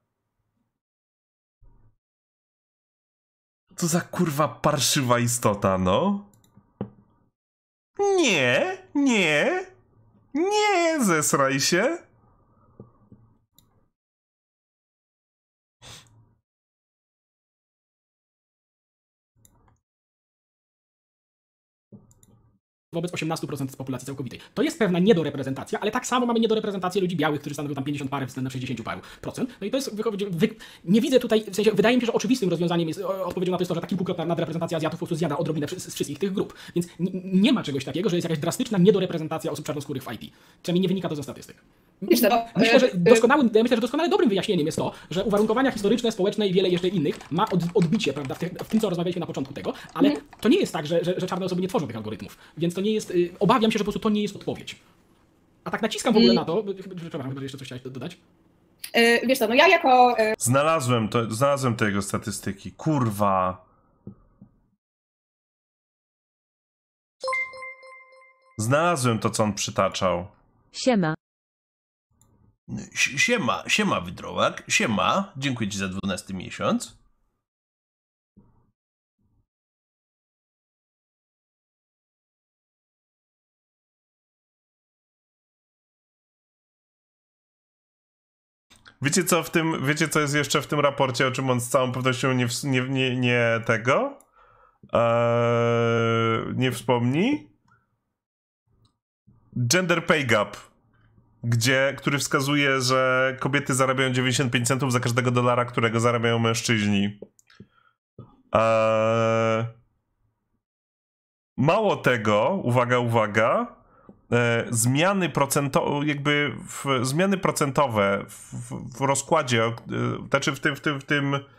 Co za kurwa parszywa istota, no? Nie, nie, nie, zesraj się. Wobec osiemnaście procent z populacji całkowitej. To jest pewna niedoreprezentacja, ale tak samo mamy niedoreprezentację ludzi białych, którzy stanowią tam pięćdziesiąt parę względem sześćdziesiąt paru procent. No i to jest, wy, wy, nie widzę tutaj, w sensie, wydaje mi się, że oczywistym rozwiązaniem jest, odpowiedzią na to jest to, że ta kilkukrotna nadreprezentacja Azjatów po prostu zjada odrobinę z wszystkich tych grup. Więc nie, nie ma czegoś takiego, że jest jakaś drastyczna niedoreprezentacja osób czarnoskórych w I T. Przynajmniej nie wynika to ze statystyk. Myślę, że doskonałym, myślę, że doskonale dobrym wyjaśnieniem jest to, że uwarunkowania historyczne, społeczne i wiele jeszcze innych ma od, odbicie, prawda, w, tych, w tym, co rozmawialiśmy na początku tego, ale mm. to nie jest tak, że, że, że czarne osoby nie tworzą tych algorytmów, więc to nie jest, y, obawiam się, że po prostu to nie jest odpowiedź. A tak naciskam w ogóle mm. na to, przepraszam, chyba jeszcze coś chciałeś dodać? Yy, wiesz co, no ja jako... Yy... Znalazłem, to, znalazłem te jego statystyki, kurwa. Znalazłem to, co on przytaczał. Siema. Siema, siema Wydrołak, siema, dziękuję ci za dwunasty miesiąc. Wiecie co w tym, wiecie co jest jeszcze w tym raporcie, o czym on z całą pewnością nie, nie, nie, nie tego, eee, nie wspomni? Gender pay gap. Gdzie, który wskazuje, że kobiety zarabiają dziewięćdziesiąt pięć centów za każdego dolara, którego zarabiają mężczyźni. Eee... Mało tego, uwaga, uwaga, e, zmiany procentowe, jakby w, zmiany procentowe w, w, w rozkładzie, e, znaczy w tym, w tym, w tym e,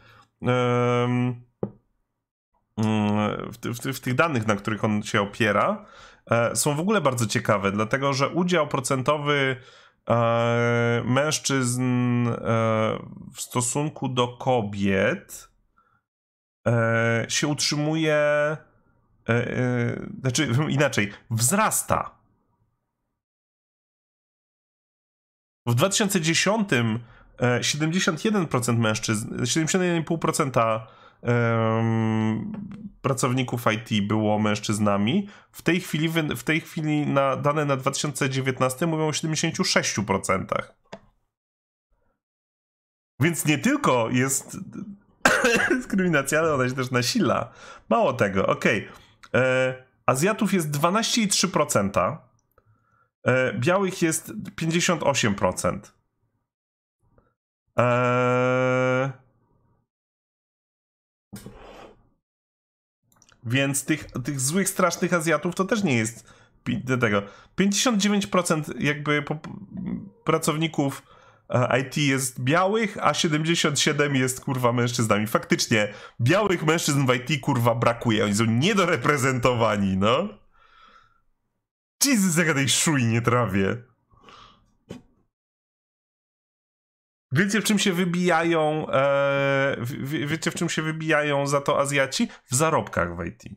w, w, w tych danych, na których on się opiera, są w ogóle bardzo ciekawe, dlatego że udział procentowy e, mężczyzn e, w stosunku do kobiet e, się utrzymuje, e, e, znaczy inaczej, wzrasta. W dwa tysiące dziesiątym e, siedemdziesiąt jeden procent mężczyzn, siedemdziesiąt jeden i pół procent Um, pracowników I T było mężczyznami. W tej chwili, w tej chwili na, dane na dwa tysiące dziewiętnasty mówią o siedemdziesięciu sześciu procentach. Więc nie tylko jest dyskryminacja, ale ona się też nasila. Mało tego, okej. Okay. E, Azjatów jest dwanaście i trzy procent. E, białych jest pięćdziesiąt osiem procent. Eee... Więc tych, tych złych, strasznych Azjatów to też nie jest tego. pięćdziesiąt dziewięć procent jakby pracowników I T jest białych, a siedemdziesiąt siedem procent jest kurwa mężczyznami. Faktycznie białych mężczyzn w I T kurwa brakuje. Oni są niedoreprezentowani, no. Jezus, jaka tej szui nie trawię. Wiecie, w czym się wybijają e, wie, wiecie, w czym się wybijają za to Azjaci? W zarobkach w I T.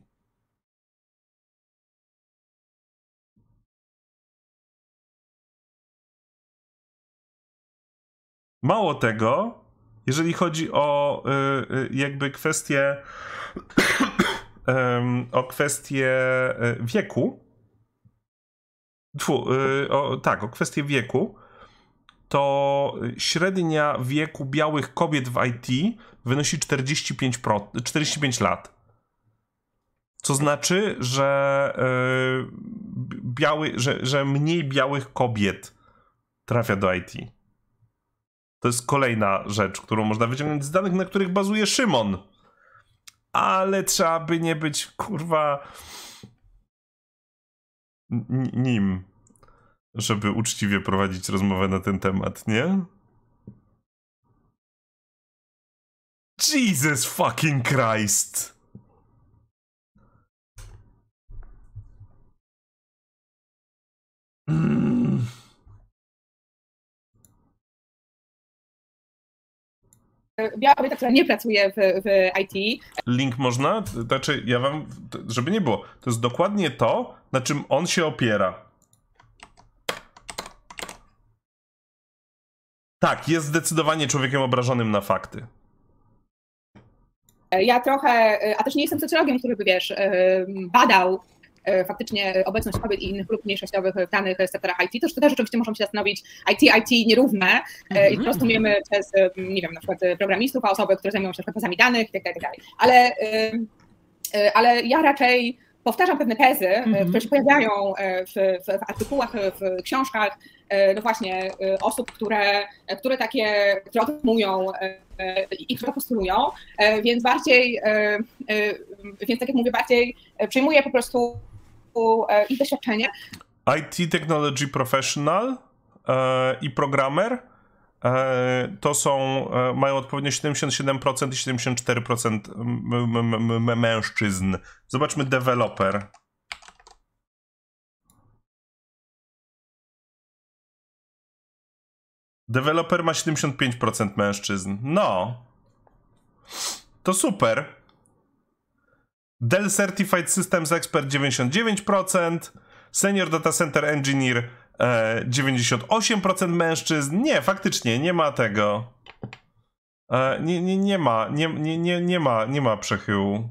Mało tego, jeżeli chodzi o y, y, jakby kwestię y, o kwestię wieku, tfu, y, o, tak, o kwestię wieku, to średnia wieku białych kobiet w I T wynosi czterdzieści pięć lat. Co znaczy, że, yy, biały, że, że mniej białych kobiet trafia do I T. To jest kolejna rzecz, którą można wyciągnąć z danych, na których bazuje Szymon. Ale trzeba by nie być, kurwa, nim, żeby uczciwie prowadzić rozmowę na ten temat, nie? Jesus fucking Christ! Mm. Biała kobieta, która nie pracuje w, w I T. Link można? Znaczy, ja wam, żeby nie było, to jest dokładnie to, na czym on się opiera. Tak, jest zdecydowanie człowiekiem obrażonym na fakty. Ja trochę, a też nie jestem socjologiem, który by, wiesz, badał faktycznie obecność kobiet i innych grup mniejszościowych w danych sektorach I T, to, to też rzeczywiście możemy się zastanowić, I T, I T nierówne mm-hmm. i prostujemy przez, nie wiem, na przykład programistów, a osoby, które zajmują się bazami danych itd., itd. Ale, ale ja raczej powtarzam pewne tezy, mm-hmm. które się pojawiają w, w artykułach, w książkach, no właśnie osób, które, które takie, które o tym mówią i które postulują, więc bardziej, więc tak jak mówię, bardziej przyjmuję po prostu ich doświadczenie. I T Technology Professional e, i programmer e, to są, e, mają odpowiednio siedemdziesiąt siedem procent i siedemdziesiąt cztery procent m- m- m- mężczyzn. Zobaczmy deweloper. Deweloper ma siedemdziesiąt pięć procent mężczyzn. No. To super. Dell Certified Systems Expert dziewięćdziesiąt dziewięć procent, Senior Data Center Engineer e, dziewięćdziesiąt osiem procent mężczyzn. Nie, faktycznie nie ma tego. E, nie, nie, nie ma, nie, nie, nie, nie ma, nie ma przechyłu.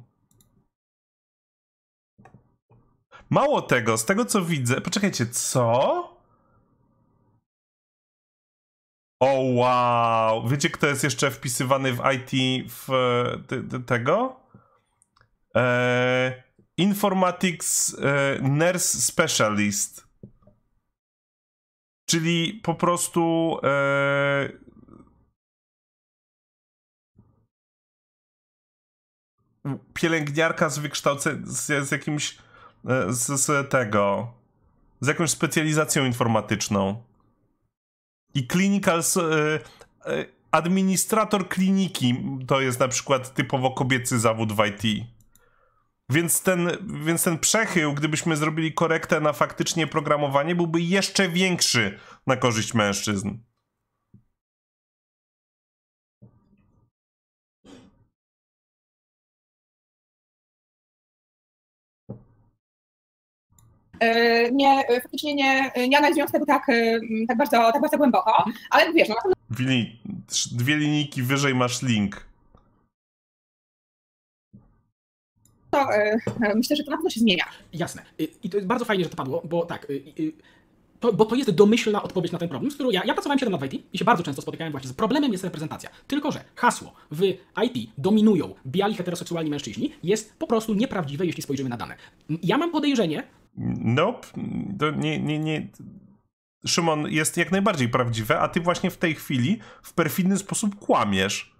Mało tego, z tego co widzę, poczekajcie, co? O wow, wiecie kto jest jeszcze wpisywany w I T w te, te, tego? E, Informatics e, Nurse Specialist. Czyli po prostu e, pielęgniarka z wykształceniem, z, z jakimś e, z, z tego, z jakąś specjalizacją informatyczną. I clinical e, e, administrator kliniki to jest na przykład typowo kobiecy zawód w I T. Więc ten, więc ten przechył, gdybyśmy zrobili korektę na faktycznie programowanie, byłby jeszcze większy na korzyść mężczyzn. Nie, faktycznie nie, nie analizując tego tak, tak, bardzo, tak bardzo głęboko, ale wiesz, no na pewno... Wili, dwie linijki wyżej masz link. To, myślę, że to na pewno się zmienia. Jasne. I to jest bardzo fajnie, że to padło, bo tak, to, bo to jest domyślna odpowiedź na ten problem, z którą ja, ja pracowałem siedem lat w I T i się bardzo często spotykałem właśnie z problemem jest reprezentacja. Tylko że hasło w I T dominują biali heteroseksualni mężczyźni jest po prostu nieprawdziwe, jeśli spojrzymy na dane. Ja mam podejrzenie... Nope, to nie, nie, nie... Szymon, jest jak najbardziej prawdziwe, a ty właśnie w tej chwili w perfidny sposób kłamiesz.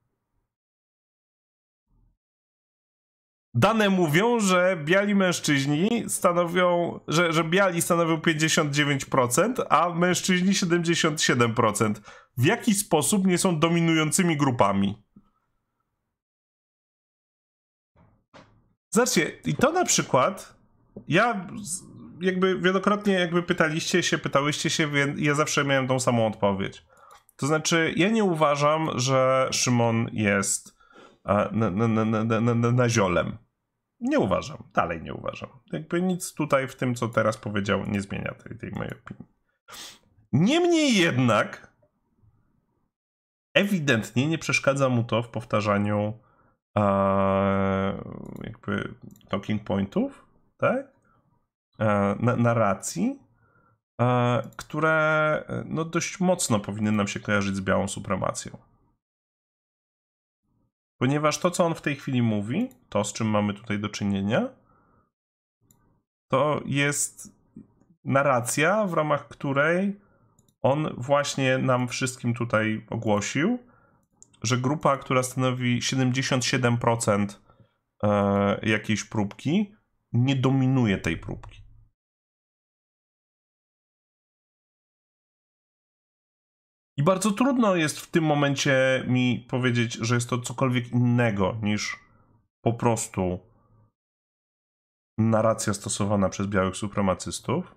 Dane mówią, że biali mężczyźni stanowią, że, że biali stanowią pięćdziesiąt dziewięć procent, a mężczyźni siedemdziesiąt siedem procent. W jaki sposób nie są dominującymi grupami? Zobaczcie, i to na przykład, ja jakby wielokrotnie jakby pytaliście się, pytałyście się, ja zawsze miałem tą samą odpowiedź. To znaczy, ja nie uważam, że Szymon jest na, na, na, na, na, na ziolem. Nie uważam, dalej nie uważam. Jakby nic tutaj w tym, co teraz powiedział, nie zmienia tej, tej mojej opinii. Niemniej jednak ewidentnie nie przeszkadza mu to w powtarzaniu e, jakby talking pointów, tak? E, na, narracji, e, które no, dość mocno powinny nam się kojarzyć z białą supremacją. Ponieważ to, co on w tej chwili mówi, to, z czym mamy tutaj do czynienia, to jest narracja, w ramach której on właśnie nam wszystkim tutaj ogłosił, że grupa, która stanowi siedemdziesiąt siedem procent jakiejś próbki, nie dominuje tej próbki. I bardzo trudno jest w tym momencie mi powiedzieć, że jest to cokolwiek innego niż po prostu narracja stosowana przez białych supremacystów,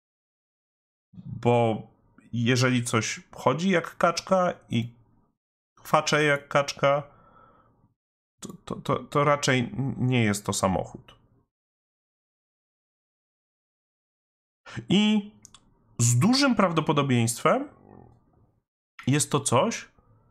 bo jeżeli coś chodzi jak kaczka i kwacze jak kaczka, to, to, to, to raczej nie jest to samochód. I z dużym prawdopodobieństwem jest to coś,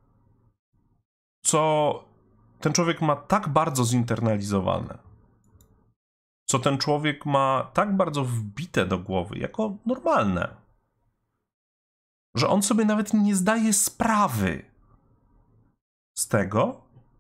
co ten człowiek ma tak bardzo zinternalizowane, co ten człowiek ma tak bardzo wbite do głowy jako normalne, że on sobie nawet nie zdaje sprawy z tego,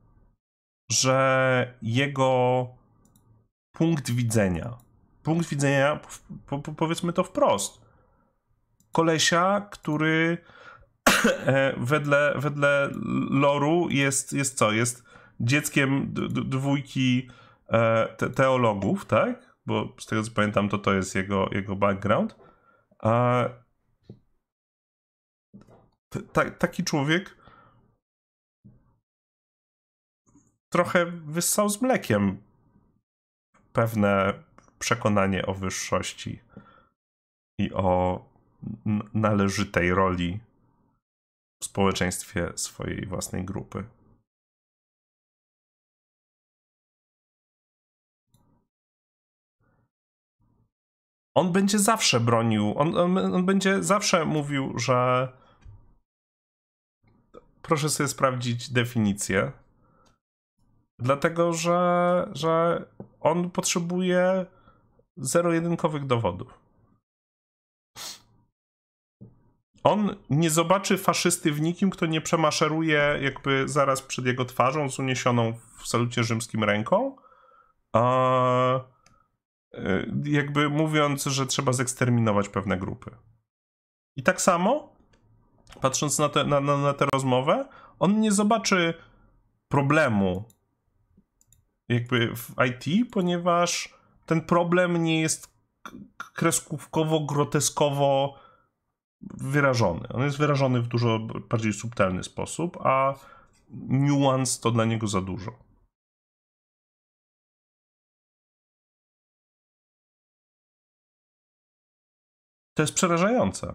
że jego punkt widzenia, punkt widzenia, po, po, powiedzmy to wprost, kolesia, który wedle, wedle loru jest, jest co? Jest dzieckiem d- d- dwójki te- teologów, tak? Bo z tego co pamiętam, to to jest jego, jego background. A t- taki człowiek trochę wyssał z mlekiem pewne przekonanie o wyższości i o n- należytej roli w społeczeństwie swojej własnej grupy. On będzie zawsze bronił, on, on, on będzie zawsze mówił, że proszę sobie sprawdzić definicję, dlatego że, że on potrzebuje zero-jedynkowych dowodów. On nie zobaczy faszysty w nikim, kto nie przemaszeruje jakby zaraz przed jego twarzą z uniesioną w salucie rzymskim ręką, a jakby mówiąc, że trzeba zeksterminować pewne grupy. I tak samo, patrząc na, te, na, na, na tę rozmowę, on nie zobaczy problemu jakby w I T, ponieważ ten problem nie jest kreskówkowo, groteskowo wyrażony. On jest wyrażony w dużo bardziej subtelny sposób, a niuans to dla niego za dużo. To jest przerażające.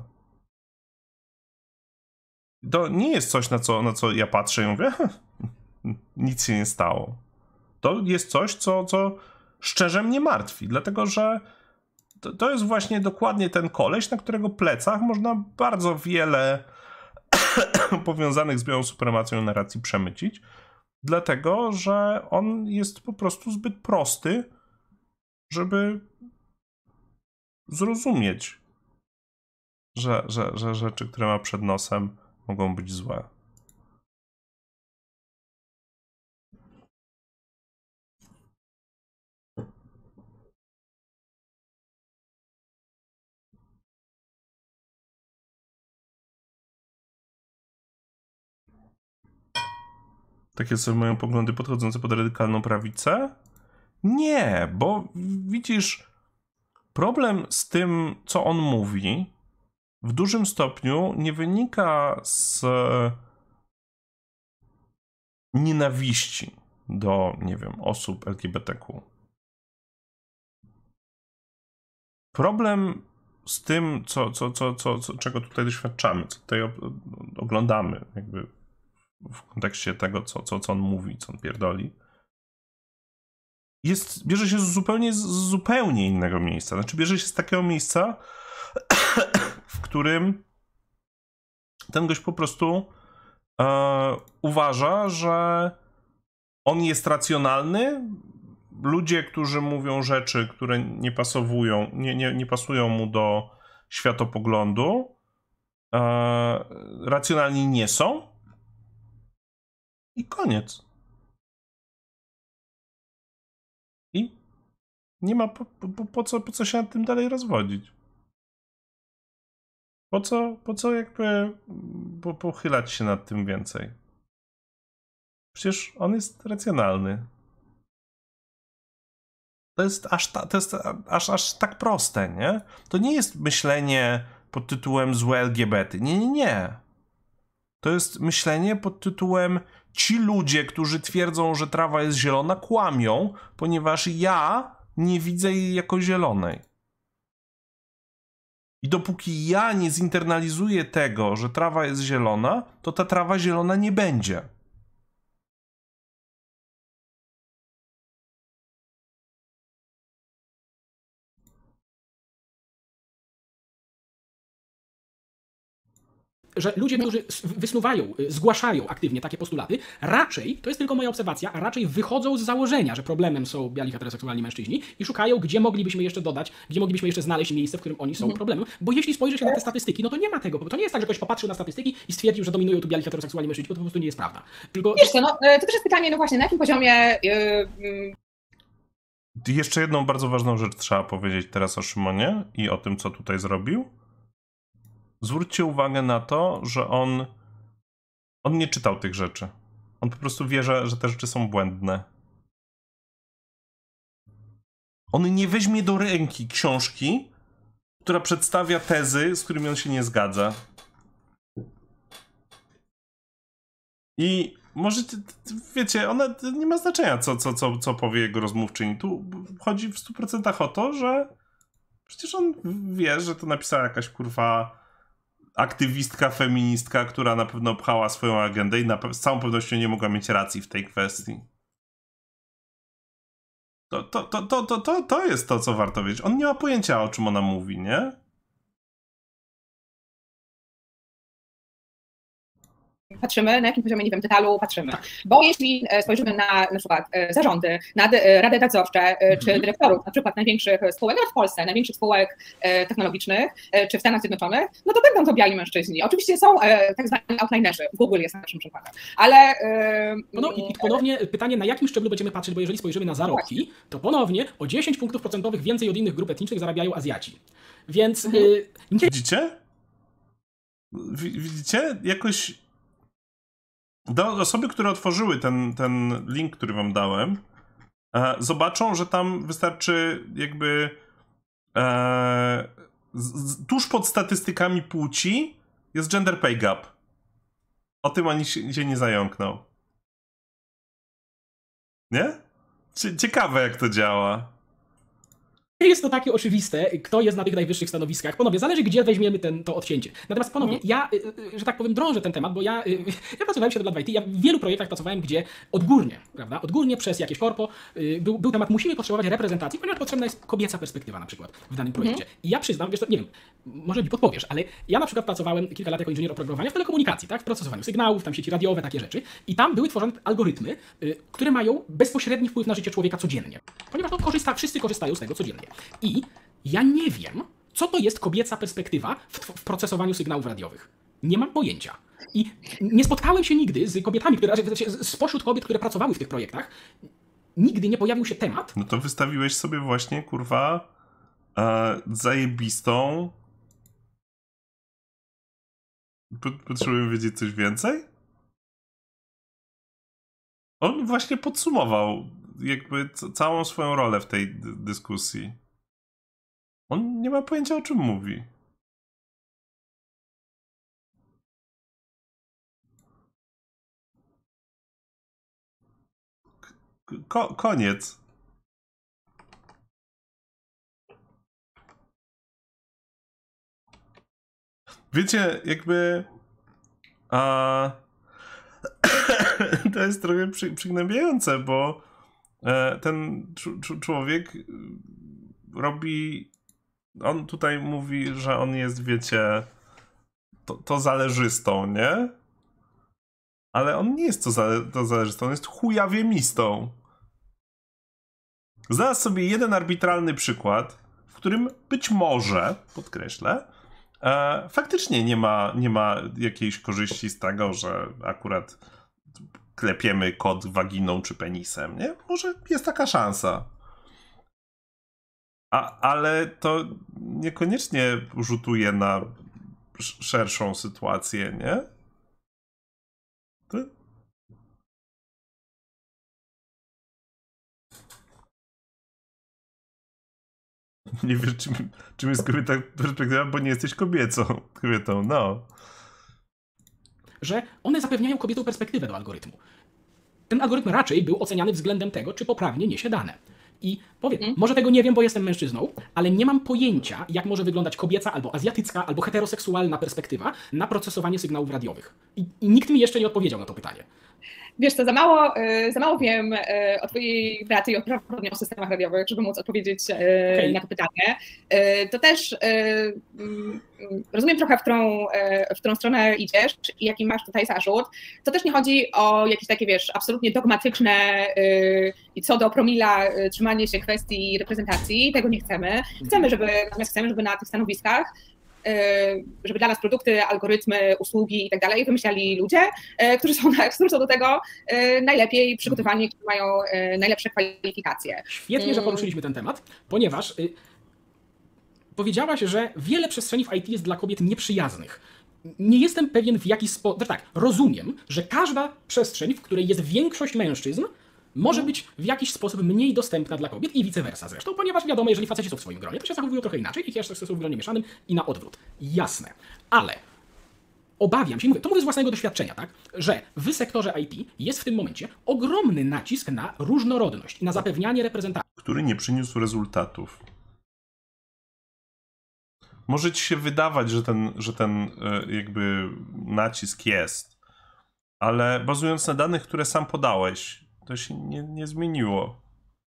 To nie jest coś, na co, na co ja patrzę i mówię, nic się nie stało. To jest coś, co, co szczerze mnie martwi, dlatego że to, to jest właśnie dokładnie ten koleś, na którego plecach można bardzo wiele powiązanych z białą supremacją narracji przemycić, dlatego że on jest po prostu zbyt prosty, żeby zrozumieć, że, że, że rzeczy, które ma przed nosem, mogą być złe. Takie są moje poglądy podchodzące pod radykalną prawicę? Nie, bo widzisz, problem z tym, co on mówi, w dużym stopniu nie wynika z nienawiści do, nie wiem, osób L G B T Q. Problem z tym, co, co, co, co, co, czego tutaj doświadczamy, co tutaj oglądamy, jakby w kontekście tego, co, co, co on mówi, co on pierdoli, jest, bierze się z zupełnie, z zupełnie innego miejsca. Znaczy, bierze się z takiego miejsca, w którym ten gość po prostu e, uważa, że on jest racjonalny. Ludzie, którzy mówią rzeczy, które nie pasowują, nie, nie, nie pasują mu do światopoglądu, e, racjonalni nie są. I koniec. I Nie ma po, po, po, co, po co się nad tym dalej rozwodzić. Po co, po co jakby po, pochylać się nad tym więcej? Przecież on jest racjonalny. To jest aż, ta, to jest aż, aż tak proste, nie? To nie jest myślenie pod tytułem złe L G B T. Nie, nie, nie. To jest myślenie pod tytułem ci ludzie, którzy twierdzą, że trawa jest zielona, kłamią, ponieważ ja nie widzę jej jako zielonej. I dopóki ja nie zinternalizuję tego, że trawa jest zielona, to ta trawa zielona nie będzie. Że ludzie, którzy wysnuwają, zgłaszają aktywnie takie postulaty, raczej, to jest tylko moja obserwacja, a raczej wychodzą z założenia, że problemem są biali heteroseksualni mężczyźni i szukają, gdzie moglibyśmy jeszcze dodać, gdzie moglibyśmy jeszcze znaleźć miejsce, w którym oni są mhm. problemem. Bo jeśli spojrzy się na te statystyki, no to nie ma tego. To nie jest tak, że ktoś popatrzył na statystyki i stwierdził, że dominują tu biali heteroseksualni mężczyźni, bo to po prostu nie jest prawda. Tylko... Wiesz co, no, to też jest pytanie, no właśnie, na jakim poziomie... Yy... Jeszcze jedną bardzo ważną rzecz trzeba powiedzieć teraz o Szymonie i o tym, co tutaj zrobił. Zwróćcie uwagę na to, że on, on nie czytał tych rzeczy. On po prostu wie, że, że te rzeczy są błędne. On nie weźmie do ręki książki, która przedstawia tezy, z którymi on się nie zgadza. I może, wiecie, ona nie ma znaczenia, co, co, co, co powie jego rozmówczyni. Tu chodzi w stu procentach o to, że przecież on wie, że to napisała jakaś kurwa aktywistka, feministka, która na pewno pchała swoją agendę i na pe- z całą pewnością nie mogła mieć racji w tej kwestii. To, to, to, to, to, to, to jest to, co warto wiedzieć. On nie ma pojęcia, o czym ona mówi, nie? Patrzymy, na jakim poziomie, nie wiem, detalu patrzymy. Tak. Bo jeśli spojrzymy na na przykład zarządy, na rady nadzorcze mhm. czy dyrektorów, na przykład największych spółek, nawet w Polsce, największych spółek technologicznych, czy w Stanach Zjednoczonych, no to będą to biali mężczyźni. Oczywiście są tak zwani outlinerzy, Google jest naszym przykładem, ale... No i ponownie pytanie, na jakim szczeblu będziemy patrzeć, bo jeżeli spojrzymy na zarobki, to ponownie o dziesięć punktów procentowych więcej od innych grup etnicznych zarabiają Azjaci. Więc... Mhm. Nie... Widzicie? Widzicie? Jakoś... Do osoby, które otworzyły ten, ten link, który wam dałem, e, zobaczą, że tam wystarczy jakby e, z, z, tuż pod statystykami płci jest gender pay gap. O tym ani się, się nie zająknął. Nie? Ciekawe, jak to działa. Nie jest to takie oczywiste, kto jest na tych najwyższych stanowiskach. Ponownie, zależy, gdzie weźmiemy ten, to odcięcie. Natomiast ponownie, mm. ja, że tak powiem, drążę ten temat, bo ja, ja pracowałem siedem lat w I T, ja w wielu projektach pracowałem, gdzie odgórnie, prawda, odgórnie przez jakieś korpo był, był temat, musimy potrzebować reprezentacji, ponieważ potrzebna jest kobieca perspektywa na przykład w danym projekcie. Mm. I ja przyznam, wiesz to, nie wiem, może mi podpowiesz, ale ja na przykład pracowałem kilka lat jako inżynier oprogramowania w telekomunikacji, tak, w procesowaniu sygnałów, tam sieci radiowe, takie rzeczy. I tam były tworzone algorytmy, które mają bezpośredni wpływ na życie człowieka codziennie. Ponieważ no, korzysta, wszyscy korzystają z tego codziennie. I ja nie wiem, co to jest kobieca perspektywa w, w procesowaniu sygnałów radiowych. Nie mam pojęcia. I nie spotkałem się nigdy z kobietami, które, spośród kobiet, które pracowały w tych projektach, nigdy nie pojawił się temat. No to wystawiłeś sobie właśnie, kurwa, e, zajebistą... Potrzebujemy wiedzieć coś więcej? On właśnie podsumował jakby całą swoją rolę w tej dyskusji. On nie ma pojęcia, o czym mówi. Ko- koniec. Wiecie, jakby... A... to jest trochę przy, przygnębiające, bo e, ten cz- człowiek robi... On tutaj mówi, że on jest, wiecie, to, to zależystą, nie? Ale on nie jest to, zale, to zależystą, on jest chujawiemistą. Znalazł sobie jeden arbitralny przykład, w którym być może, podkreślę, e, faktycznie nie ma, nie ma jakiejś korzyści z tego, że akurat klepiemy kod waginą czy penisem, nie? Może jest taka szansa. A, ale to niekoniecznie rzutuje na szerszą sytuację, nie? To... Nie wiesz, czym, czym jest kobieta perspektywa, bo nie jesteś kobiecą, kobietą, no. Że one zapewniają kobietom perspektywę do algorytmu. Ten algorytm raczej był oceniany względem tego, czy poprawnie niesie dane. I powiem, mm. może tego nie wiem, bo jestem mężczyzną, ale nie mam pojęcia, jak może wyglądać kobieca, albo azjatycka, albo heteroseksualna perspektywa na procesowanie sygnałów radiowych. I, i nikt mi jeszcze nie odpowiedział na to pytanie. Wiesz co, za mało, za mało wiem o twojej pracy i o systemach radiowych, żeby móc odpowiedzieć okay. na to pytanie. To też rozumiem trochę, w którą, w którą stronę idziesz i jaki masz tutaj zarzut. To też nie chodzi o jakieś takie, wiesz, absolutnie dogmatyczne i co do promila trzymanie się kwestii reprezentacji. Tego nie chcemy. Chcemy, żeby, natomiast chcemy, żeby na tych stanowiskach żeby dla nas produkty, algorytmy, usługi i tak dalej wymyślali ludzie, którzy są, którzy są do tego najlepiej przygotowani, którzy mają najlepsze kwalifikacje. Świetnie, że poruszyliśmy ten temat, ponieważ y, powiedziałaś, że wiele przestrzeni w I T jest dla kobiet nieprzyjaznych. Nie jestem pewien, w jaki sposób... Tak, rozumiem, że każda przestrzeń, w której jest większość mężczyzn, może być w jakiś sposób mniej dostępna dla kobiet i vice versa zresztą, ponieważ wiadomo, jeżeli faceci są w swoim gronie, to się zachowują trochę inaczej i jeszcze są w gronie mieszanym i na odwrót. Jasne. Ale obawiam się, mówię, to mówię z własnego doświadczenia, tak, że w sektorze I T jest w tym momencie ogromny nacisk na różnorodność i na zapewnianie reprezentacji. Który nie przyniósł rezultatów. Może ci się wydawać, że ten, że ten jakby nacisk jest, ale bazując na danych, które sam podałeś, to się nie, nie zmieniło.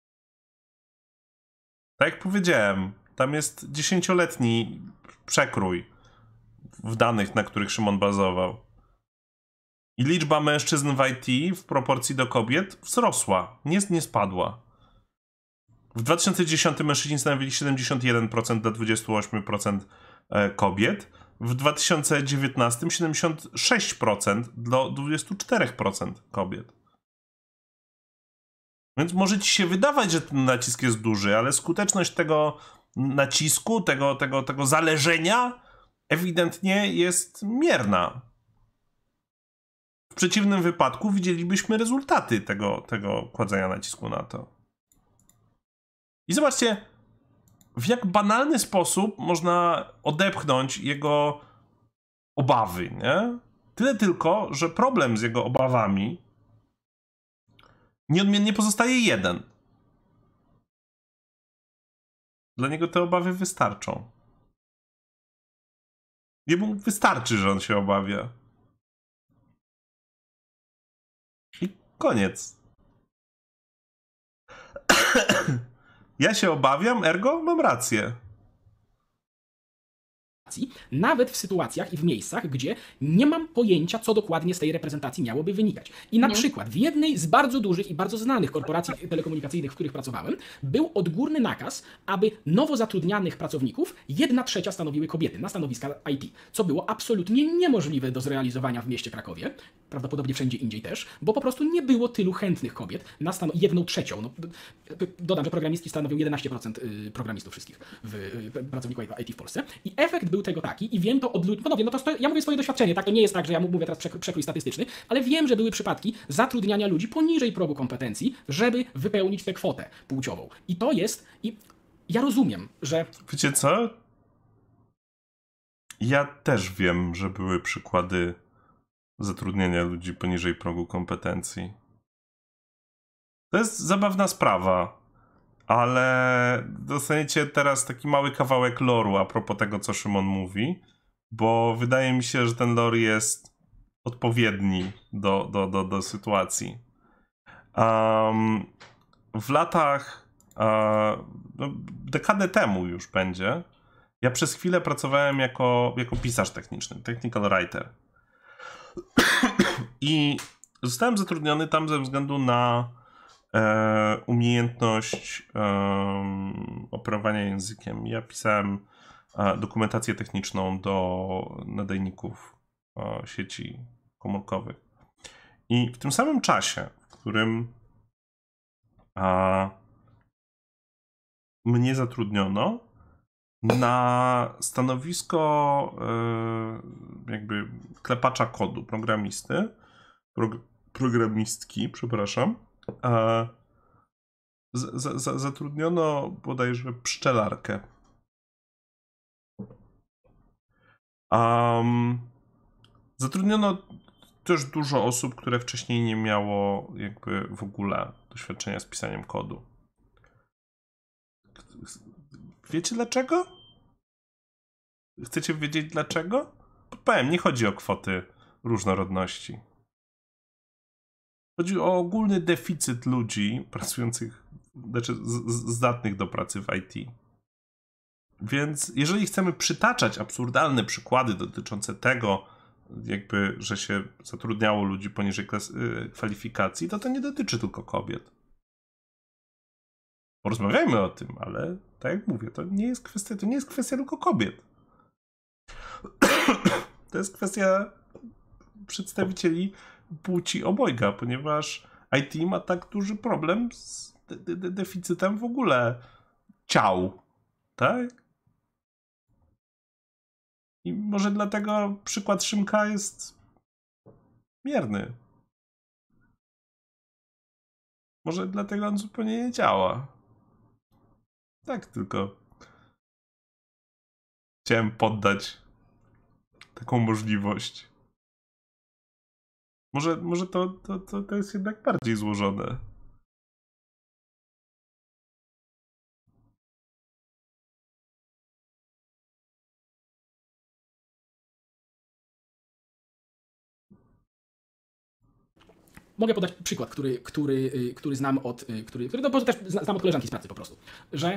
Tak jak powiedziałem, tam jest dziesięcioletni przekrój w danych, na których Szymon bazował. I liczba mężczyzn w I T w proporcji do kobiet wzrosła, nie, nie spadła. W dwa tysiące dziesiątym mężczyźni stanowili siedemdziesiąt jeden procent do dwudziestu ośmiu procent kobiet, w dwa tysiące dziewiętnastym siedemdziesiąt sześć procent do dwudziestu czterech procent kobiet. Więc może ci się wydawać, że ten nacisk jest duży, ale skuteczność tego nacisku, tego, tego, tego zależenia ewidentnie jest mierna. W przeciwnym wypadku widzielibyśmy rezultaty tego, tego kładzenia nacisku na to. I zobaczcie, w jak banalny sposób można odepchnąć jego obawy, nie? Tyle tylko, że problem z jego obawami nieodmiennie pozostaje jeden. Dla niego te obawy wystarczą. Jemu wystarczy, że on się obawia. I koniec. Ja się obawiam, ergo mam rację. Nawet w sytuacjach i w miejscach, gdzie nie mam pojęcia, co dokładnie z tej reprezentacji miałoby wynikać. I na Nie. przykład w jednej z bardzo dużych i bardzo znanych korporacji telekomunikacyjnych, w których pracowałem, był odgórny nakaz, aby nowo zatrudnianych pracowników jedna trzecia stanowiły kobiety na stanowiska I T, co było absolutnie niemożliwe do zrealizowania w mieście Krakowie, prawdopodobnie wszędzie indziej też, bo po prostu nie było tylu chętnych kobiet na stano- jedną trzecią. No, dodam, że programistki stanowią jedenaście procent programistów wszystkich, w, pracowników I T w Polsce. I efekt był tego taki, i wiem to od ludzi, ponownie, no to sto, ja mówię swoje doświadczenie, tak, to nie jest tak, że ja mówię teraz przekrój statystyczny, ale wiem, że były przypadki zatrudniania ludzi poniżej progu kompetencji, żeby wypełnić tę kwotę płciową. I to jest, i ja rozumiem, że... Wiecie co? Ja też wiem, że były przykłady zatrudniania ludzi poniżej progu kompetencji. To jest zabawna sprawa, ale dostaniecie teraz taki mały kawałek loru a propos tego, co Szymon mówi, bo wydaje mi się, że ten lore jest odpowiedni do, do, do, do sytuacji. Um, w latach, uh, no, dekadę temu już będzie, ja przez chwilę pracowałem jako, jako pisarz techniczny, technical writer. I zostałem zatrudniony tam ze względu na e, umiejętność e, operowania językiem. Ja pisałem e, dokumentację techniczną do nadajników e, sieci komórkowych. I w tym samym czasie, w którym e, mnie zatrudniono na stanowisko e, jakby klepacza kodu, programisty, prog programistki, przepraszam. E, z, z, zatrudniono bodajże pszczelarkę. Um, zatrudniono też dużo osób, które wcześniej nie miało jakby w ogóle doświadczenia z pisaniem kodu. Wiecie dlaczego? Chcecie wiedzieć dlaczego? Powiem, nie chodzi o kwoty różnorodności. Chodzi o ogólny deficyt ludzi pracujących, znaczy z, z, zdatnych do pracy w I T. Więc jeżeli chcemy przytaczać absurdalne przykłady dotyczące tego, jakby, że się zatrudniało ludzi poniżej klas, yy, kwalifikacji, to to nie dotyczy tylko kobiet. Porozmawiajmy o tym, ale tak jak mówię, to nie jest kwestia, to nie jest kwestia tylko kobiet. To jest kwestia przedstawicieli płci obojga, ponieważ I T ma tak duży problem z de de deficytem w ogóle ciał, tak? I może dlatego przykład Szymka jest mierny. Może dlatego on zupełnie nie działa. Tak tylko chciałem poddać taką możliwość. Może, może to, to, to, to jest jednak bardziej złożone. Mogę podać przykład, który, który, który znam od, który, który no, bo też znam od koleżanki z pracy po prostu, że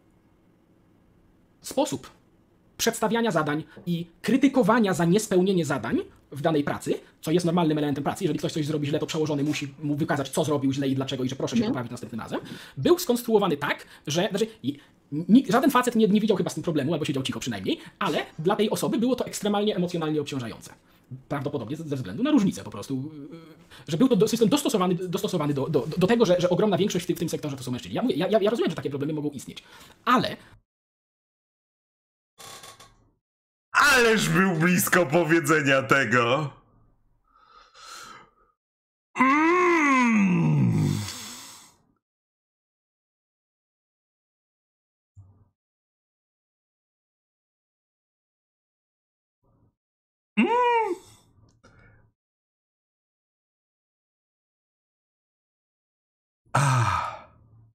sposób przedstawiania zadań i krytykowania za niespełnienie zadań w danej pracy, co jest normalnym elementem pracy, jeżeli ktoś coś zrobi źle, to przełożony musi mu wykazać, co zrobił źle i dlaczego, i że proszę się Mhm. poprawić następnym razem, był skonstruowany tak, że znaczy, nikt, żaden facet nie, nie widział chyba z tym problemu, albo siedział cicho przynajmniej, ale dla tej osoby było to ekstremalnie emocjonalnie obciążające. Prawdopodobnie ze względu na różnicę po prostu, że był to system dostosowany, dostosowany do, do, do tego, że, że ogromna większość w tym, w tym sektorze to są mężczyźni. Ja, mówię, ja, ja rozumiem, że takie problemy mogą istnieć, ale Ależ był blisko powiedzenia tego. Mm. Mm. Ah.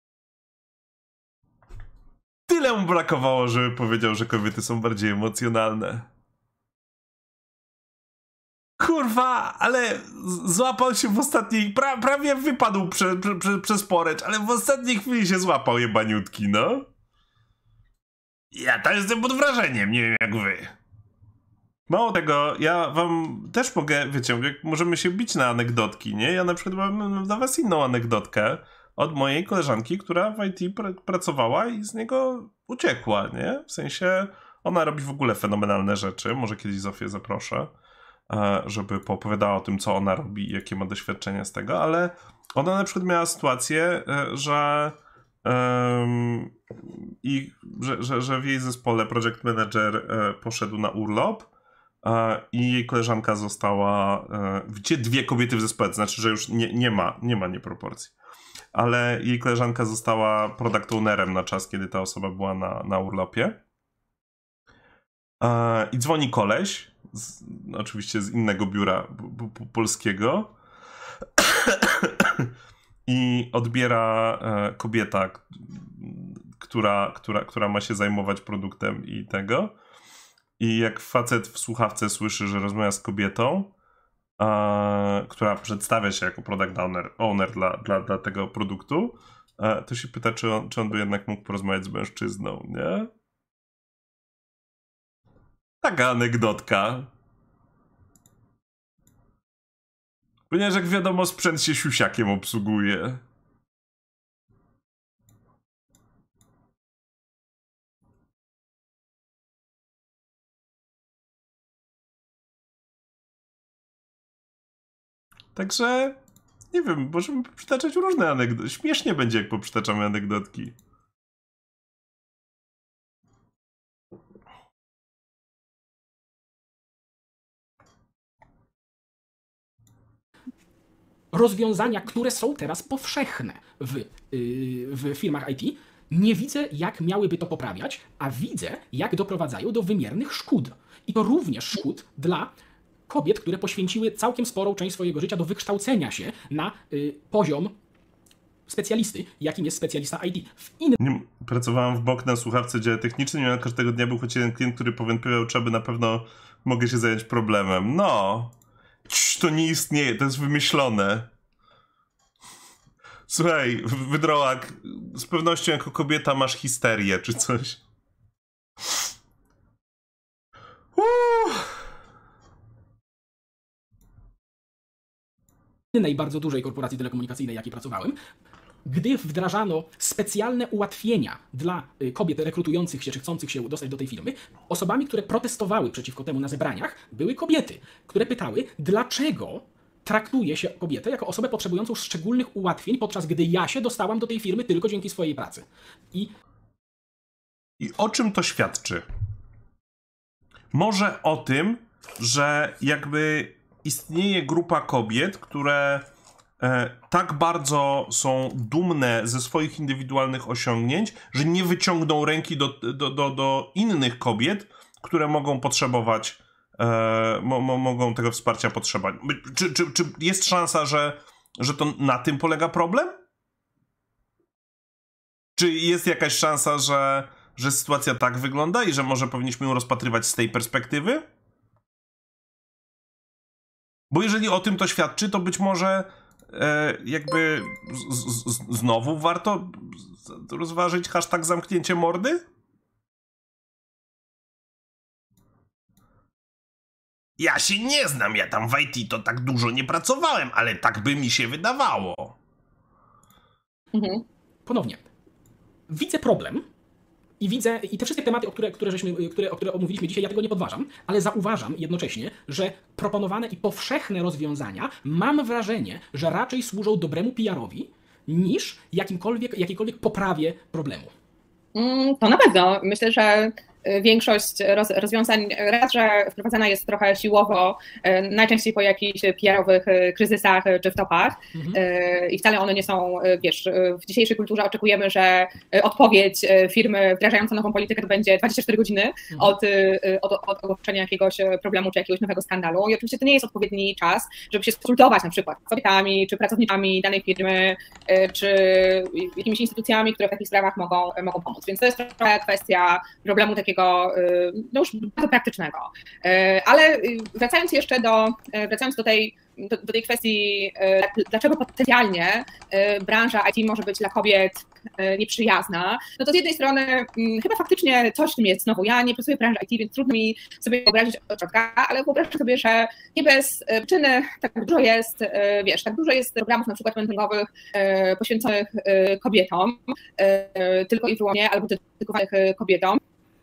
Tyle mu brakowało, żeby powiedział, że kobiety są bardziej emocjonalne. Kurwa, ale złapał się w ostatniej... Pra, prawie wypadł prze, prze, prze, przez poręcz, ale w ostatniej chwili się złapał jebaniutki, no. Ja też jestem pod wrażeniem, nie wiem jak wy. Mało tego, ja wam też mogę, wiecie, jak możemy się bić na anegdotki, nie? Ja na przykład mam dla was inną anegdotkę od mojej koleżanki, która w I T pr pracowała i z niego uciekła, nie? W sensie, ona robi w ogóle fenomenalne rzeczy, może kiedyś Zofię zaproszę, żeby poopowiadała o tym, co ona robi i jakie ma doświadczenia z tego, ale ona na przykład miała sytuację, że um, i że, że, że w jej zespole project manager poszedł na urlop i jej koleżanka została, widzicie, dwie kobiety w zespole, to znaczy, że już nie, nie ma, nie ma nieproporcji, ale jej koleżanka została product ownerem na czas, kiedy ta osoba była na, na urlopie. I dzwoni koleś, z, oczywiście z innego biura polskiego, i odbiera kobieta, która, która, która ma się zajmować produktem i tego. I jak facet w słuchawce słyszy, że rozmawia z kobietą, a, która przedstawia się jako product owner, owner dla, dla, dla tego produktu, a, to się pyta, czy on, czy on by jednak mógł porozmawiać z mężczyzną, nie? Taka anegdotka. Ponieważ jak wiadomo, sprzęt się siusiakiem obsługuje. Także, nie wiem, możemy przytaczać różne anegdoty. Śmiesznie będzie, jak poprzytaczamy anegdotki. rozwiązania, które są teraz powszechne w, yy, w firmach I T, nie widzę, jak miałyby to poprawiać, a widzę, jak doprowadzają do wymiernych szkód. I to również szkód dla kobiet, które poświęciły całkiem sporą część swojego życia do wykształcenia się na y, poziom specjalisty, jakim jest specjalista I T. W innym... Pracowałem w bok na słuchawce dziale technicznym i każdego dnia był choć jeden klient, który powątpiewał, czy aby na pewno mogę się zająć problemem. No, Cii, to nie istnieje, to jest wymyślone. Słuchaj, Wydrołak, z pewnością jako kobieta masz histerię czy coś. Uuu. innej bardzo dużej korporacji telekomunikacyjnej, jakiej pracowałem, gdy wdrażano specjalne ułatwienia dla kobiet rekrutujących się, czy chcących się dostać do tej firmy, osobami, które protestowały przeciwko temu na zebraniach, były kobiety, które pytały, dlaczego traktuje się kobietę jako osobę potrzebującą szczególnych ułatwień, podczas gdy ja się dostałam do tej firmy tylko dzięki swojej pracy. I, I o czym to świadczy? Może o tym, że jakby istnieje grupa kobiet, które e, tak bardzo są dumne ze swoich indywidualnych osiągnięć, że nie wyciągną ręki do, do, do, do innych kobiet, które mogą potrzebować, e, mo, mo, mogą tego wsparcia potrzebować. Czy, czy, czy jest szansa, że, że to na tym polega problem? Czy jest jakaś szansa, że, że sytuacja tak wygląda i że może powinniśmy ją rozpatrywać z tej perspektywy? Bo jeżeli o tym to świadczy, to być może e, jakby z, z, znowu warto rozważyć hashtag zamknięcie mordy? Ja się nie znam, ja tam w I T to tak dużo nie pracowałem, ale tak by mi się wydawało. Mhm. Ponownie. Widzę problem i widzę, i te wszystkie tematy, o które, które, żeśmy, które, o które omówiliśmy dzisiaj, ja tego nie podważam, ale zauważam jednocześnie, że proponowane i powszechne rozwiązania, mam wrażenie, że raczej służą dobremu P R-owi niż jakimkolwiek, jakiejkolwiek poprawie problemu. Mm, to na pewno. Myślę, że większość roz, rozwiązań, raz, że wprowadzana jest trochę siłowo, najczęściej po jakichś P R-owych kryzysach czy wtopach mhm. i wcale one nie są, wiesz, w dzisiejszej kulturze oczekujemy, że odpowiedź firmy wdrażająca nową politykę to będzie dwadzieścia cztery godziny mhm. od, od, od ogłoszenia jakiegoś problemu czy jakiegoś nowego skandalu i oczywiście to nie jest odpowiedni czas, żeby się skonsultować na przykład z kobietami czy pracownikami danej firmy czy jakimiś instytucjami, które w takich sprawach mogą, mogą pomóc, więc to jest trochę kwestia problemu takiego no już bardzo praktycznego. Ale wracając jeszcze do, wracając do tej, do, do tej kwestii, dlaczego potencjalnie branża I T może być dla kobiet nieprzyjazna, no to z jednej strony chyba faktycznie coś w tym jest. Znowu, ja nie pracuję w branży I T, więc trudno mi sobie wyobrazić od środka, ale wyobrażam sobie, że nie bez przyczyny tak dużo jest, wiesz, tak dużo jest programów na przykład mentoringowych poświęconych kobietom, tylko i wyłącznie, albo dedykowanych kobietom,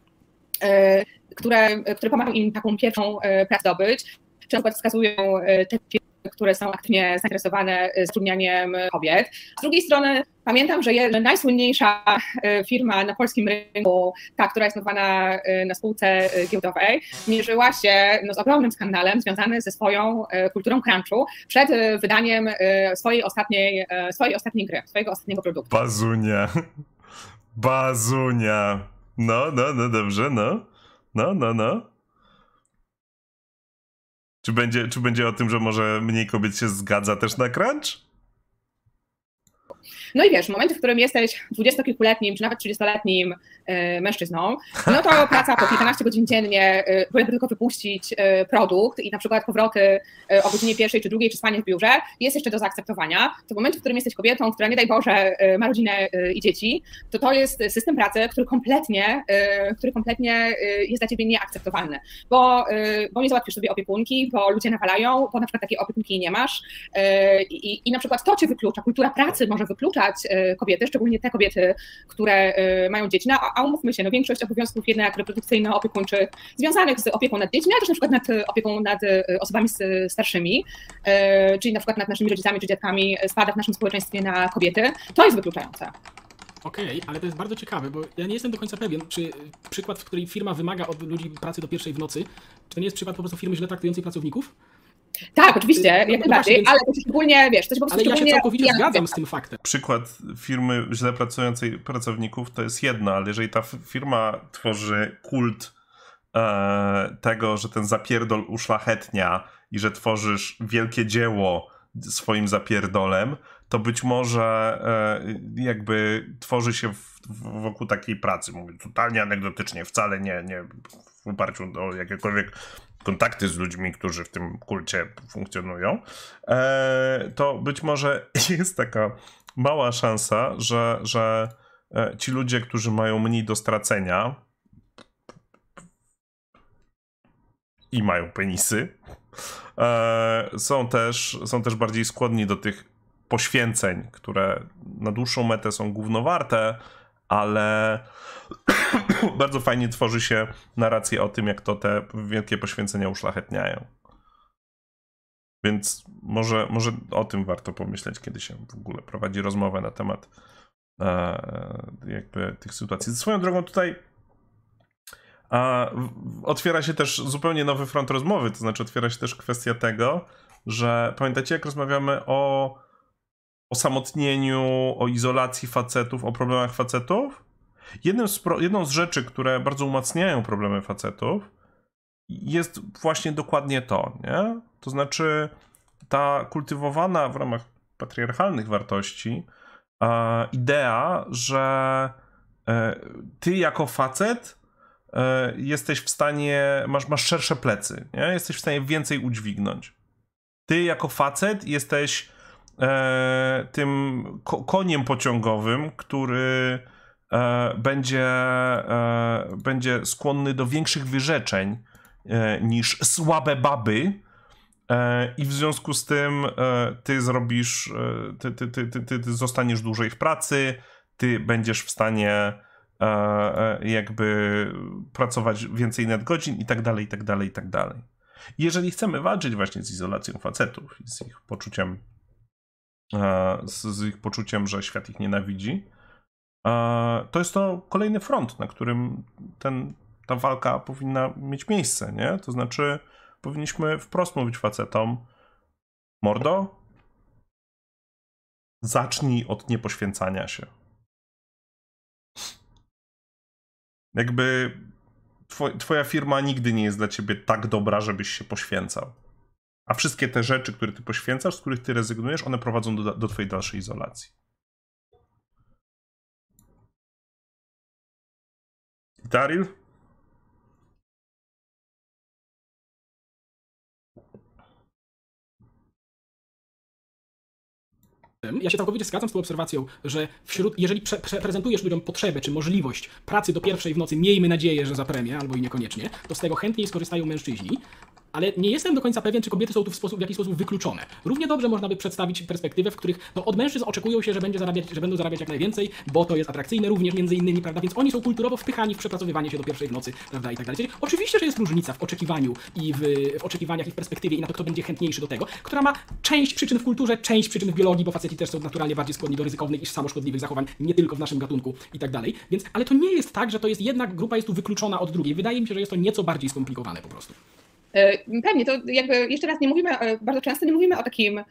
Które, które pomagają im taką pierwszą pracę zdobyć, czy na przykład wskazują te firmy, które są aktywnie zainteresowane zatrudnianiem kobiet. Z drugiej strony pamiętam, że najsłynniejsza firma na polskim rynku, ta, która jest notowana na spółce giełdowej, mierzyła się no, z ogromnym skandalem związanym ze swoją kulturą crunchu przed wydaniem swojej ostatniej, swojej ostatniej gry, swojego ostatniego produktu. Bazunia. Bazunia. No, no, no, dobrze, no. No, no, no. Czy będzie, czy będzie o tym, że może mniej kobiet się zgadza też na crunch? No i wiesz, w momencie, w którym jesteś dwudziestokilkuletnim, czy nawet trzydziestoletnim y, mężczyzną, no to praca po kilkanaście godzin dziennie, y, żeby tylko wypuścić y, produkt i na przykład powroty y, o godzinie pierwszej czy drugiej, czy spanie w biurze, jest jeszcze do zaakceptowania. To w momencie, w którym jesteś kobietą, która nie daj Boże y, ma rodzinę y, i dzieci, to to jest system pracy, który kompletnie, y, który kompletnie y, jest dla ciebie nieakceptowalny, bo, y, bo nie załatwisz sobie opiekunki, bo ludzie nawalają, bo na przykład takiej opiekunki nie masz y, i, i na przykład to cię wyklucza, kultura pracy może wykluczać kobiety, szczególnie te kobiety, które mają dzieci. No, a umówmy się, no większość obowiązków jednak reprodukcyjno-opiekuńczych związanych z opieką nad dziećmi, ale też na przykład nad opieką nad osobami starszymi, czyli na przykład nad naszymi rodzicami czy dziadkami spada w naszym społeczeństwie na kobiety, to jest wykluczające. Okej, okay, ale to jest bardzo ciekawe, bo ja nie jestem do końca pewien, czy przykład, w której firma wymaga od ludzi pracy do pierwszej w nocy, czy to nie jest przykład po prostu firmy źle traktującej pracowników? Tak, oczywiście, jak no, najbardziej, więc... ale to się szczególnie, wiesz, to się po prostu Ale ja się całkowicie ja zgadzam z tym faktem. Przykład firmy źle pracującej pracowników to jest jedno, ale jeżeli ta firma tworzy kult e, tego, że ten zapierdol uszlachetnia i że tworzysz wielkie dzieło swoim zapierdolem, to być może e, jakby tworzy się w, w, wokół takiej pracy. Mówię totalnie anegdotycznie, wcale nie, nie w oparciu o jakiekolwiek kontakty z ludźmi, którzy w tym kulcie funkcjonują, e, to być może jest taka mała szansa, że, że ci ludzie, którzy mają mniej do stracenia i mają penisy, e, są, też, są też bardziej skłonni do tych poświęceń, które na dłuższą metę są gównowarte, ale bardzo fajnie tworzy się narrację o tym, jak to te wielkie poświęcenia uszlachetniają. Więc może, może o tym warto pomyśleć, kiedy się w ogóle prowadzi rozmowę na temat e, jakby tych sytuacji. Swoją drogą tutaj a, w, otwiera się też zupełnie nowy front rozmowy, to znaczy otwiera się też kwestia tego, że pamiętacie, jak rozmawiamy o osamotnieniu, o izolacji facetów, o problemach facetów? Jednym z pro, jedną z rzeczy, które bardzo umacniają problemy facetów, jest właśnie dokładnie to, nie? To znaczy ta kultywowana w ramach patriarchalnych wartości e, idea, że e, ty jako facet e, jesteś w stanie, masz, masz szersze plecy, nie? Jesteś w stanie więcej udźwignąć. Ty jako facet jesteś e, tym ko- koniem pociągowym, który e, będzie, e, będzie skłonny do większych wyrzeczeń e, niż słabe baby, e, i w związku z tym e, ty zrobisz, e, ty, ty, ty, ty, ty zostaniesz dłużej w pracy, ty będziesz w stanie e, e, jakby pracować więcej nadgodzin i tak dalej, i tak dalej, i tak dalej. Jeżeli chcemy walczyć właśnie z izolacją facetów i z ich poczuciem, z, z ich poczuciem, że świat ich nienawidzi, to jest to kolejny front, na którym ten, ta walka powinna mieć miejsce, nie? To znaczy powinniśmy wprost mówić facetom: mordo, zacznij od niepoświęcania się. Jakby twoja firma nigdy nie jest dla ciebie tak dobra, żebyś się poświęcał. A wszystkie te rzeczy, które ty poświęcasz, z których ty rezygnujesz, one prowadzą do, do twojej dalszej izolacji. Daryl? Ja się całkowicie zgadzam z tą obserwacją, że wśród, jeżeli prze, prze, prezentujesz ludziom potrzebę czy możliwość pracy do pierwszej w nocy, miejmy nadzieję, że za premię, albo i niekoniecznie, to z tego chętniej skorzystają mężczyźni. Ale nie jestem do końca pewien, czy kobiety są tu w, sposób, w jakiś sposób wykluczone. Równie dobrze można by przedstawić perspektywę, w których no, od mężczyzn oczekują się, że, będzie zarabiać, że będą zarabiać jak najwięcej, bo to jest atrakcyjne również między innymi, prawda? Więc oni są kulturowo wpychani w przepracowywanie się do pierwszej w nocy, prawda? I tak dalej. Czyli oczywiście, że jest różnica w oczekiwaniu i w, w oczekiwaniach i w perspektywie i na to, kto będzie chętniejszy do tego, która ma część przyczyn w kulturze, część przyczyn w biologii, bo faceci też są naturalnie bardziej skłonni do ryzykownych i samoszkodliwych zachowań, nie tylko w naszym gatunku i tak dalej. Więc, ale to nie jest tak, że to jest jedna grupa jest tu wykluczona od drugiej. Wydaje mi się, że jest to nieco bardziej skomplikowane po prostu. Pewnie, to jakby jeszcze raz nie mówimy, bardzo często nie mówimy o takim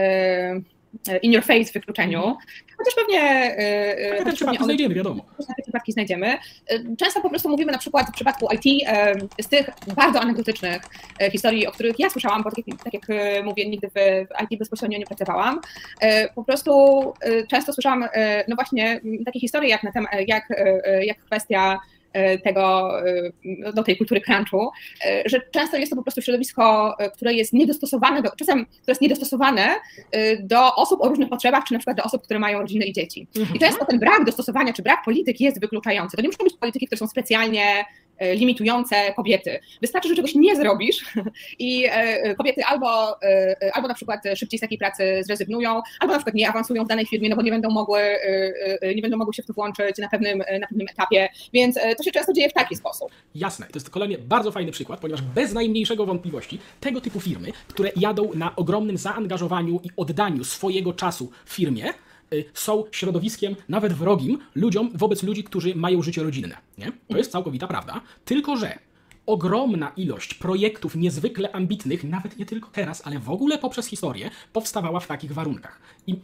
in your face wykluczeniu, chociaż pewnie... Takie też przypadki znajdziemy, wiadomo. Takie przypadki znajdziemy. Często po prostu mówimy na przykład w przypadku I T z tych bardzo anegdotycznych historii, o których ja słyszałam, bo tak jak, tak jak mówię, nigdy w I T bezpośrednio nie pracowałam. Po prostu często słyszałam, no właśnie, takie historie jak, na temat, jak, jak kwestia tego, do tej kultury crunchu, że często jest to po prostu środowisko, które jest niedostosowane, do, czasem które jest niedostosowane do osób o różnych potrzebach, czy na przykład do osób, które mają rodziny i dzieci. I często ten brak dostosowania, czy brak polityk jest wykluczający. To nie muszą być polityki, które są specjalnie limitujące kobiety. Wystarczy, że czegoś nie zrobisz i kobiety albo, albo na przykład szybciej z takiej pracy zrezygnują, albo na przykład nie awansują w danej firmie, no bo nie będą mogły, nie będą mogły się w to włączyć na pewnym, na pewnym etapie, więc to się często dzieje w taki sposób. Jasne, to jest kolejny bardzo fajny przykład, ponieważ bez najmniejszego wątpliwości tego typu firmy, które jadą na ogromnym zaangażowaniu i oddaniu swojego czasu firmie, są środowiskiem nawet wrogim ludziom wobec ludzi, którzy mają życie rodzinne. Nie? To jest całkowita prawda. Tylko że ogromna ilość projektów niezwykle ambitnych, nawet nie tylko teraz, ale w ogóle poprzez historię, powstawała w takich warunkach. I...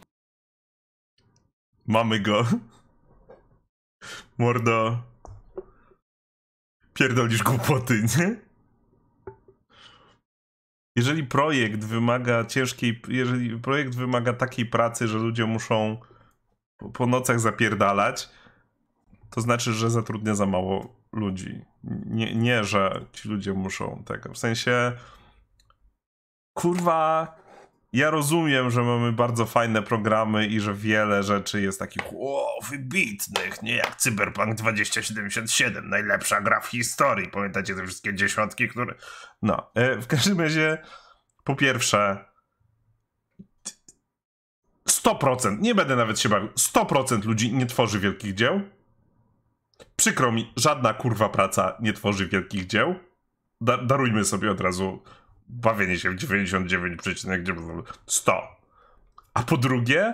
Mamy go. Mordo. Pierdolisz głupoty, nie? Jeżeli projekt wymaga ciężkiej, jeżeli projekt wymaga takiej pracy, że ludzie muszą po, po nocach zapierdalać, to znaczy, że zatrudnia za mało ludzi. Nie, nie, że ci ludzie muszą tego. W sensie, kurwa, ja rozumiem, że mamy bardzo fajne programy i że wiele rzeczy jest takich wow, wybitnych, nie jak Cyberpunk dwa tysiące siedemdziesiąt siedem, najlepsza gra w historii. Pamiętacie te wszystkie dziesiątki, które... No, w każdym razie, po pierwsze, sto procent, nie będę nawet się bawił, sto procent ludzi nie tworzy wielkich dzieł. Przykro mi, żadna kurwa praca nie tworzy wielkich dzieł. Da darujmy sobie od razu bawienie się w dziewięćdziesiąt dziewięć przecinek sto. A po drugie,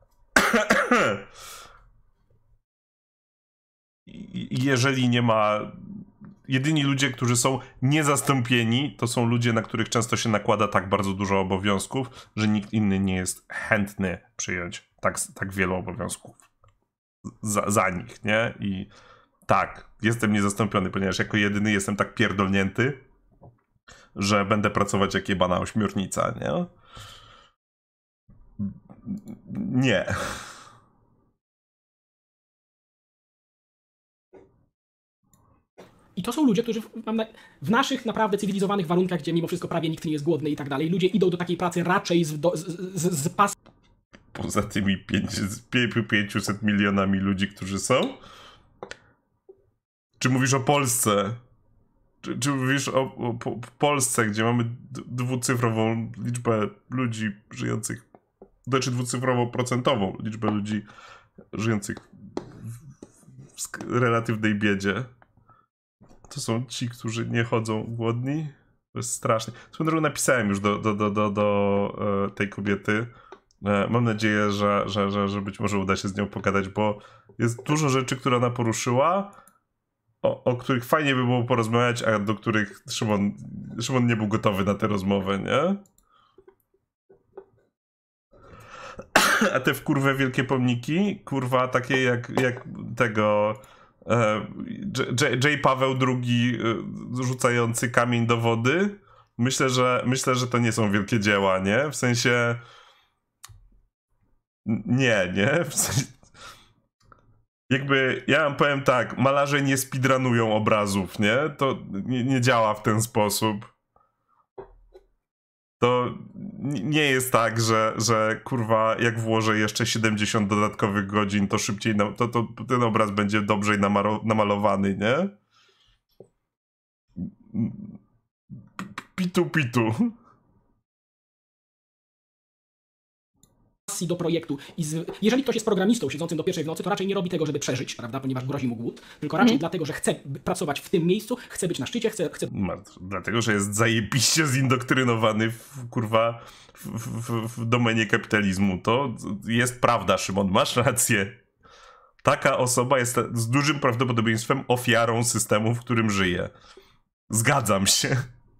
jeżeli nie ma... Jedyni ludzie, którzy są niezastąpieni, to są ludzie, na których często się nakłada tak bardzo dużo obowiązków, że nikt inny nie jest chętny przyjąć tak, tak wielu obowiązków za, za nich, nie? I tak, jestem niezastąpiony, ponieważ jako jedyny jestem tak pierdolnięty, że będę pracować jak jebana ośmiornica, nie? Nie. I to są ludzie, którzy w, w naszych naprawdę cywilizowanych warunkach, gdzie mimo wszystko prawie nikt nie jest głodny i tak dalej, ludzie idą do takiej pracy raczej z, do, z, z, z pas... Poza tymi pięciuset milionami ludzi, którzy są? Czy mówisz o Polsce? Czy, czy mówisz o, o po, Polsce, gdzie mamy dwucyfrową liczbę ludzi żyjących, znaczy dwucyfrową procentową liczbę ludzi żyjących w, w relatywnej biedzie? To są ci, którzy nie chodzą głodni? To jest strasznie. Swoją drogą napisałem już do, do, do, do, do tej kobiety. Mam nadzieję, że, że, że, że być może uda się z nią pogadać, bo jest dużo rzeczy, które ona poruszyła, o, o których fajnie by było porozmawiać, a do których Szymon, Szymon nie był gotowy na tę rozmowę, nie? A te wkurwe wielkie pomniki, kurwa, takie jak, jak tego... J. J. Paweł drugi rzucający kamień do wody. Myślę, że myślę, że to nie są wielkie dzieła, nie? W sensie nie, nie? W sensie... Jakby, ja wam powiem tak, malarze nie speedrunują obrazów, nie? To nie, nie działa w ten sposób. To nie jest tak, że, że kurwa, jak włożę jeszcze siedemdziesiąt dodatkowych godzin, to szybciej, na, to, to ten obraz będzie dobrze namalowany, nie? Pitu, pitu. Do projektu. I z, jeżeli ktoś jest programistą siedzącym do pierwszej w nocy, to raczej nie robi tego, żeby przeżyć, prawda, ponieważ grozi mu głód, tylko raczej mm. dlatego, że chce pracować w tym miejscu, chce być na szczycie, chce... chce... Dlatego, że jest zajebiście zindoktrynowany w, kurwa, w, w, w domenie kapitalizmu. To jest prawda, Szymon, masz rację. Taka osoba jest z dużym prawdopodobieństwem ofiarą systemu, w którym żyje. Zgadzam się.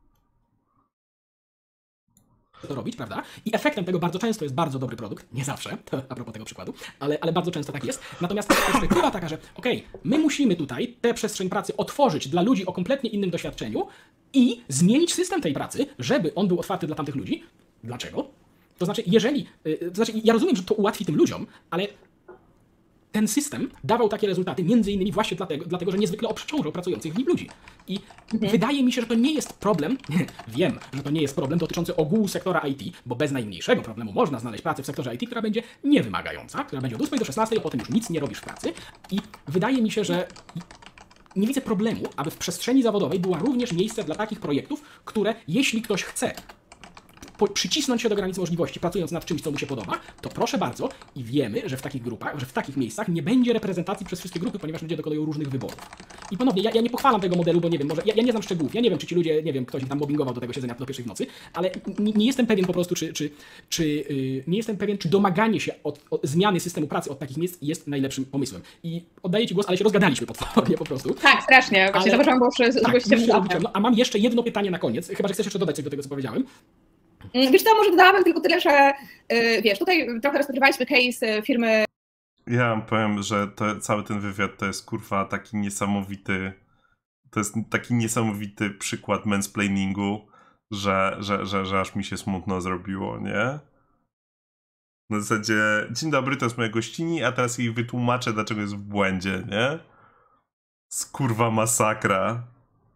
To robić, prawda? I efektem tego bardzo często jest bardzo dobry produkt, nie zawsze, to a propos tego przykładu, ale, ale bardzo często tak jest. Natomiast perspektywa taka, że okej, okay, my musimy tutaj tę przestrzeń pracy otworzyć dla ludzi o kompletnie innym doświadczeniu i zmienić system tej pracy, żeby on był otwarty dla tamtych ludzi. Dlaczego? To znaczy, jeżeli, yy, to znaczy, ja rozumiem, że to ułatwi tym ludziom, ale ten system dawał takie rezultaty między innymi właśnie dlatego, dlatego że niezwykle obciążał pracujących w nim ludzi. I mhm. wydaje mi się, że to nie jest problem, wiem, że to nie jest problem dotyczący ogółu sektora I T, bo bez najmniejszego problemu można znaleźć pracę w sektorze I T, która będzie niewymagająca, która będzie od ósmej do szesnastej, a potem już nic nie robisz w pracy. I wydaje mi się, że nie widzę problemu, aby w przestrzeni zawodowej była również miejsce dla takich projektów, które jeśli ktoś chce przycisnąć się do granicy możliwości, pracując nad czymś, co mu się podoba, to proszę bardzo i wiemy, że w takich grupach, że w takich miejscach nie będzie reprezentacji przez wszystkie grupy, ponieważ ludzie dokonują różnych wyborów. I ponownie, ja, ja nie pochwalam tego modelu, bo nie wiem, może ja, ja nie znam szczegółów, ja nie wiem, czy ci ludzie, nie wiem, ktoś ich tam mobbingował do tego siedzenia do pierwszej w nocy, ale nie, nie jestem pewien po prostu, czy, czy, czy yy, nie jestem pewien, czy domaganie się od, od zmiany systemu pracy od takich miejsc jest najlepszym pomysłem. I oddaję ci głos, ale się rozgadaliśmy potwornie po prostu. Tak, strasznie, właśnie ale, zauważyłam, bo już tak, się no, a mam jeszcze jedno pytanie na koniec, chyba, że chcesz jeszcze dodać coś do tego, co powiedziałem. Wiesz co, może dodałabym tylko tyle, że yy, wiesz, tutaj trochę rozpatrywaliśmy case firmy. Ja wam powiem, że to, cały ten wywiad to jest kurwa taki niesamowity, to jest taki niesamowity przykład mansplainingu, że, że, że, że aż mi się smutno zrobiło, nie? Na zasadzie, dzień dobry, to jest moja gościni, a teraz jej wytłumaczę, dlaczego jest w błędzie, nie? Skurwa masakra.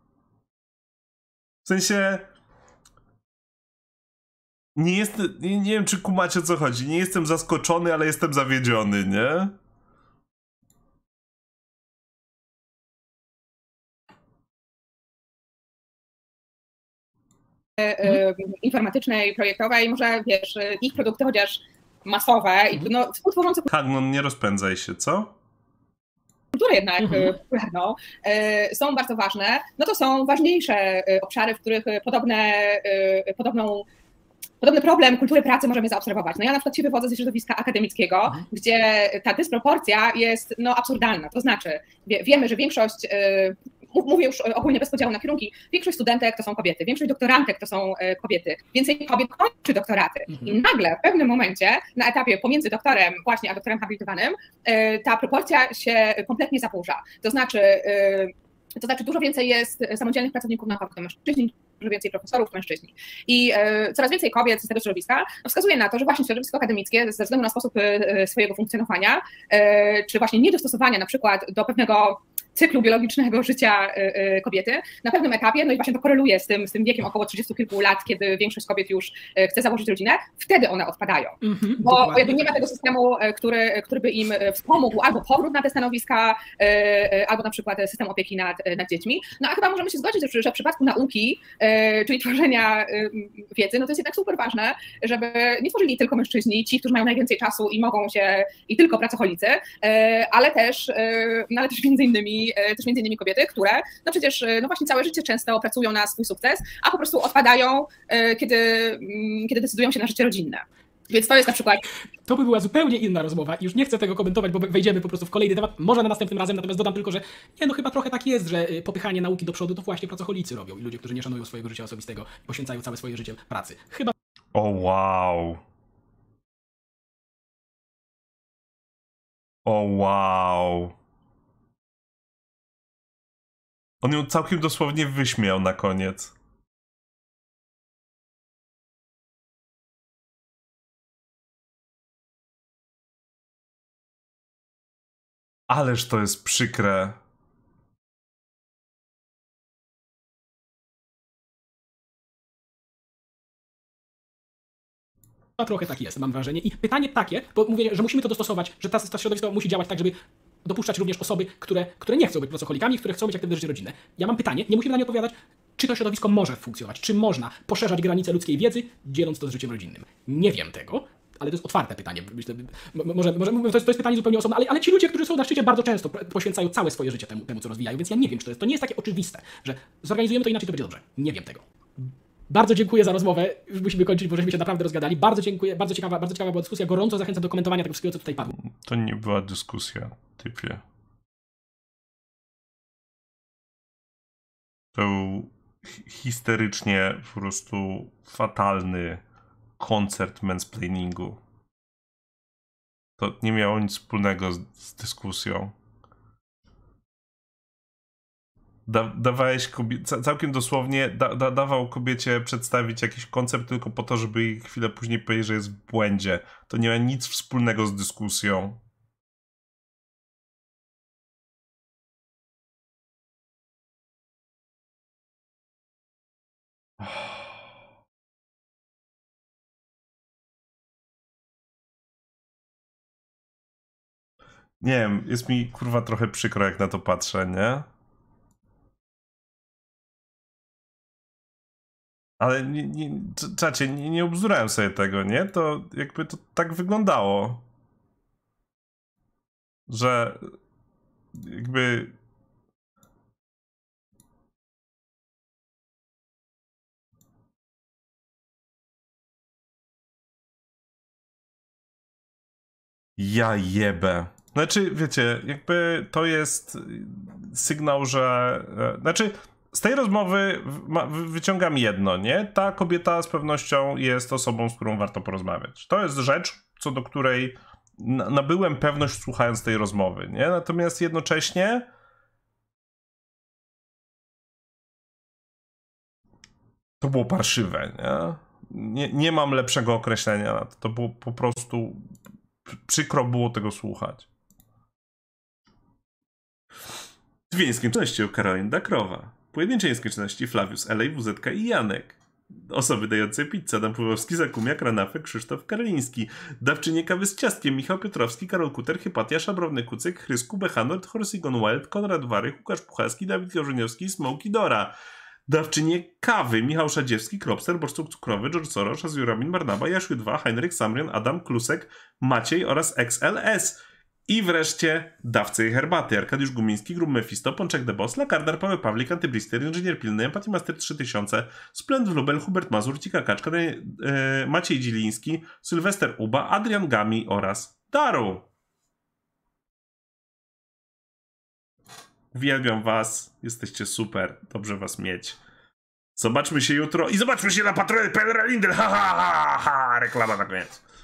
W sensie... Nie, jest, nie, nie wiem, czy kumacie, o co chodzi. Nie jestem zaskoczony, ale jestem zawiedziony, nie? informatycznej, projektowej, może wiesz, ich produkty chociaż masowe i no, współtworzące Hagnon, nie rozpędzaj się, co? kulturę jednak Mhm. popularną, są bardzo ważne, no to są ważniejsze obszary, w których podobne, podobną Podobny problem kultury pracy możemy zaobserwować. No ja na przykład się wywodzę ze środowiska akademickiego, mhm. gdzie ta dysproporcja jest no, absurdalna. To znaczy, wie, wiemy, że większość, yy, mówię już ogólnie bez podziału na kierunki, większość studentek to są kobiety, większość doktorantek to są yy, kobiety, więcej kobiet kończy doktoraty. Mhm. I nagle w pewnym momencie na etapie pomiędzy doktorem właśnie a doktorem habilitowanym yy, ta proporcja się kompletnie zaburza. To znaczy, yy, to znaczy dużo więcej jest samodzielnych pracowników naukowych to mężczyźni, dużo więcej profesorów mężczyźni. I e, coraz więcej kobiet z tego środowiska no, wskazuje na to, że właśnie środowisko akademickie ze względu na sposób e, swojego funkcjonowania, e, czy właśnie niedostosowania na przykład do pewnego cyklu biologicznego życia kobiety, na pewnym etapie, no i właśnie to koreluje z tym, z tym wiekiem około trzydziestu kilku lat, kiedy większość kobiet już chce założyć rodzinę, wtedy one odpadają. Mm-hmm, bo jakby nie ma tego systemu, który, który by im wspomógł albo powrót na te stanowiska, albo na przykład system opieki nad, nad dziećmi. No a chyba możemy się zgodzić, że w przypadku nauki, czyli tworzenia wiedzy, no to jest jednak super ważne, żeby nie tworzyli tylko mężczyźni, ci, którzy mają najwięcej czasu i mogą się, i tylko pracocholicy, ale też, no ale też między innymi też między innymi kobiety, które no przecież no właśnie całe życie często pracują na swój sukces, a po prostu odpadają, kiedy, kiedy decydują się na życie rodzinne. Więc to jest na przykład... To by była zupełnie inna rozmowa i już nie chcę tego komentować, bo wejdziemy po prostu w kolejny temat, może na następnym razem, natomiast dodam tylko, że nie, no chyba trochę tak jest, że popychanie nauki do przodu to właśnie pracocholicy robią i ludzie, którzy nie szanują swojego życia osobistego, poświęcają całe swoje życie pracy. Chyba... O wow. O wow. On ją całkiem dosłownie wyśmiał na koniec. Ależ to jest przykre. To trochę tak jest, mam wrażenie. I pytanie takie, bo mówię, że musimy to dostosować, że ta, ta środowisko musi działać tak, żeby dopuszczać również osoby, które, które nie chcą być pracocholikami, które chcą mieć aktywne życie rodzinne. Ja mam pytanie, nie musimy na nie odpowiadać, czy to środowisko może funkcjonować, czy można poszerzać granice ludzkiej wiedzy, dzieląc to z życiem rodzinnym. Nie wiem tego, ale to jest otwarte pytanie. Myślę, może, może, to, jest, to jest pytanie zupełnie osobne, ale, ale ci ludzie, którzy są na szczycie, bardzo często poświęcają całe swoje życie temu, temu, co rozwijają, więc ja nie wiem, czy to jest. To nie jest takie oczywiste, że zorganizujemy to inaczej, to będzie dobrze. Nie wiem tego. Bardzo dziękuję za rozmowę. Już musimy kończyć, bo żeśmy się naprawdę rozgadali. Bardzo dziękuję, bardzo ciekawa, bardzo ciekawa była dyskusja. Gorąco zachęcam do komentowania tego wszystkiego, co tutaj padło. To nie była dyskusja, typie. To był histerycznie po prostu fatalny koncert mansplainingu. To nie miało nic wspólnego z, z dyskusją. Da, dawałeś kobie, całkiem dosłownie da, da, dawał kobiecie przedstawić jakiś koncept tylko po to, żeby jej chwilę później powiedzieć, że jest w błędzie. To nie ma nic wspólnego z dyskusją. Nie wiem, jest mi kurwa trochę przykro, jak na to patrzę, nie? Ale nie, nie, czacie, nie, nie obzurałem sobie tego, nie? To jakby to tak wyglądało. Że jakby Ja jebę. Znaczy, wiecie, jakby to jest sygnał, że... Znaczy, z tej rozmowy wyciągam jedno, nie? Ta kobieta z pewnością jest osobą, z którą warto porozmawiać. To jest rzecz, co do której nabyłem pewność słuchając tej rozmowy, nie? Natomiast jednocześnie to było parszywe, nie? Nie, nie mam lepszego określenia na to. To było po prostu... Przykro było tego słuchać. Dwie nieskończoności u Karolin Dakrowa. Pojedyncze nieskończoności Flavius, Elej, W Z K i Janek. Osoby dające pizzę: Adam Pływowski, Zakumiak, Ranafek, Krzysztof Karliński. Dawczynie kawy z ciastkiem: Michał Piotrowski, Karol Kuter, Hypatia, Szabrowny Kucyk, Chrysku, Bechanort, Horsigon Wild, Konrad Wary, Łukasz Puchalski, Dawid Korzeniowski, Smoki Dora. Dawczynie kawy: Michał Szadziewski, Kropster, Borstuk Cukrowy, George Soros, Azjuramin Barnaba, Jasiu dwa, Heinrich Samrian, Adam Klusek, Maciej oraz X L S. I wreszcie dawcy herbaty: Arkadiusz Gumiński, Grub Mephisto, Pączek The Boss, Lakardar, Paweł Pawlik, Antyblister, Inżynier Pilny, Empathy Master trzy tysiące, Splend Wlubel, Hubert Mazur, Cika Kaczka, e, Maciej Dziliński, Sylwester Uba, Adrian Gami oraz Daru. Uwielbiam was, jesteście super, dobrze was mieć. Zobaczmy się jutro i zobaczmy się na Patronie kropka pl Ralindel, ha ha ha ha, reklama na koniec.